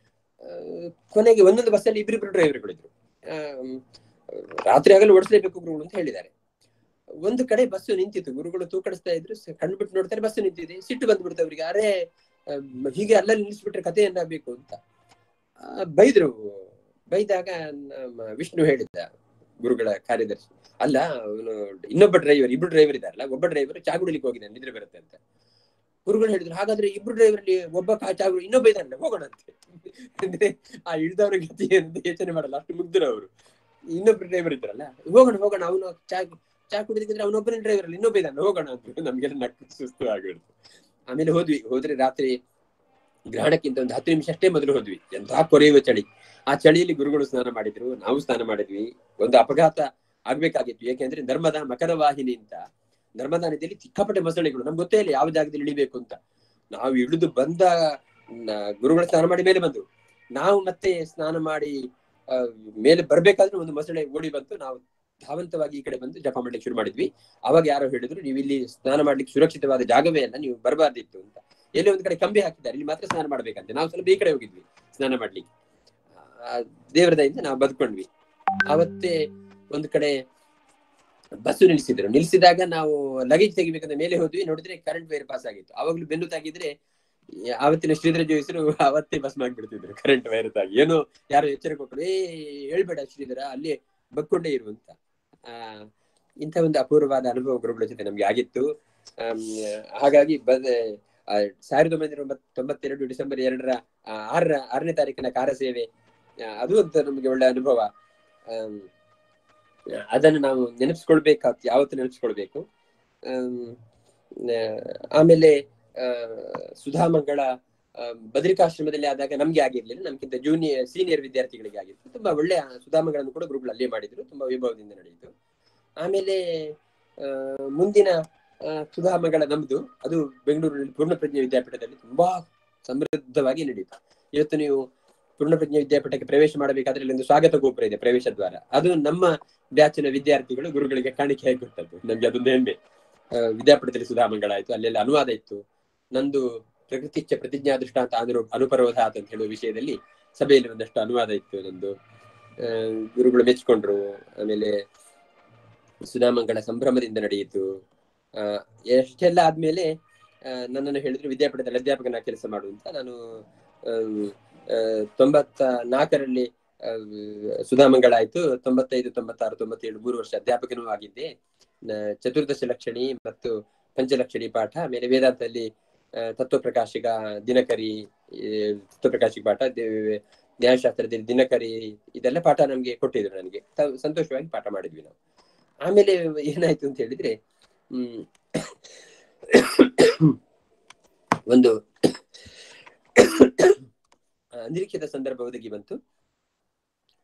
ಕೊನೆಗೆ ಒಂದೊಂದು ಬಸ್ಸಲ್ಲಿ ಇಬ್ಬರಿಬ್ರು ಡ್ರೈವರ್ಗಳಿದ್ರು. ಅಹ್ ರಾತ್ರಿ ಆಗಲು ಓಡಿಸ್ಲೇಬೇಕು ಗುರುಗಳು ಅಂತ ಹೇಳಿದ್ದಾರೆ. ಒಂದು ಕಡೆ ಬಸ್ಸು ನಿಂತಿತ್ತು, ಗುರುಗಳು ತೂಕಡಿಸ್ತಾ ಇದ್ರು, ಕಣ್ಣು ಬಿಟ್ಟು ನೋಡ್ತಾರೆ ಬಸ್ಸು ನಿಂತಿದೆ. ಸಿಟ್ಟು ಬಂದ್ಬಿಡ್ತು ಅವ್ರಿಗೆ, ಅರೆ ಹೀಗೆ ಅಲ್ಲಲ್ಲಿ ನಿಲ್ಲಿಸ್ಬಿಟ್ರೆ ಕಥೆ ಏನಾಗಬೇಕು ಅಂತ ಬೈದ್ರು. ಬೈದಾಗ ವಿಷ್ಣು ಹೇಳಿದ್ದ, ಗುರುಗಳ ಕಾರ್ಯದರ್ಶಿ, ಅಲ್ಲ ಅವನು ಇನ್ನೊಬ್ಬ ಡ್ರೈವರ್, ಇಬ್ರು ಡ್ರೈವರ್ ಇದಾರಲ್ಲ, ಒಬ್ಬ ಡ್ರೈವರ್ ಚಾ ಕುಡಿಲಿಕ್ಕೆ ಹೋಗಿದ್ದಾನೆ, ನಿದ್ರೆ ಬರುತ್ತೆ ಅಂತ. ಗುರುಗಳು ಹೇಳಿದ್ರು, ಹಾಗಾದ್ರೆ ಇಬ್ರು ಡ್ರೈವರ್ ಅಲ್ಲಿ ಒಬ್ಬ ಚಾ ಕುಡಿ ಇನ್ನೊಬ್ಬ ಇದ್ದಾನೆ, ಹೋಗೋಣ ಅಂತ. ಅಂದ್ರೆ ಆ ಇಳ್ದವ್ರ ಗತಿ ಅಂತ ಯೋಚನೆ ಮಾಡಲ್ಲ, ಅಷ್ಟು ಮುಗ್ದ್ರು ಅವರು. ಇನ್ನೊಬ್ರು ಡ್ರೈವರ್ ಇದ್ರಲ್ಲ, ಹೋಗೋಣ ಹೋಗೋಣ ಅವನು ಚಾ ಚಾ ಕುಡಿದ್ರೆ ಅವನೊಬ್ಬನೇ ಡ್ರೈವರ್ ಅಲ್ಲಿ ಇನ್ನೊಬ್ಬ ಇದ್ದಾನೆ, ಹೋಗೋಣ ಅಂತ. ನಮ್ಗೆಲ್ಲ ನಕ್ಕು ಸುಸ್ತು ಆಗಿಡ್ತು. ಆಮೇಲೆ ಹೋದ್ವಿ. ಹೋದ್ರೆ ರಾತ್ರಿ ಗ್ರಹಣಕ್ಕಿಂತ ಒಂದು ಹತ್ತು ನಿಮಿಷ ಅಷ್ಟೇ ಮೊದಲು ಹೋದ್ವಿ. ಎಂತಹ ಕೊರೆಯುವ ಚಳಿ. ಆ ಚಳಿಯಲ್ಲಿ ಗುರುಗಳು ಸ್ನಾನ ಮಾಡಿದ್ರು, ನಾವು ಸ್ನಾನ ಮಾಡಿದ್ವಿ. ಒಂದು ಅಪಘಾತ ಆಗ್ಬೇಕಾಗಿತ್ತು. ಯಾಕೆಂದ್ರೆ ನರ್ಮದಾ ಮಕರ ವಾಹಿನಿ ಅಂತ, ನರ್ಮದಾ ನದಿಯಲ್ಲಿ ಸಿಕ್ಕಾಪಟ್ಟೆ ಮೊಸಳೆಗಳು, ನಮ್ಗೆ ಗೊತ್ತೇ ಇಲ್ಲ ಯಾವ ಜಾಗದಲ್ಲಿ ಇಳಿಬೇಕು ಅಂತ. ನಾವು ಇಳಿದು ಬಂದ ಗುರುಗಳ ಸ್ನಾನ ಮಾಡಿ ಮೇಲೆ ಬಂದು, ನಾವು ಮತ್ತೆ ಸ್ನಾನ ಮಾಡಿ ಅಹ್ ಮೇಲೆ ಬರ್ಬೇಕಾದ್ರೆ ಒಂದು ಮೊಸಳೆ ಓಡಿ ಬಂತು. ನಾವು ಧಾವಂತವಾಗಿ ಈ ಕಡೆ ಬಂದು ಜಪ ಮಾಡ್ಲಿಕ್ಕೆ ಶುರು ಮಾಡಿದ್ವಿ. ಅವಾಗ ಯಾರೋ ಹೇಳಿದ್ರು, ನೀವು ಇಲ್ಲಿ ಸ್ನಾನ ಮಾಡ್ಲಿಕ್ಕೆ ಸುರಕ್ಷಿತವಾದ ಜಾಗವೇ ಅಲ್ಲ, ನೀವು ಬರಬಾರ್ದಿತ್ತು ಅಂತ. ಎಲ್ಲಿ ಒಂದ್ ಕಡೆ ಕಂಬಿ ಹಾಕಿದ್ದಾರೆ, ಇಲ್ಲಿ ಮಾತ್ರ ಸ್ನಾನ ಮಾಡ್ಬೇಕಂತೆ. ನಾವು ಸ್ವಲ್ಪ ಈ ಕಡೆ ಹೋಗಿದ್ವಿ ಸ್ನಾನ ಮಾಡ್ಲಿಕ್ಕೆ. ಆ ದೇವರ ದಯಿಂದ ನಾವು ಬದುಕೊಂಡ್ವಿ. ಅವತ್ತೇ ಒಂದು ಕಡೆ ಬಸ್ಸು ನಿಲ್ಸಿದ್ರು. ನಿಲ್ಸಿದಾಗ ನಾವು ಲಗೇಜ್ ತೆಗಿಬೇಕಂದ್ರೆ ಮೇಲೆ ಹೋದ್ವಿ, ನೋಡಿದ್ರೆ ಕರೆಂಟ್ ವೈರ್ ಪಾಸ್ ಆಗಿತ್ತು. ಅವಾಗ್ಲೂ ಬೆನ್ನು ತಾಗಿದ್ರೆ ಆವತ್ತಿನ ಶ್ರೀಧರ ಜೋಯಿಸರು ಅವತ್ತೇ ಬಸ್ ಮಾಡ್ಬಿಡ್ತಿದ್ರು, ಕರೆಂಟ್ ವೈರ್ ತಾಗಿ. ಏನೋ ಯಾರು ಎಚ್ಚರ ಕೊಟ್ಟರು, ಏ ಹೇಳ್ಬೇಡ ಶ್ರೀಧರ, ಅಲ್ಲಿ ಬಗ್ಕೊಂಡೇ ಇರುವಂತ. ಆ ಇಂಥ ಒಂದು ಅಪೂರ್ವವಾದ ಅನುಭವ ಗುರುಗಳ ಜೊತೆ ನಮ್ಗೆ ಆಗಿತ್ತು. ಅಹ್ ಹಾಗಾಗಿ ಬ ಸಾವಿರದ ಒಂಬೈನೂರ ಒಂಬತ್ ತೊಂಬತ್ತೆರಡು ಡಿಸೆಂಬರ್ ಎರಡರ ಆರರ ಆರನೇ ತಾರೀಕಿನ ಕಾರ ಸೇವೆ, ಅದು ಅಂತ ನಮ್ಗೆ ಒಳ್ಳೆ ಅನುಭವ. ಅಹ್ ಅದನ್ನು ನಾವು ನೆನಪಿಸ್ಕೊಳ್ಬೇಕಾಗ್ತದೆ, ಯಾವತ್ತು ನೆನಪಿಸ್ಕೊಳ್ಬೇಕು. ಅಹ್ ಆಮೇಲೆ ಅಹ್ ಸುಧಾಮಂಗಳ ಬದ್ರಿಕಾಶ್ರಮದಲ್ಲಿ ಆದಾಗ ನಮ್ಗೆ ಆಗಿರ್ಲಿಲ್ಲ, ನಮ್ಗಿಂತ ಜೂನಿಯರ್ ಸೀನಿಯರ್ ವಿದ್ಯಾರ್ಥಿಗಳಿಗೆ ಆಗಿತ್ತು. ತುಂಬಾ ಒಳ್ಳೆ ಸುಧಾಮಗಳನ್ನು ಕೂಡ ಗುರುಗಳು ಅಲ್ಲೇ ಮಾಡಿದ್ರು, ತುಂಬಾ ವೈಭವದಿಂದ ನಡೆಯಿತು. ಆಮೇಲೆ ಅಹ್ ಮುಂದಿನ ಸುಧಾಮಗಳ ನಮ್ದು ಅದು ಬೆಂಗಳೂರಿನಲ್ಲಿ ಪೂರ್ಣಪ್ರಜ್ಞೆ ವಿದ್ಯಾಪೀಠದಲ್ಲಿ ತುಂಬಾ ಸಮೃದ್ಧವಾಗಿ ನಡೆಯಿತು. ಇವತ್ತು ನೀವು ಪೂರ್ಣಪ್ರಜ್ಞೆ ವಿದ್ಯಾಪೀಠಕ್ಕೆ ಪ್ರವೇಶ ಮಾಡಬೇಕಾದ್ರೆ ಇಲ್ಲೊಂದು ಸ್ವಾಗತ ಗೋಪುರ ಇದೆ, ಪ್ರವೇಶ ದ್ವಾರ. ಅದು ನಮ್ಮ ಬ್ಯಾಚಿನ ವಿದ್ಯಾರ್ಥಿಗಳು ಗುರುಗಳಿಗೆ ಕಾಣಿಕೆಯಾಗಿ ಕೊಟ್ಟದ್ದು. ನಮ್ಗೆ ಅದೊಂದು ಹೆಮ್ಮೆ. ಅಹ್ ವಿದ್ಯಾಪೀಠದಲ್ಲಿ ಸುಧಾಮಂಗಳಾಯ್ತು, ಅಲ್ಲೆಲ್ಲ ಅನುವಾದ ಇತ್ತು. ನಂದು ಪ್ರಕೃತಿಚ್ಛ ಪ್ರತಿಜ್ಞಾ ದೃಷ್ಟಾಂತ ಅನು ಅನುಪರೋಧಾತ್ ಅಂತ ಹೇಳುವ ವಿಷಯದಲ್ಲಿ ಸಭೆಯಲ್ಲಿ ಒಂದಷ್ಟು ಅನುವಾದ ಇತ್ತು ನಂದು. ಅಹ್ ಗುರುಗಳು ಮೆಚ್ಕೊಂಡ್ರು. ಆಮೇಲೆ ಸುಧಾಮಂಗಳ ಸಂಭ್ರಮದಿಂದ ನಡೆಯಿತು. ಅಹ್ ಎಷ್ಟೆಲ್ಲ ಆದ್ಮೇಲೆ ಅಹ್ ನನ್ನನ್ನು ಹೇಳಿದ್ರು ವಿದ್ಯಾಪೀಠದಲ್ಲಿ ಅಧ್ಯಾಪಕನ ಕೆಲಸ ಮಾಡುವಂತ. ನಾನು ಅಹ್ ತೊಂಬತ್ತ ನಾಲ್ಕರಲ್ಲಿ ಅಹ್ ಸುಧಾಮಂಗಳ ಆಯ್ತು. ತೊಂಬತ್ತೈದು ತೊಂಬತ್ತಾರು ತೊಂಬತ್ತೇಳು ಮೂರು ವರ್ಷ ಅಧ್ಯಾಪಕನೂ ಆಗಿದ್ದೆ. ಚತುರ್ದಶ ಲಕ್ಷಣಿ ಮತ್ತು ಪಂಚಲಕ್ಷಣಿ ಪಾಠ, ಆಮೇಲೆ ವೇದಾಂತದಲ್ಲಿ ತತ್ವಪ್ರಕಾಶಿಕ ದಿನಕರಿ ತತ್ವಪ್ರಕಾಶಿಕ ಪಾಠ, ನ್ಯಾಯಶಾಸ್ತ್ರದಲ್ಲಿ ದಿನಕರಿ, ಇದೆಲ್ಲ ಪಾಠ ನಮ್ಗೆ ಕೊಟ್ಟಿದ್ರು. ನನಗೆ ಸಂತೋಷವಾಗಿ ಪಾಠ ಮಾಡಿದ್ವಿ ನಾವು. ಆಮೇಲೆ ಏನಾಯ್ತು ಅಂತ ಹೇಳಿದ್ರೆ, ಹ್ಮ್ ಒಂದು ಅನಿರೀಕ್ಷಿತ ಸಂದರ್ಭ ಒದಗಿ ಬಂತು.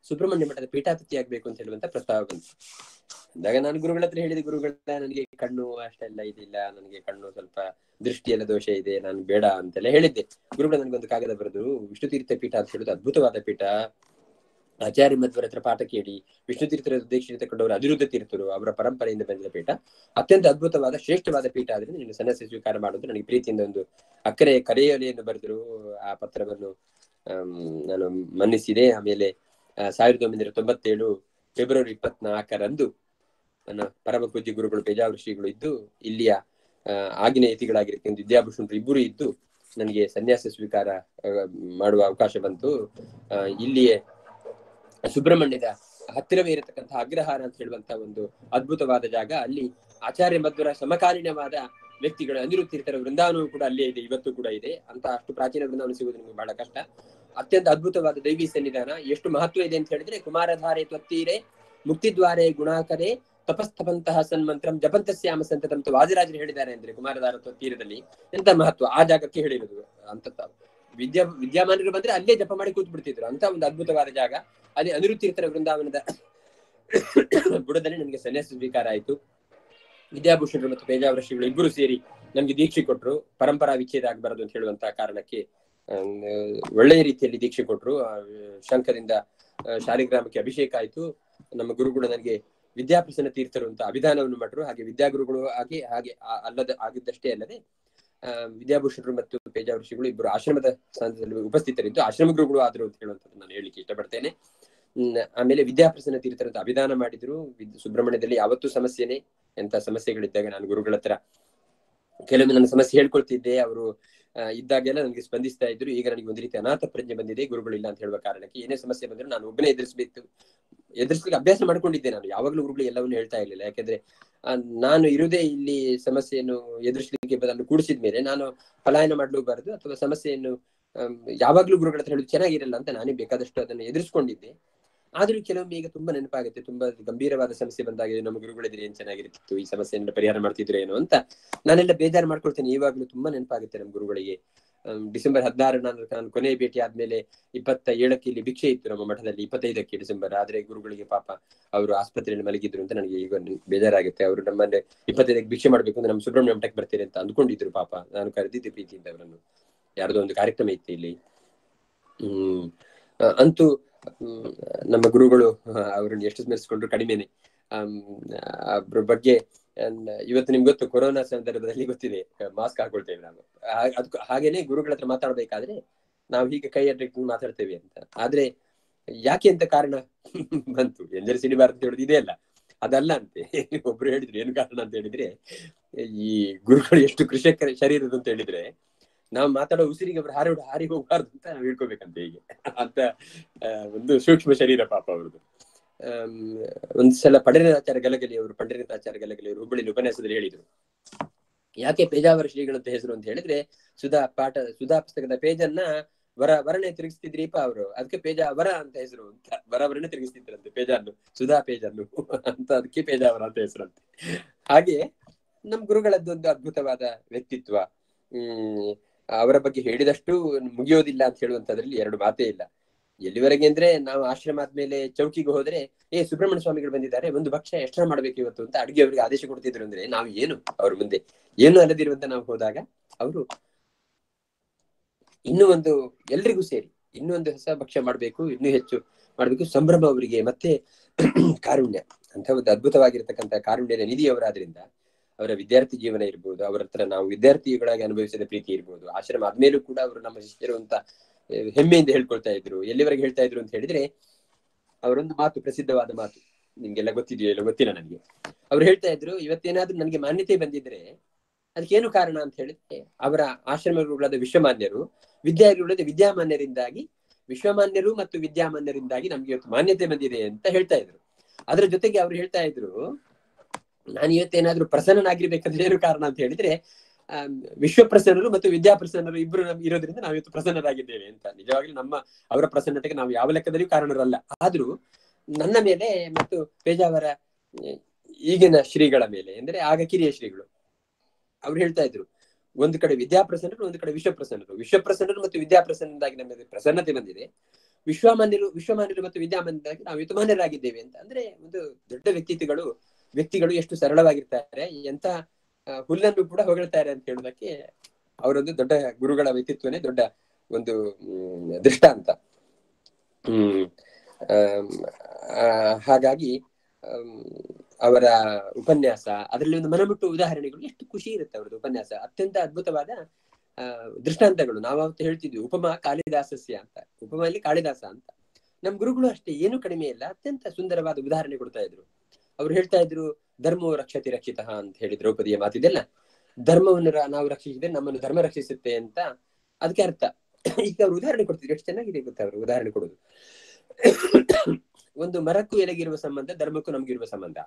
ಸುಬ್ರಹ್ಮಣ್ಯ ಮಠದ ಪೀಠಾಧಿಪತಿ ಆಗ್ಬೇಕು ಅಂತ ಹೇಳುವಂತ ಪ್ರಸ್ತಾವ ಬಂತು. ಅಂದಾಗ ನಾನು ಗುರುಗಳ ಹತ್ರ ಹೇಳಿದ, ಗುರುಗಳ ನನಗೆ ಕಣ್ಣು ಅಷ್ಟೆಲ್ಲ ಇದಿಲ್ಲ, ನನಗೆ ಕಣ್ಣು ಸ್ವಲ್ಪ ದೃಷ್ಟಿಯೆಲ್ಲ ದೋಷ ಇದೆ, ನಾನು ಬೇಡ ಅಂತೆಲ್ಲ ಹೇಳಿದ್ದೆ. ಗುರುಗಳು ನನಗೊಂದು ಕಾಗದ ಬರೆದ್ರು, ವಿಷ್ಣು ತೀರ್ಥ ಪೀಠ ಅಂತ ಹೇಳುದು ಅದ್ಭುತವಾದ ಪೀಠ, ಆಚಾರ್ಯ ಮಧ್ವರ ಹತ್ರ ಪಾಠ ಕೇಳಿ ವಿಷ್ಣು ತೀರ್ಥರ ದೀಕ್ಷೆ ತಗೊಂಡವರು ಅನಿರುದ್ಧ ತೀರ್ಥರು ಅವರ ಪರಂಪರೆಯಿಂದ ಬಂದಿದ್ದ ಪೀಠ, ಅತ್ಯಂತ ಅದ್ಭುತವಾದ ಶ್ರೇಷ್ಠವಾದ ಪೀಠ ಆದ್ರೆ ನೀನು ಸನ್ಯಾಸ ಸ್ವೀಕಾರ ಮಾಡುದು ನನಗೆ ಪ್ರೀತಿಯಿಂದ ಒಂದು ಅಕ್ಕರೆ ಕರೆಯಲೆಯನ್ನು ಬರೆದ್ರು. ಆ ಪತ್ರವನ್ನು ನಾನು ಮನ್ನಿಸಿದೆ. ಆಮೇಲೆ ಸಾವಿರದ ಒಂಬೈನೂರ ತೊಂಬತ್ತೇಳು ಫೆಬ್ರವರಿ ಇಪ್ಪತ್ನಾಲ್ಕರಂದು ನನ್ನ ಪರಮ ಪೂಜ್ಯ ಗುರುಗಳು ಪೇಜಾವರ ಶ್ರೀಗಳು ಇದ್ದು, ಇಲ್ಲಿಯ ಆಗಿನ ಯತಿಗಳಾಗಿರ್ತಕ್ಕಂಥ ವಿದ್ಯಾಭೂಷಣರು ಇಬ್ಬರು ಇದ್ದು ನನಗೆ ಸನ್ಯಾಸ ಸ್ವೀಕಾರ ಮಾಡುವ ಅವಕಾಶ ಬಂತು. ಇಲ್ಲಿಯೇ ಸುಬ್ರಹ್ಮಣ್ಯದ ಹತ್ತಿರವೇ ಇರತಕ್ಕಂತಹ ಅಗ್ರಹಾರ ಅಂತ ಹೇಳುವಂತ ಒಂದು ಅದ್ಭುತವಾದ ಜಾಗ, ಅಲ್ಲಿ ಆಚಾರ್ಯ ಮಧ್ವರ ಸಮಕಾಲೀನವಾದ ವ್ಯಕ್ತಿಗಳು ಅನಿರುದ್ಧ ತೀರ್ಥರ ವೃಂದಾವನವೂ ಕೂಡ ಅಲ್ಲೇ ಇದೆ, ಇವತ್ತು ಕೂಡ ಇದೆ. ಅಂತ ಅಷ್ಟು ಪ್ರಾಚೀನ ವೃಂದಾವನ ಸಿಗುವುದು ನಿಮಗೆ ಬಹಳ ಕಷ್ಟ. ಅತ್ಯಂತ ಅದ್ಭುತವಾದ ದೈವಿ ಸನ್ನಿಧಾನ. ಎಷ್ಟು ಮಹತ್ವ ಇದೆ ಅಂತ ಹೇಳಿದ್ರೆ, ಕುಮಾರಧಾರೆ ತ್ವತ್ತೀರೆ ಮುಕ್ತಿದ್ವಾರೆ ಗುಣಾಕರೆ ತಪಸ್ತಪಂತಹ ಸನ್ಮಂತ್ರಂ ಜಪಂತಸ್ಯಾಮ ಸಂತತಂ ಅಂತ ವಾದಿರಾಜರು ಹೇಳಿದ್ದಾರೆ ಅಂದ್ರೆ ಕುಮಾರಧಾರ ತೀರದಲ್ಲಿ ಎಂತ ಮಹತ್ವ ಆ ಜಾಗಕ್ಕೆ ಹೇಳಿರೋದು. ಅಂತ ವಿದ್ಯಾ ವಿದ್ಯಾಮಾನರು ಬಂದ್ರೆ ಅಲ್ಲೇ ಜಪ ಮಾಡಿ ಕೂತ್ ಬಿಡ್ತಿದ್ರು. ಅಂತ ಒಂದು ಅದ್ಭುತವಾದ ಜಾಗ. ಅದೇ ಅನಿರುದ್ಧ ತೀರ್ಥರ ವೃಂದಾವನದ ಬುಡದಲ್ಲಿ ನನಗೆ ಸನ್ಯಾಸ ಸ್ವೀಕಾರ ಆಯಿತು. ವಿದ್ಯಾಭೂಷಣರು ಮತ್ತು ಪೇಜಾವರ ಶ್ರೀಗಳು ಇಬ್ಬರು ಸೇರಿ ನಮ್ಗೆ ದೀಕ್ಷೆ ಕೊಟ್ಟರು. ಪರಂಪರಾ ವಿಚ್ಛೇದ ಆಗಬಾರದು ಅಂತ ಹೇಳುವಂತಹ ಕಾರಣಕ್ಕೆ ಒಳ್ಳೆಯ ರೀತಿಯಲ್ಲಿ ದೀಕ್ಷೆ ಕೊಟ್ಟರು. ಶಂಖದಿಂದ ಶಾಲಿಗ್ರಾಮಕ್ಕೆ ಅಭಿಷೇಕ ಆಯಿತು. ನಮ್ಮ ಗುರುಗಳು ನನಗೆ ವಿದ್ಯಾಪ್ರಸನ್ನ ತೀರ್ಥರು ಅಂತ ಅಭಿಧಾನವನ್ನು ಮಾಡಿದ್ರು. ಹಾಗೆ ವಿದ್ಯಾಗುರುಗಳು ಆಗಿ ಹಾಗೆ ಅಲ್ಲದ ಆಗಿದ್ದಷ್ಟೇ ಅಲ್ಲದೆ ಅಹ್ ವಿದ್ಯಾಭೂಷಣರು ಮತ್ತು ಪೇಜಾವರ ಶ್ರೀಗಳು ಇಬ್ಬರು ಆಶ್ರಮದ ಸ್ಥಾನದಲ್ಲಿ ಉಪಸ್ಥಿತರಿದ್ದು ಆಶ್ರಮ ಗುರುಗಳು ಆದರು ಅಂತ ಹೇಳುವಂಥದ್ದು ನಾನು ಹೇಳಿಕ್ಕೆ ಇಷ್ಟಪಡ್ತೇನೆ. ಹ್ಮ್ ಆಮೇಲೆ ವಿದ್ಯಾಪ್ರಸನ್ನ ತೀರ್ಥರು ಅಂತ ಅಭಿಧಾನ ಮಾಡಿದ್ರು. ಸುಬ್ರಹ್ಮಣ್ಯದಲ್ಲಿ ಯಾವತ್ತೂ ಸಮಸ್ಯೆನೆ, ಎಂತ ಸಮಸ್ಯೆಗಳಿದ್ದಾಗ ನಾನು ಗುರುಗಳ ಹತ್ರ ಕೆಲವೊಮ್ಮೆ ನನ್ನ ಸಮಸ್ಯೆ ಹೇಳ್ಕೊಳ್ತಿದ್ದೆ. ಅವರು ಅಹ್ ಇದ್ದಾಗೆಲ್ಲ ನನಗೆ ಸ್ಪಂದಿಸ್ತಾ ಇದ್ರು. ಈಗ ನನಗೆ ಒಂದು ರೀತಿ ಅನಾಥ ಪ್ರಜ್ಞೆ ಬಂದಿದೆ, ಗುರುಗಳಿಲ್ಲ ಅಂತ ಹೇಳುವ ಕಾರಣಕ್ಕೆ ಏನೇ ಸಮಸ್ಯೆ ಬಂದ್ರು ನಾನು ಒಬ್ಬನೇ ಎದುರಿಸಬೇಕು ಎದುರಿಸ್ಲಿಕ್ಕೆ ಅಭ್ಯಾಸ ಮಾಡ್ಕೊಂಡಿದ್ದೆ. ನಾನು ಯಾವಾಗ್ಲೂ ಗುರುಗಳು ಎಲ್ಲವನ್ನೂ ಹೇಳ್ತಾ ಇರ್ಲಿಲ್ಲ. ಯಾಕಂದ್ರೆ ನಾನು ಇರುವುದೇ ಇಲ್ಲಿ ಸಮಸ್ಯೆಯನ್ನು ಎದುರಿಸಲಿಕ್ಕೆ ಅದನ್ನು ಕೂಡಿಸಿದ ಮೇಲೆ ನಾನು ಪಲಾಯನ ಮಾಡ್ಲೂಬಾರದು ಅಥವಾ ಸಮಸ್ಯೆಯನ್ನು ಯಾವಾಗ್ಲೂ ಗುರುಗಳ ಹತ್ರ ಹೇಳುದು ಚೆನ್ನಾಗಿರಲ್ಲ ಅಂತ ನಾನೇ ಬೇಕಾದಷ್ಟು ಅದನ್ನು ಎದುರಿಸ್ಕೊಂಡಿದ್ದೆ. ಆದ್ರೂ ಕೆಲವೊಮ್ಮೆ ಈಗ ತುಂಬಾ ನೆನಪಾಗುತ್ತೆ, ತುಂಬಾ ಗಂಭೀರವಾದ ಸಮಸ್ಯೆ ಬಂದಾಗ ನಮ್ಮ ಗುರುಗಳಿದ್ರೆ ಏನ್ ಚೆನ್ನಾಗಿರ್ತಿತ್ತು, ಈ ಸಮಸ್ಯೆಯನ್ನ ಪರಿಹಾರ ಮಾಡ್ತಿದ್ರು ಏನೋ ಅಂತ ನಾನೆಲ್ಲ ಬೇಜಾರು ಮಾಡ್ಕೊಳ್ತೇನೆ. ಇವಾಗ್ಲೂ ತುಂಬಾ ನೆನಪಾಗುತ್ತೆ ನಮ್ಮ ಗುರುಗಳಿಗೆ. ಡಿಸೆಂಬರ್ ಹದಿನಾರು ನಾನು ನಾನು ಕೊನೆ ಭೇಟಿ ಆದ್ಮೇಲೆ ಇಪ್ಪತ್ತ ಏಳಕ್ಕೆ ಇಲ್ಲಿ ಭಿಕ್ಷೆ ಇತ್ತು ನಮ್ಮ ಮಠದಲ್ಲಿ, ಇಪ್ಪತ್ತೈದಕ್ಕೆ ಡಿಸೆಂಬರ್. ಆದ್ರೆ ಗುರುಗಳಿಗೆ ಪಾಪ ಅವರು ಆಸ್ಪತ್ರೆಯಲ್ಲಿ ಮಲಗಿದ್ರು ಅಂತ ನನಗೆ ಈಗ ಬೇಜಾರಾಗುತ್ತೆ. ಅವರು ನಮ್ಮನ್ನೇ ಇಪ್ಪತ್ತೈದಕ್ಕೆ ಭಿಕ್ಷೆ ಮಾಡ್ಬೇಕು ಅಂದ್ರೆ ನಮ್ಮ ಸುಬ್ರಹ್ಮಣ್ಯ ಮಠಕ್ಕೆ ಬರ್ತೀರಿ ಅಂತ ಅಂದ್ಕೊಂಡಿದ್ರು. ಪಾಪ ನಾನು ಕರೆದಿದ್ದೆ ಪ್ರೀತಿಯಿಂದ ಅವರನ್ನು, ಯಾರ್ದೋ ಒಂದು ಕಾರ್ಯಕ್ರಮ ಇತ್ತು ಇಲ್ಲಿ. ಹ್ಮ್ ಅಂತೂ ಹ್ಮ್ ನಮ್ಮ ಗುರುಗಳು ಅವ್ರನ್ನ ಎಷ್ಟು ಸ್ಮರಿಸಿಕೊಂಡ್ರು ಕಡಿಮೆನೆ. ಹ್ಮ್ ಅದ್ರ ಬಗ್ಗೆ ಇವತ್ತು ನಿಮ್ಗೆ ಗೊತ್ತು, ಕೊರೋನಾ ಸಂದರ್ಭದಲ್ಲಿ ಗೊತ್ತಿದೆ ಮಾಸ್ಕ್ ಹಾಕೊಳ್ತೇವೆ ನಾವು. ಅದಕ್ಕೆ ಹಾಗೇನೆ ಗುರುಗಳ ಹತ್ರ ಮಾತಾಡ್ಬೇಕಾದ್ರೆ ನಾವು ಹೀಗೆ ಕೈ ಅಡ್ಡ ಮಾತಾಡ್ತೇವೆ ಅಂತ. ಆದ್ರೆ ಯಾಕೆ ಅಂತ ಕಾರಣ ಬಂತು, ಎಂಜಲ್ ಸಿಡಿಬಾರ್ದು ಅಂತ ಹೇಳುದು ಇದೆ ಅಲ್ಲ, ಅದಲ್ಲ ಅಂತೆ. ಒಬ್ರು ಹೇಳಿದ್ರು ಏನು ಕಾರಣ ಅಂತ ಹೇಳಿದ್ರೆ, ಈ ಗುರುಗಳು ಎಷ್ಟು ಕೃಷಿಕ ಶರೀರದ ಅಂತ ಹೇಳಿದ್ರೆ ನಾವು ಮಾತಾಡೋ ಉಸಿರಿಗೆ ಅವ್ರು ಹಾರಿ ಹಾರಿ ಹೋಗ್ಬಾರ್ದು ಅಂತ ನಾವು ಹೇಳ್ಕೋಬೇಕಂತ. ಹೀಗೆ ಅಂತ ಒಂದು ಸೂಕ್ಷ್ಮ ಶರೀರ ಪಾಪ ಅವ್ರದ್ದು. ಅಹ್ ಒಂದ್ಸಲ ಪಂಡರೀನಾಚಾರ್ಯ ಗಲಗಲಿ ಅವರು ಪಂಡರೀನಾಚಾರ್ಯ ಗಲಗಲಿ ಅವರು ಹುಬ್ಬಳ್ಳಿ ಉಪನ್ಯಾಸದಲ್ಲಿ ಹೇಳಿದ್ರು, ಯಾಕೆ ಪೇಜಾವರ ಶ್ರೀಗಳಂತ ಹೆಸರು ಅಂತ ಹೇಳಿದ್ರೆ, ಸುಧಾ ಪಾಠ ಸುಧಾ ಪುಸ್ತಕದ ಪೇಜನ್ನ ವರ ವರನೆ ತಿರುಗಿಸ್ತಿದ್ರಿಪ ಅವರು, ಅದಕ್ಕೆ ಪೇಜಾವರ ಅಂತ ಹೆಸರು ಅಂತ. ವರವರನೆ ತಿರುಗಿಸ್ತಿದ್ರಂತೆ ಪೇಜನ್ನು, ಸುಧಾ ಪೇಜನ್ನು ಅಂತ, ಅದಕ್ಕೆ ಪೇಜಾವರ ಅಂತ ಹೆಸರಂತೆ. ಹಾಗೆ ನಮ್ ಗುರುಗಳದ್ದು ಒಂದು ಅದ್ಭುತವಾದ ವ್ಯಕ್ತಿತ್ವ. ಹ್ಮ್ ಅವರ ಬಗ್ಗೆ ಹೇಳಿದಷ್ಟು ಮುಗಿಯೋದಿಲ್ಲ ಅಂತ ಹೇಳುವಂತದ್ರಲ್ಲಿ ಎರಡು ಮಾತೇ ಇಲ್ಲ. ಎಲ್ಲಿವರೆಗೆ ಅಂದ್ರೆ, ನಾವು ಆಶ್ರಮ ಆದ್ಮೇಲೆ ಚೌಕಿಗೆ ಹೋದ್ರೆ, ಏ ಸುಬ್ರಹ್ಮಣ್ಯ ಸ್ವಾಮಿಗಳು ಬಂದಿದ್ದಾರೆ, ಒಂದು ಭಕ್ಷ ಎಷ್ಟರ ಮಾಡ್ಬೇಕು ಇವತ್ತು ಅಂತ ಅಡುಗೆ ಅವರಿಗೆ ಆದೇಶ ಕೊಡ್ತಿದ್ರು. ಅಂದ್ರೆ ನಾವು ಏನು ಅವ್ರ ಮುಂದೆ ಏನು ಅಲ್ಲದಿರುವಂತ ನಾವು ಹೋದಾಗ ಅವರು ಇನ್ನೂ ಒಂದು ಎಲ್ರಿಗೂ ಸೇರಿ ಇನ್ನೂ ಒಂದು ಹೊಸ ಭಕ್ಷ್ಯ ಮಾಡ್ಬೇಕು, ಇನ್ನೂ ಹೆಚ್ಚು ಮಾಡ್ಬೇಕು, ಸಂಭ್ರಮ ಅವರಿಗೆ. ಮತ್ತೆ ಕಾರುಣ್ಯ ಅಂತ ಒಂದು ಅದ್ಭುತವಾಗಿರ್ತಕ್ಕಂಥ ಕಾರುಣ್ಯದ ನಿಧಿಯವರಾದ್ರಿಂದ ಅವರ ವಿದ್ಯಾರ್ಥಿ ಜೀವನ ಇರ್ಬೋದು, ಅವರ ಹತ್ರ ನಾವು ವಿದ್ಯಾರ್ಥಿಗಳಾಗಿ ಅನುಭವಿಸಿದ ಪ್ರೀತಿ ಇರ್ಬೋದು, ಆಶ್ರಮ ಆದ್ಮೇಲೂ ಕೂಡ ಅವರು ನಮ್ಮ ಶಿಷ್ಯರು ಅಂತ ಹೆಮ್ಮೆಯಿಂದ ಹೇಳ್ಕೊಳ್ತಾ ಇದ್ರು. ಎಲ್ಲಿವರೆಗೆ ಹೇಳ್ತಾ ಇದ್ರು ಅಂತ ಹೇಳಿದ್ರೆ, ಅವರೊಂದು ಮಾತು, ಪ್ರಸಿದ್ಧವಾದ ಮಾತು, ನಿಮ್ಗೆಲ್ಲ ಗೊತ್ತಿದೆಯೋ ಇಲ್ಲ ಗೊತ್ತಿಲ್ಲ ನನಗೆ. ಅವ್ರು ಹೇಳ್ತಾ ಇದ್ರು, ಇವತ್ತೇನಾದ್ರೂ ನನಗೆ ಮಾನ್ಯತೆ ಬಂದಿದ್ರೆ ಅದಕ್ಕೇನು ಕಾರಣ ಅಂತ ಹೇಳಿದ್ರೆ, ಅವರ ಆಶ್ರಮಗಳಾದ ವಿಶ್ವಮಾನ್ಯರು, ವಿದ್ಯಾರ್ಥಿಗಳಾದ ವಿದ್ಯಾಮಾನ್ಯರಿಂದಾಗಿ, ವಿಶ್ವಮಾನ್ಯರು ಮತ್ತು ವಿದ್ಯಾಮಾನ್ಯರಿಂದಾಗಿ ನಮ್ಗೆ ಇವತ್ತು ಮಾನ್ಯತೆ ಬಂದಿದೆ ಅಂತ ಹೇಳ್ತಾ ಇದ್ರು. ಅದ್ರ ಜೊತೆಗೆ ಅವ್ರು ಹೇಳ್ತಾ ಇದ್ರು, ನಾನು ಇವತ್ತೇನಾದ್ರೂ ಪ್ರಸನ್ನನಾಗಿರ್ಬೇಕಂದ್ರೆ ಏನು ಕಾರಣ ಅಂತ ಹೇಳಿದ್ರೆ, ಆ ವಿಶ್ವಪ್ರಸನ್ನರು ಮತ್ತು ವಿದ್ಯಾಪ್ರಸನ್ನರು ಇಬ್ರು ನಮ್ ಇರೋದ್ರಿಂದ ನಾವು ಇವತ್ತು ಪ್ರಸನ್ನರಾಗಿದ್ದೇವೆ ಅಂತ. ನಿಜವಾಗ್ಲೂ ನಮ್ಮ ಅವರ ಪ್ರಸನ್ನತೆಗೆ ನಾವು ಯಾವ ಲೆಕ್ಕದಲ್ಲಿಯೂ ಕಾರಣರಲ್ಲ. ಆದ್ರೂ ನನ್ನ ಮೇಲೆ ಮತ್ತು ಪೇಜಾವರ ಈಗಿನ ಶ್ರೀಗಳ ಮೇಲೆ, ಅಂದ್ರೆ ಆಗ ಕಿರಿಯ ಶ್ರೀಗಳು, ಅವ್ರು ಹೇಳ್ತಾ ಇದ್ರು, ಒಂದು ಕಡೆ ವಿದ್ಯಾಪ್ರಸನ್ನರು, ಒಂದು ಕಡೆ ವಿಶ್ವಪ್ರಸನ್ನರು. ವಿಶ್ವಪ್ರಸನ್ನರು ಮತ್ತು ವಿದ್ಯಾಪ್ರಸನ್ನರಾಗಿ ನಮಗೆ ಪ್ರಸನ್ನತೆ ಬಂದಿದೆ. ವಿಶ್ವಮಾನ್ಯರು ವಿಶ್ವಮಾನ್ಯರು ಮತ್ತು ವಿದ್ಯಾಮಾನ್ಯರಾಗಿ ನಾವು ಯುತಮಾನ್ಯರಾಗಿದ್ದೇವೆ ಅಂತ. ಅಂದ್ರೆ ಒಂದು ದೊಡ್ಡ ವ್ಯಕ್ತಿತ್ವಗಳು ವ್ಯಕ್ತಿಗಳು ಎಷ್ಟು ಸರಳವಾಗಿರ್ತಾರೆ, ಎಂತ ಹುಲ್ಲನ್ನು ಕೂಡ ಹೊಗಳ್ತಾರೆ ಅಂತ ಹೇಳೋದಕ್ಕೆ ಅವರೊಂದು ದೊಡ್ಡ ಗುರುಗಳ ವ್ಯಕ್ತಿತ್ವನೇ ದೊಡ್ಡ ಒಂದು ಹ್ಮ್ ದೃಷ್ಟಾಂತ. ಹ್ಮ್ ಆ ಹಾಗಾಗಿ ಅವರ ಉಪನ್ಯಾಸ, ಅದರಲ್ಲಿ ಒಂದು ಮನಮುಟ್ಟು ಉದಾಹರಣೆಗಳು, ಎಷ್ಟು ಖುಷಿ ಇರುತ್ತೆ ಅವರದ್ದು ಉಪನ್ಯಾಸ. ಅತ್ಯಂತ ಅದ್ಭುತವಾದ ಆ ದೃಷ್ಟಾಂತಗಳು. ನಾವತ್ತು ಹೇಳ್ತಿದ್ವಿ ಉಪಮಾ ಕಾಳಿದಾಸಸ್ಯ ಅಂತ, ಉಪಮಲ್ಲಿ ಕಾಳಿದಾಸ ಅಂತ. ನಮ್ ಗುರುಗಳು ಅಷ್ಟೇ, ಏನು ಕಡಿಮೆ ಇಲ್ಲ, ಅತ್ಯಂತ ಸುಂದರವಾದ ಉದಾಹರಣೆ ಕೊಡ್ತಾ ಇದ್ರು. ಅವ್ರು ಹೇಳ್ತಾ ಇದ್ರು ಧರ್ಮೋ ರಕ್ಷತಿ ರಕ್ಷಿತ ಅಂತ ಹೇಳಿ ದ್ರೌಪದಿಯ ಮಾತಿದೆಲ್ಲ, ಧರ್ಮವನ್ನು ನಾವು ರಕ್ಷಿಸಿದ್ರೆ ನಮ್ಮನ್ನು ಧರ್ಮ ರಕ್ಷಿಸುತ್ತೆ ಅಂತ ಅದಕ್ಕೆ ಅರ್ಥ. ಈಗ ಅವ್ರು ಉದಾಹರಣೆ ಕೊಡ್ತಿದ್ರು, ಎಷ್ಟು ಚೆನ್ನಾಗಿದೆ ಗೊತ್ತಾ ಅವರು ಉದಾಹರಣೆ ಕೊಡೋದು. ಒಂದು ಮರಕ್ಕೂ ಎಲೆಗಿರುವ ಸಂಬಂಧ, ಧರ್ಮಕ್ಕೂ ನಮ್ಗಿರುವ ಸಂಬಂಧ.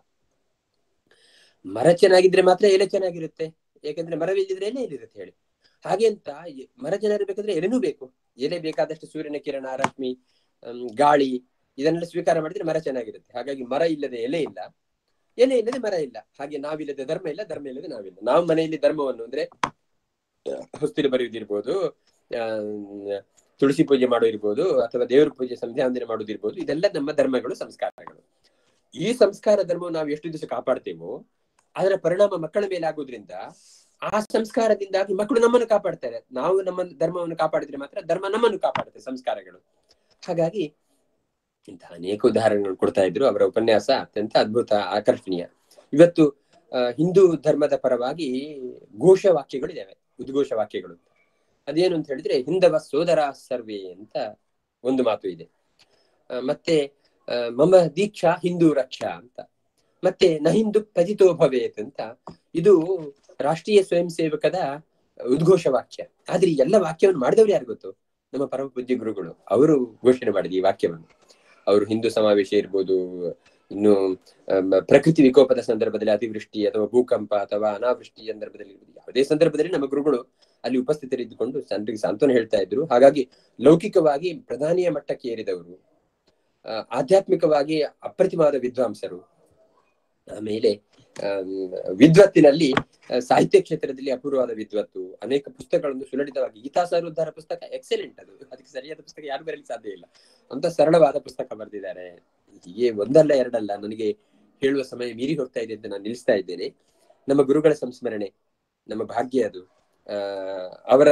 ಮರ ಚೆನ್ನಾಗಿದ್ರೆ ಮಾತ್ರ ಎಲೆ ಚೆನ್ನಾಗಿರುತ್ತೆ, ಯಾಕಂದ್ರೆ ಮರವಿಲ್ಲದಿದ್ರೆ ಎಲೆ ಎಲ್ಲಿರುತ್ತೆ ಹೇಳಿ. ಹಾಗೆ ಅಂತ ಮರ ಚೆನ್ನಾಗಿರ್ಬೇಕಂದ್ರೆ ಎಲೆನೂ ಬೇಕು. ಎಲೆ ಬೇಕಾದಷ್ಟು ಸೂರ್ಯನ ಕಿರಣ, ರಶ್ಮಿ, ಗಾಳಿ ಇದನ್ನೆಲ್ಲ ಸ್ವೀಕಾರ ಮಾಡಿದ್ರೆ ಮರ ಚೆನ್ನಾಗಿರುತ್ತೆ. ಹಾಗಾಗಿ ಮರ ಇಲ್ಲದೆ ಎಲೆ ಇಲ್ಲ, ಎಲೆ ಇಲ್ಲದೆ ಮರ ಇಲ್ಲ. ಹಾಗೆ ನಾವಿಲ್ಲದೆ ಧರ್ಮ ಇಲ್ಲ, ಧರ್ಮ ಇಲ್ಲದೆ ನಾವಿಲ್ಲ. ನಾವು ಮನೆಯಲ್ಲಿ ಧರ್ಮವನ್ನು ಅಂದ್ರೆ ಹೊಸ್ತಿಲು ಬರೆಯುವುದಿರ್ಬೋದು, ಆ ತುಳಸಿ ಪೂಜೆ ಮಾಡೋದಿರ್ಬೋದು, ಅಥವಾ ದೇವರ ಪೂಜೆ ಸಂಧ್ಯಾ ವಂದನೆ ಮಾಡೋದಿರ್ಬೋದು, ಇದೆಲ್ಲ ನಮ್ಮ ಧರ್ಮಗಳು, ಸಂಸ್ಕಾರಗಳು. ಈ ಸಂಸ್ಕಾರ ಧರ್ಮವನ್ನು ನಾವು ಎಷ್ಟು ದಿವಸ ಕಾಪಾಡ್ತೇವೋ ಅದರ ಪರಿಣಾಮ ಮಕ್ಕಳ ಮೇಲೆ ಆಗೋದ್ರಿಂದ ಆ ಸಂಸ್ಕಾರದಿಂದಾಗಿ ಮಕ್ಕಳು ನಮ್ಮನ್ನು ಕಾಪಾಡ್ತಾರೆ. ನಾವು ನಮ್ಮ ಧರ್ಮವನ್ನು ಕಾಪಾಡಿದ್ರೆ ಮಾತ್ರ ಧರ್ಮ ನಮ್ಮನ್ನು ಕಾಪಾಡುತ್ತೆ, ಸಂಸ್ಕಾರಗಳು. ಹಾಗಾಗಿ ಇಂತಹ ಅನೇಕ ಉದಾಹರಣೆಗಳು ಕೊಡ್ತಾ ಇದ್ರು. ಅವರ ಉಪನ್ಯಾಸ ಅತ್ಯಂತ ಅದ್ಭುತ, ಆಕರ್ಷಣೀಯ. ಇವತ್ತು ಅಹ್ ಹಿಂದೂ ಧರ್ಮದ ಪರವಾಗಿ ಘೋಷ ವಾಕ್ಯಗಳಿದ್ದಾವೆ, ಉದ್ಘೋಷ ವಾಕ್ಯಗಳು. ಅದೇನು ಅಂತ ಹೇಳಿದ್ರೆ, ಹಿಂದವ ಸೋದರ ಸರ್ವೇ ಅಂತ ಒಂದು ಮಾತು ಇದೆ. ಮತ್ತೆ ಮಮ ದೀಕ್ಷಾ ಹಿಂದೂ ರಕ್ಷಾ ಅಂತ, ಮತ್ತೆ ನ ಹಿಂದೂ ಪತಿತೋ ಭವೇತ್ ಅಂತ. ಇದು ರಾಷ್ಟ್ರೀಯ ಸ್ವಯಂ ಸೇವಕದ ಉದ್ಘೋಷ ವಾಕ್ಯ. ಆದ್ರೆ ಈ ಎಲ್ಲ ವಾಕ್ಯವನ್ನು ಮಾಡಿದವರು ಯಾರು ಗೊತ್ತು? ನಮ್ಮ ಪರಮ ಪೂಜ್ಯ ಗುರುಗಳು. ಅವರು ಘೋಷಣೆ ಮಾಡಿದ ಈ ವಾಕ್ಯವನ್ನು. ಅವರು ಹಿಂದೂ ಸಮಾವೇಶ ಇರ್ಬೋದು, ಇನ್ನು ಪ್ರಕೃತಿ ವಿಕೋಪದ ಸಂದರ್ಭದಲ್ಲಿ, ಅತಿವೃಷ್ಟಿ ಅಥವಾ ಭೂಕಂಪ ಅಥವಾ ಅನಾವೃಷ್ಟಿ ಸಂದರ್ಭದಲ್ಲಿ ಇರ್ಬೋದು, ಯಾವುದೇ ಸಂದರ್ಭದಲ್ಲಿ ನಮ್ಮ ಗುರುಗಳು ಅಲ್ಲಿ ಉಪಸ್ಥಿತರಿದ್ದುಕೊಂಡು ಜನರಿಗೆ ಸಾಂತ್ವನ ಹೇಳ್ತಾ ಇದ್ರು. ಹಾಗಾಗಿ ಲೌಕಿಕವಾಗಿ ಪ್ರಧಾನಿಯ ಮಟ್ಟಕ್ಕೆ ಏರಿದವರು, ಆಧ್ಯಾತ್ಮಿಕವಾಗಿ ಅಪ್ರತಿಮವಾದ ವಿದ್ವಾಂಸರು. ಆಮೇಲೆ ವಿದ್ವತ್ತಿನಲ್ಲಿ ಸಾಹಿತ್ಯ ಕ್ಷೇತ್ರದಲ್ಲಿ ಅಪೂರ್ವವಾದ ವಿದ್ವತ್ತು, ಅನೇಕ ಪುಸ್ತಕಗಳನ್ನು ಸುಲಲಿತವಾಗಿ, ಗೀತಾಸಾರೋದ್ಧಾರ ಪುಸ್ತಕ ಎಕ್ಸಲೆಂಟ್, ಅದು ಅದಕ್ಕೆ ಸರಿಯಾದ ಪುಸ್ತಕ ಯಾರು ಬರಲಿಕ್ಕೆ ಸಾಧ್ಯ ಇಲ್ಲ, ಅಂತ ಸರಳವಾದ ಪುಸ್ತಕ ಬರೆದಿದ್ದಾರೆ. ಹೀಗೆ ಒಂದಲ್ಲ ಎರಡಲ್ಲ, ನನಗೆ ಹೇಳುವ ಸಮಯ ಮೀರಿ ಹೋಗ್ತಾ ಇದೆ ಅಂತ ನಾನು ನಿಲ್ಲಿಸ್ತಾ ಇದ್ದೇನೆ. ನಮ್ಮ ಗುರುಗಳ ಸಂಸ್ಮರಣೆ ನಮ್ಮ ಭಾಗ್ಯ. ಅದು ಆ ಅವರ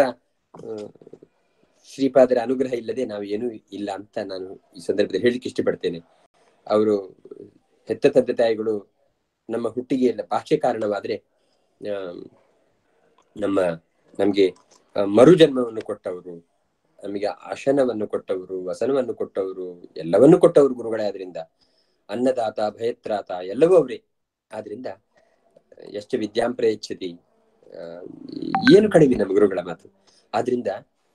ಶ್ರೀಪಾದರ ಅನುಗ್ರಹ ಇಲ್ಲದೆ ನಾವು ಏನೂ ಇಲ್ಲ ಅಂತ ನಾನು ಈ ಸಂದರ್ಭದಲ್ಲಿ ಹೇಳಿಕ್ಕೆ ಇಷ್ಟಪಡ್ತೇನೆ. ಅವರು ಹೆತ್ತ ತಂದೆ ತಾಯಿಗಳು ನಮ್ಮ ಹುಟ್ಟಿಗೆ ಎಲ್ಲ ಭಾಷ್ಯ ಕಾರಣವಾದ್ರೆ, ಆ ನಮ್ಮ ನಮ್ಗೆ ಮರು ಜನ್ಮವನ್ನು ಕೊಟ್ಟವರು, ನಮಗೆ ಆಶನವನ್ನು ಕೊಟ್ಟವರು, ವಸನವನ್ನು ಕೊಟ್ಟವರು, ಎಲ್ಲವನ್ನೂ ಕೊಟ್ಟವರು ಗುರುಗಳೇ. ಆದ್ರಿಂದ ಅನ್ನದಾತ ಭಯತ್ರಾತ ಎಲ್ಲವೂ ಅವರೇ. ಆದ್ರಿಂದ ಎಷ್ಟು ವಿದ್ಯಾಂಪ್ರಯಚ್ಛತಿ, ಏನು ಕಡಿಮೆ ನಮ್ಮ ಗುರುಗಳ ಮಾತು. ಆದ್ರಿಂದ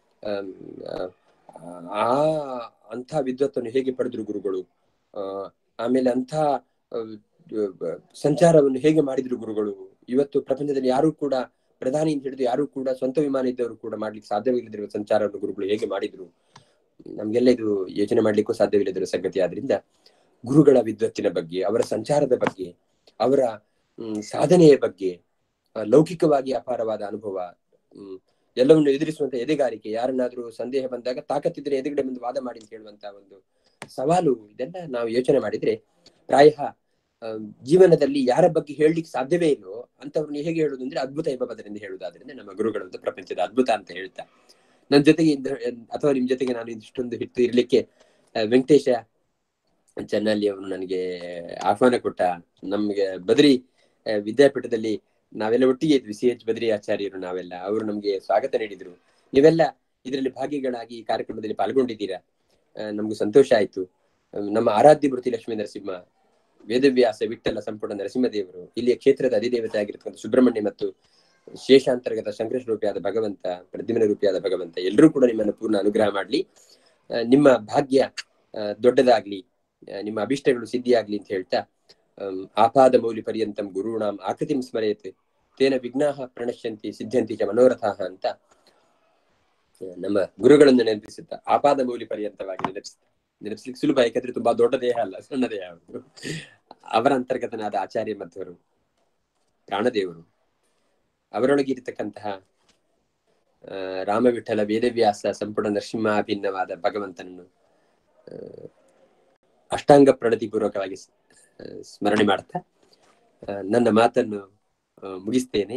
ಆ ಅಂಥ ವಿದ್ವತ್ತನ್ನು ಹೇಗೆ ಪಡೆದ್ರು ಗುರುಗಳು, ಆ ಆಮೇಲೆ ಅಂಥ ಸಂಚಾರವನ್ನು ಹೇಗೆ ಮಾಡಿದ್ರು ಗುರುಗಳು. ಇವತ್ತು ಪ್ರಪಂಚದಲ್ಲಿ ಯಾರು ಕೂಡ, ಪ್ರಧಾನಿ ಅಂತ ಹೇಳಿದ್ರು ಯಾರು ಕೂಡ, ಸ್ವಂತ ವಿಮಾನ ಇದ್ದವರು ಕೂಡ ಮಾಡ್ಲಿಕ್ಕೆ ಸಾಧ್ಯವಿಲ್ಲದಿರುವ ಸಂಚಾರವನ್ನು ಗುರುಗಳು ಹೇಗೆ ಮಾಡಿದ್ರು, ನಮ್ಗೆಲ್ಲ ಇದು ಯೋಚನೆ ಮಾಡ್ಲಿಕ್ಕೂ ಸಾಧ್ಯವಿಲ್ಲದಿರುವ ಸಂಗತಿ. ಆದ್ರಿಂದ ಗುರುಗಳ ವಿದ್ವತ್ತಿನ ಬಗ್ಗೆ, ಅವರ ಸಂಚಾರದ ಬಗ್ಗೆ, ಅವರ ಹ್ಮ್ ಸಾಧನೆಯ ಬಗ್ಗೆ, ಲೌಕಿಕವಾಗಿ ಅಪಾರವಾದ ಅನುಭವ, ಹ್ಮ್ ಎಲ್ಲವನ್ನು ಎದುರಿಸುವಂತ ಎದೆಗಾರಿಕೆ, ಯಾರನ್ನಾದ್ರೂ ಸಂದೇಹ ಬಂದಾಗ ತಾಕತ್ತಿದ್ರೆ ಎದುರುಗಡೆ ಬಂದು ವಾದ ಮಾಡಿ ಅಂತ ಹೇಳುವಂತ ಒಂದು ಸವಾಲು, ಇದೆಲ್ಲ ನಾವು ಯೋಚನೆ ಮಾಡಿದ್ರೆ ಪ್ರಾಯ ಜೀವನದಲ್ಲಿ ಯಾರ ಬಗ್ಗೆ ಹೇಳಲಿಕ್ಕೆ ಸಾಧ್ಯವೇ ಇಲ್ಲೋ ಅಂತವ್ರನ್ನ ಹೇಗೆ ಹೇಳುದು ಅಂದ್ರೆ ಅದ್ಭುತ ಎಂಬ ಪದದಿಂದ ಹೇಳುವುದಾದ್ರಿಂದ ನಮ್ಮ ಗುರುಗಳಂತ ಪ್ರಪಂಚದ ಅದ್ಭುತ ಅಂತ ಹೇಳ್ತಾ, ನನ್ನ ಜೊತೆಗೆ ಅಥವಾ ನಿಮ್ ಜೊತೆಗೆ ನಾನು ಇಷ್ಟೊಂದು ಹಿಟ್ಟು ಇರ್ಲಿಕ್ಕೆ ವೆಂಕಟೇಶ ಚನ್ನಲ್ಲಿ ಅವರು ನನಗೆ ಆಹ್ವಾನ ಕೊಟ್ಟ. ನಮ್ಗೆ ಬದ್ರಿ ವಿದ್ಯಾಪೀಠದಲ್ಲಿ ನಾವೆಲ್ಲ ಒಟ್ಟಿಗೆ ಇದ್ವಿ, ಸಿ ಎಚ್ ಬದ್ರಿ ಆಚಾರ್ಯರು ನಾವೆಲ್ಲ, ಅವರು ನಮ್ಗೆ ಸ್ವಾಗತ ನೀಡಿದ್ರು. ನೀವೆಲ್ಲ ಇದರಲ್ಲಿ ಭಾಗಿಗಳಾಗಿ ಈ ಕಾರ್ಯಕ್ರಮದಲ್ಲಿ ಪಾಲ್ಗೊಂಡಿದ್ದೀರಾ, ನಮ್ಗೆ ಸಂತೋಷ ಆಯ್ತು. ನಮ್ಮ ಆರಾಧ್ಯ ಮೂರ್ತಿ ಲಕ್ಷ್ಮೀ ನರಸಿಂಹ, ವೇದವ್ಯಾಸ, ವಿಠ್ಠಲ, ಸಂಪುಟ ನರಸಿಂಹದೇವರು, ಇಲ್ಲಿಯ ಕ್ಷೇತ್ರದ ಅಧಿದೇವತೆ ಆಗಿರ್ತಕ್ಕಂಥ ಸುಬ್ರಹ್ಮಣ್ಯ ಮತ್ತು ಶೇಷಾಂತರ್ಗತ ಶಂಕರೇಶ ರೂಪಿಯಾದ ಭಗವಂತ, ಪ್ರದ್ಯುಮ್ನ ರೂಪಿಯಾದ ಭಗವಂತ ಎಲ್ಲರೂ ಕೂಡ ನಿಮ್ಮನ್ನು ಪೂರ್ಣ ಅನುಗ್ರಹ ಮಾಡ್ಲಿ, ನಿಮ್ಮ ಭಾಗ್ಯ ದೊಡ್ಡದಾಗ್ಲಿ, ನಿಮ್ಮ ಅಭಿಷ್ಟಗಳು ಸಿದ್ಧಿಯಾಗ್ಲಿ ಅಂತ ಹೇಳ್ತಾ, ಆಪಾದ ಮೌಲಿ ಪರ್ಯಂತಂ ಗುರುಣಾಂ ಆಕೃತಿಂ ಸ್ಮರೇತ್ ತೇನ ವಿಘ್ನಾಃ ಪ್ರಣಶ್ಯಂತಿ ಸಿದ್ಧಂತಿ ಚ ಮನೋರಥಾಃ ಅಂತ ನಮ್ಮ ಗುರುಗಳನ್ನು ನೆನಪಿಸುತ್ತಾ, ಆಪಾದ ಮೌಲಿ ಪರ್ಯಂತವಾಗಿ ನೆನಪಿಸುತ್ತಾ, ನೆನಪಿಸ್ಲಿಕ್ಕೆ ಸುಲಭ, ಯಾಕಂದ್ರೆ ತುಂಬಾ ದೊಡ್ಡ ದೇಹ ಅಲ್ಲ, ಸಣ್ಣ ದೇಹ. ಅವರು ಅವರ ಅಂತರ್ಗತನಾದ ಆಚಾರ್ಯ ಮಧ್ವರು, ಪ್ರಾಣದೇವರು, ಅವರೊಳಗಿರತಕ್ಕಂತಹ ಅಹ್ ರಾಮ ವಿಠಲ ವೇದವ್ಯಾಸ ಸಂಪುಟ ನರಸಿಂಹಾಭಿನ್ನವಾದ ಭಗವಂತನನ್ನು ಅಷ್ಟಾಂಗ ಪ್ರಣತಿಪೂರ್ವಕವಾಗಿ ಸ್ಮರಣೆ ಮಾಡ್ತಾ ನನ್ನ ಮಾತನ್ನು ಮುಗಿಸ್ತೇನೆ.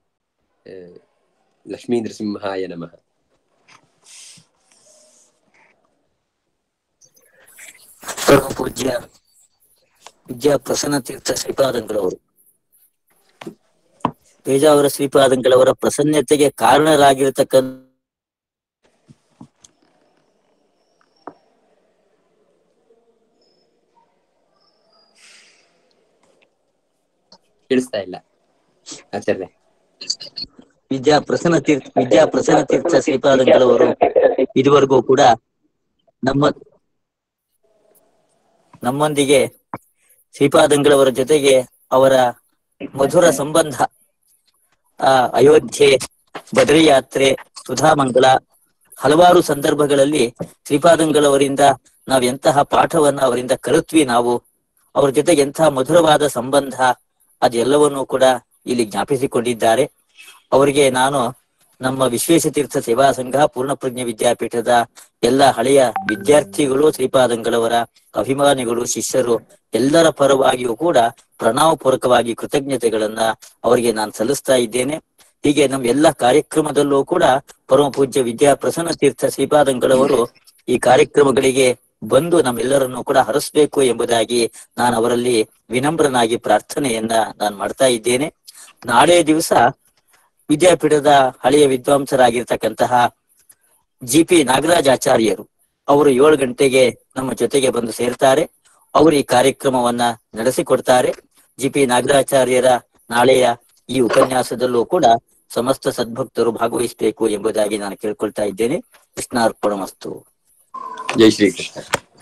ಲಕ್ಷ್ಮೀ ನೃಸಿಂಹಾಯ ನಮಃ. ಪರಮ ಪೂಜ್ಯ ವಿದ್ಯಾ ಪ್ರಸನ್ನ ತೀರ್ಥ ಶ್ರೀಪಾದಂಗಳವರು, ಪೇಜಾವರ ಶ್ರೀಪಾದಂಗಳವರ ಪ್ರಸನ್ನತೆಗೆ ಕಾರಣರಾಗಿರತಕ್ಕಂಥ ಕೇಳಿಸ್ತಾ ಇಲ್ಲ ಆಚಾರ್ಯ. ವಿದ್ಯಾ ಪ್ರಸನ್ನ ತೀರ್ಥ ವಿದ್ಯಾ ಪ್ರಸನ್ನ ತೀರ್ಥ ಶ್ರೀಪಾದಂಗಳವರು ಇದುವರೆಗೂ ಕೂಡ ನಮ್ಮ ನಮ್ಮೊಂದಿಗೆ ಶ್ರೀಪಾದಂಗಳವರ ಜೊತೆಗೆ ಅವರ ಮಧುರ ಸಂಬಂಧ, ಆ ಅಯೋಧ್ಯೆ, ಬದರಿ ಯಾತ್ರೆ, ಸುಧಾಮಂಗಲ ಹಲವಾರು ಸಂದರ್ಭಗಳಲ್ಲಿ ಶ್ರೀಪಾದಂಗಳವರಿಂದ ನಾವ್ ಎಂತಹ ಪಾಠವನ್ನ ಅವರಿಂದ ಕಲಿತ್ವಿ, ನಾವು ಅವ್ರ ಜೊತೆಗೆ ಎಂತಹ ಮಧುರವಾದ ಸಂಬಂಧ ಅದೆಲ್ಲವನ್ನೂ ಕೂಡ ಇಲ್ಲಿ ಜ್ಞಾಪಿಸಿಕೊಂಡಿದ್ದಾರೆ. ಅವರಿಗೆ ನಾನು ನಮ್ಮ ವಿಶ್ವೇಶತೀರ್ಥ ಸೇವಾ ಸಂಘ ಪೂರ್ಣಪ್ರಜ್ಞೆ ವಿದ್ಯಾಪೀಠದ ಎಲ್ಲ ಹಳೆಯ ವಿದ್ಯಾರ್ಥಿಗಳು, ಶ್ರೀಪಾದಂಗಳವರ ಅಭಿಮಾನಿಗಳು, ಶಿಷ್ಯರು ಎಲ್ಲರ ಪರವಾಗಿಯೂ ಕೂಡ ಪ್ರಣಾಮ ಪೂರ್ವಕವಾಗಿ ಕೃತಜ್ಞತೆಗಳನ್ನ ಅವರಿಗೆ ನಾನು ಸಲ್ಲಿಸ್ತಾ ಇದ್ದೇನೆ. ಹೀಗೆ ನಮ್ಮ ಎಲ್ಲ ಕಾರ್ಯಕ್ರಮದಲ್ಲೂ ಕೂಡ ಪರಮ ಪೂಜ್ಯ ವಿದ್ಯಾ ಪ್ರಸನ್ನ ತೀರ್ಥ ಶ್ರೀಪಾದಂಗಳವರು ಈ ಕಾರ್ಯಕ್ರಮಗಳಿಗೆ ಬಂದು ನಮ್ಮೆಲ್ಲರನ್ನು ಕೂಡ ಹರಿಸ್ಬೇಕು ಎಂಬುದಾಗಿ ನಾನು ಅವರಲ್ಲಿ ವಿನಮ್ರನಾಗಿ ಪ್ರಾರ್ಥನೆಯನ್ನ ನಾನು ಮಾಡ್ತಾ ಇದ್ದೇನೆ. ನಾಳೆ ದಿವಸ ವಿದ್ಯಾಪೀಠದ ಹಳೆಯ ವಿದ್ವಾಂಸರಾಗಿರ್ತಕ್ಕಂತಹ ಜಿ ಪಿ ನಾಗರಾಜಾಚಾರ್ಯರು ಅವರು ಏಳು ಗಂಟೆಗೆ ನಮ್ಮ ಜೊತೆಗೆ ಬಂದು ಸೇರ್ತಾರೆ. ಅವರು ಈ ಕಾರ್ಯಕ್ರಮವನ್ನ ನಡೆಸಿಕೊಡ್ತಾರೆ. ಜಿ ಪಿ ನಾಗರಾಚಾರ್ಯರ ನಾಳೆಯ ಈ ಉಪನ್ಯಾಸದಲ್ಲೂ ಕೂಡ ಸಮಸ್ತ ಸದ್ಭಕ್ತರು ಭಾಗವಹಿಸಬೇಕು ಎಂಬುದಾಗಿ ನಾನು ಕೇಳ್ಕೊಳ್ತಾ ಇದ್ದೇನೆ. ಕೃಷ್ಣಾರ್ಪಣಮಸ್ತು. ಜೈ ಶ್ರೀ ಕೃಷ್ಣ.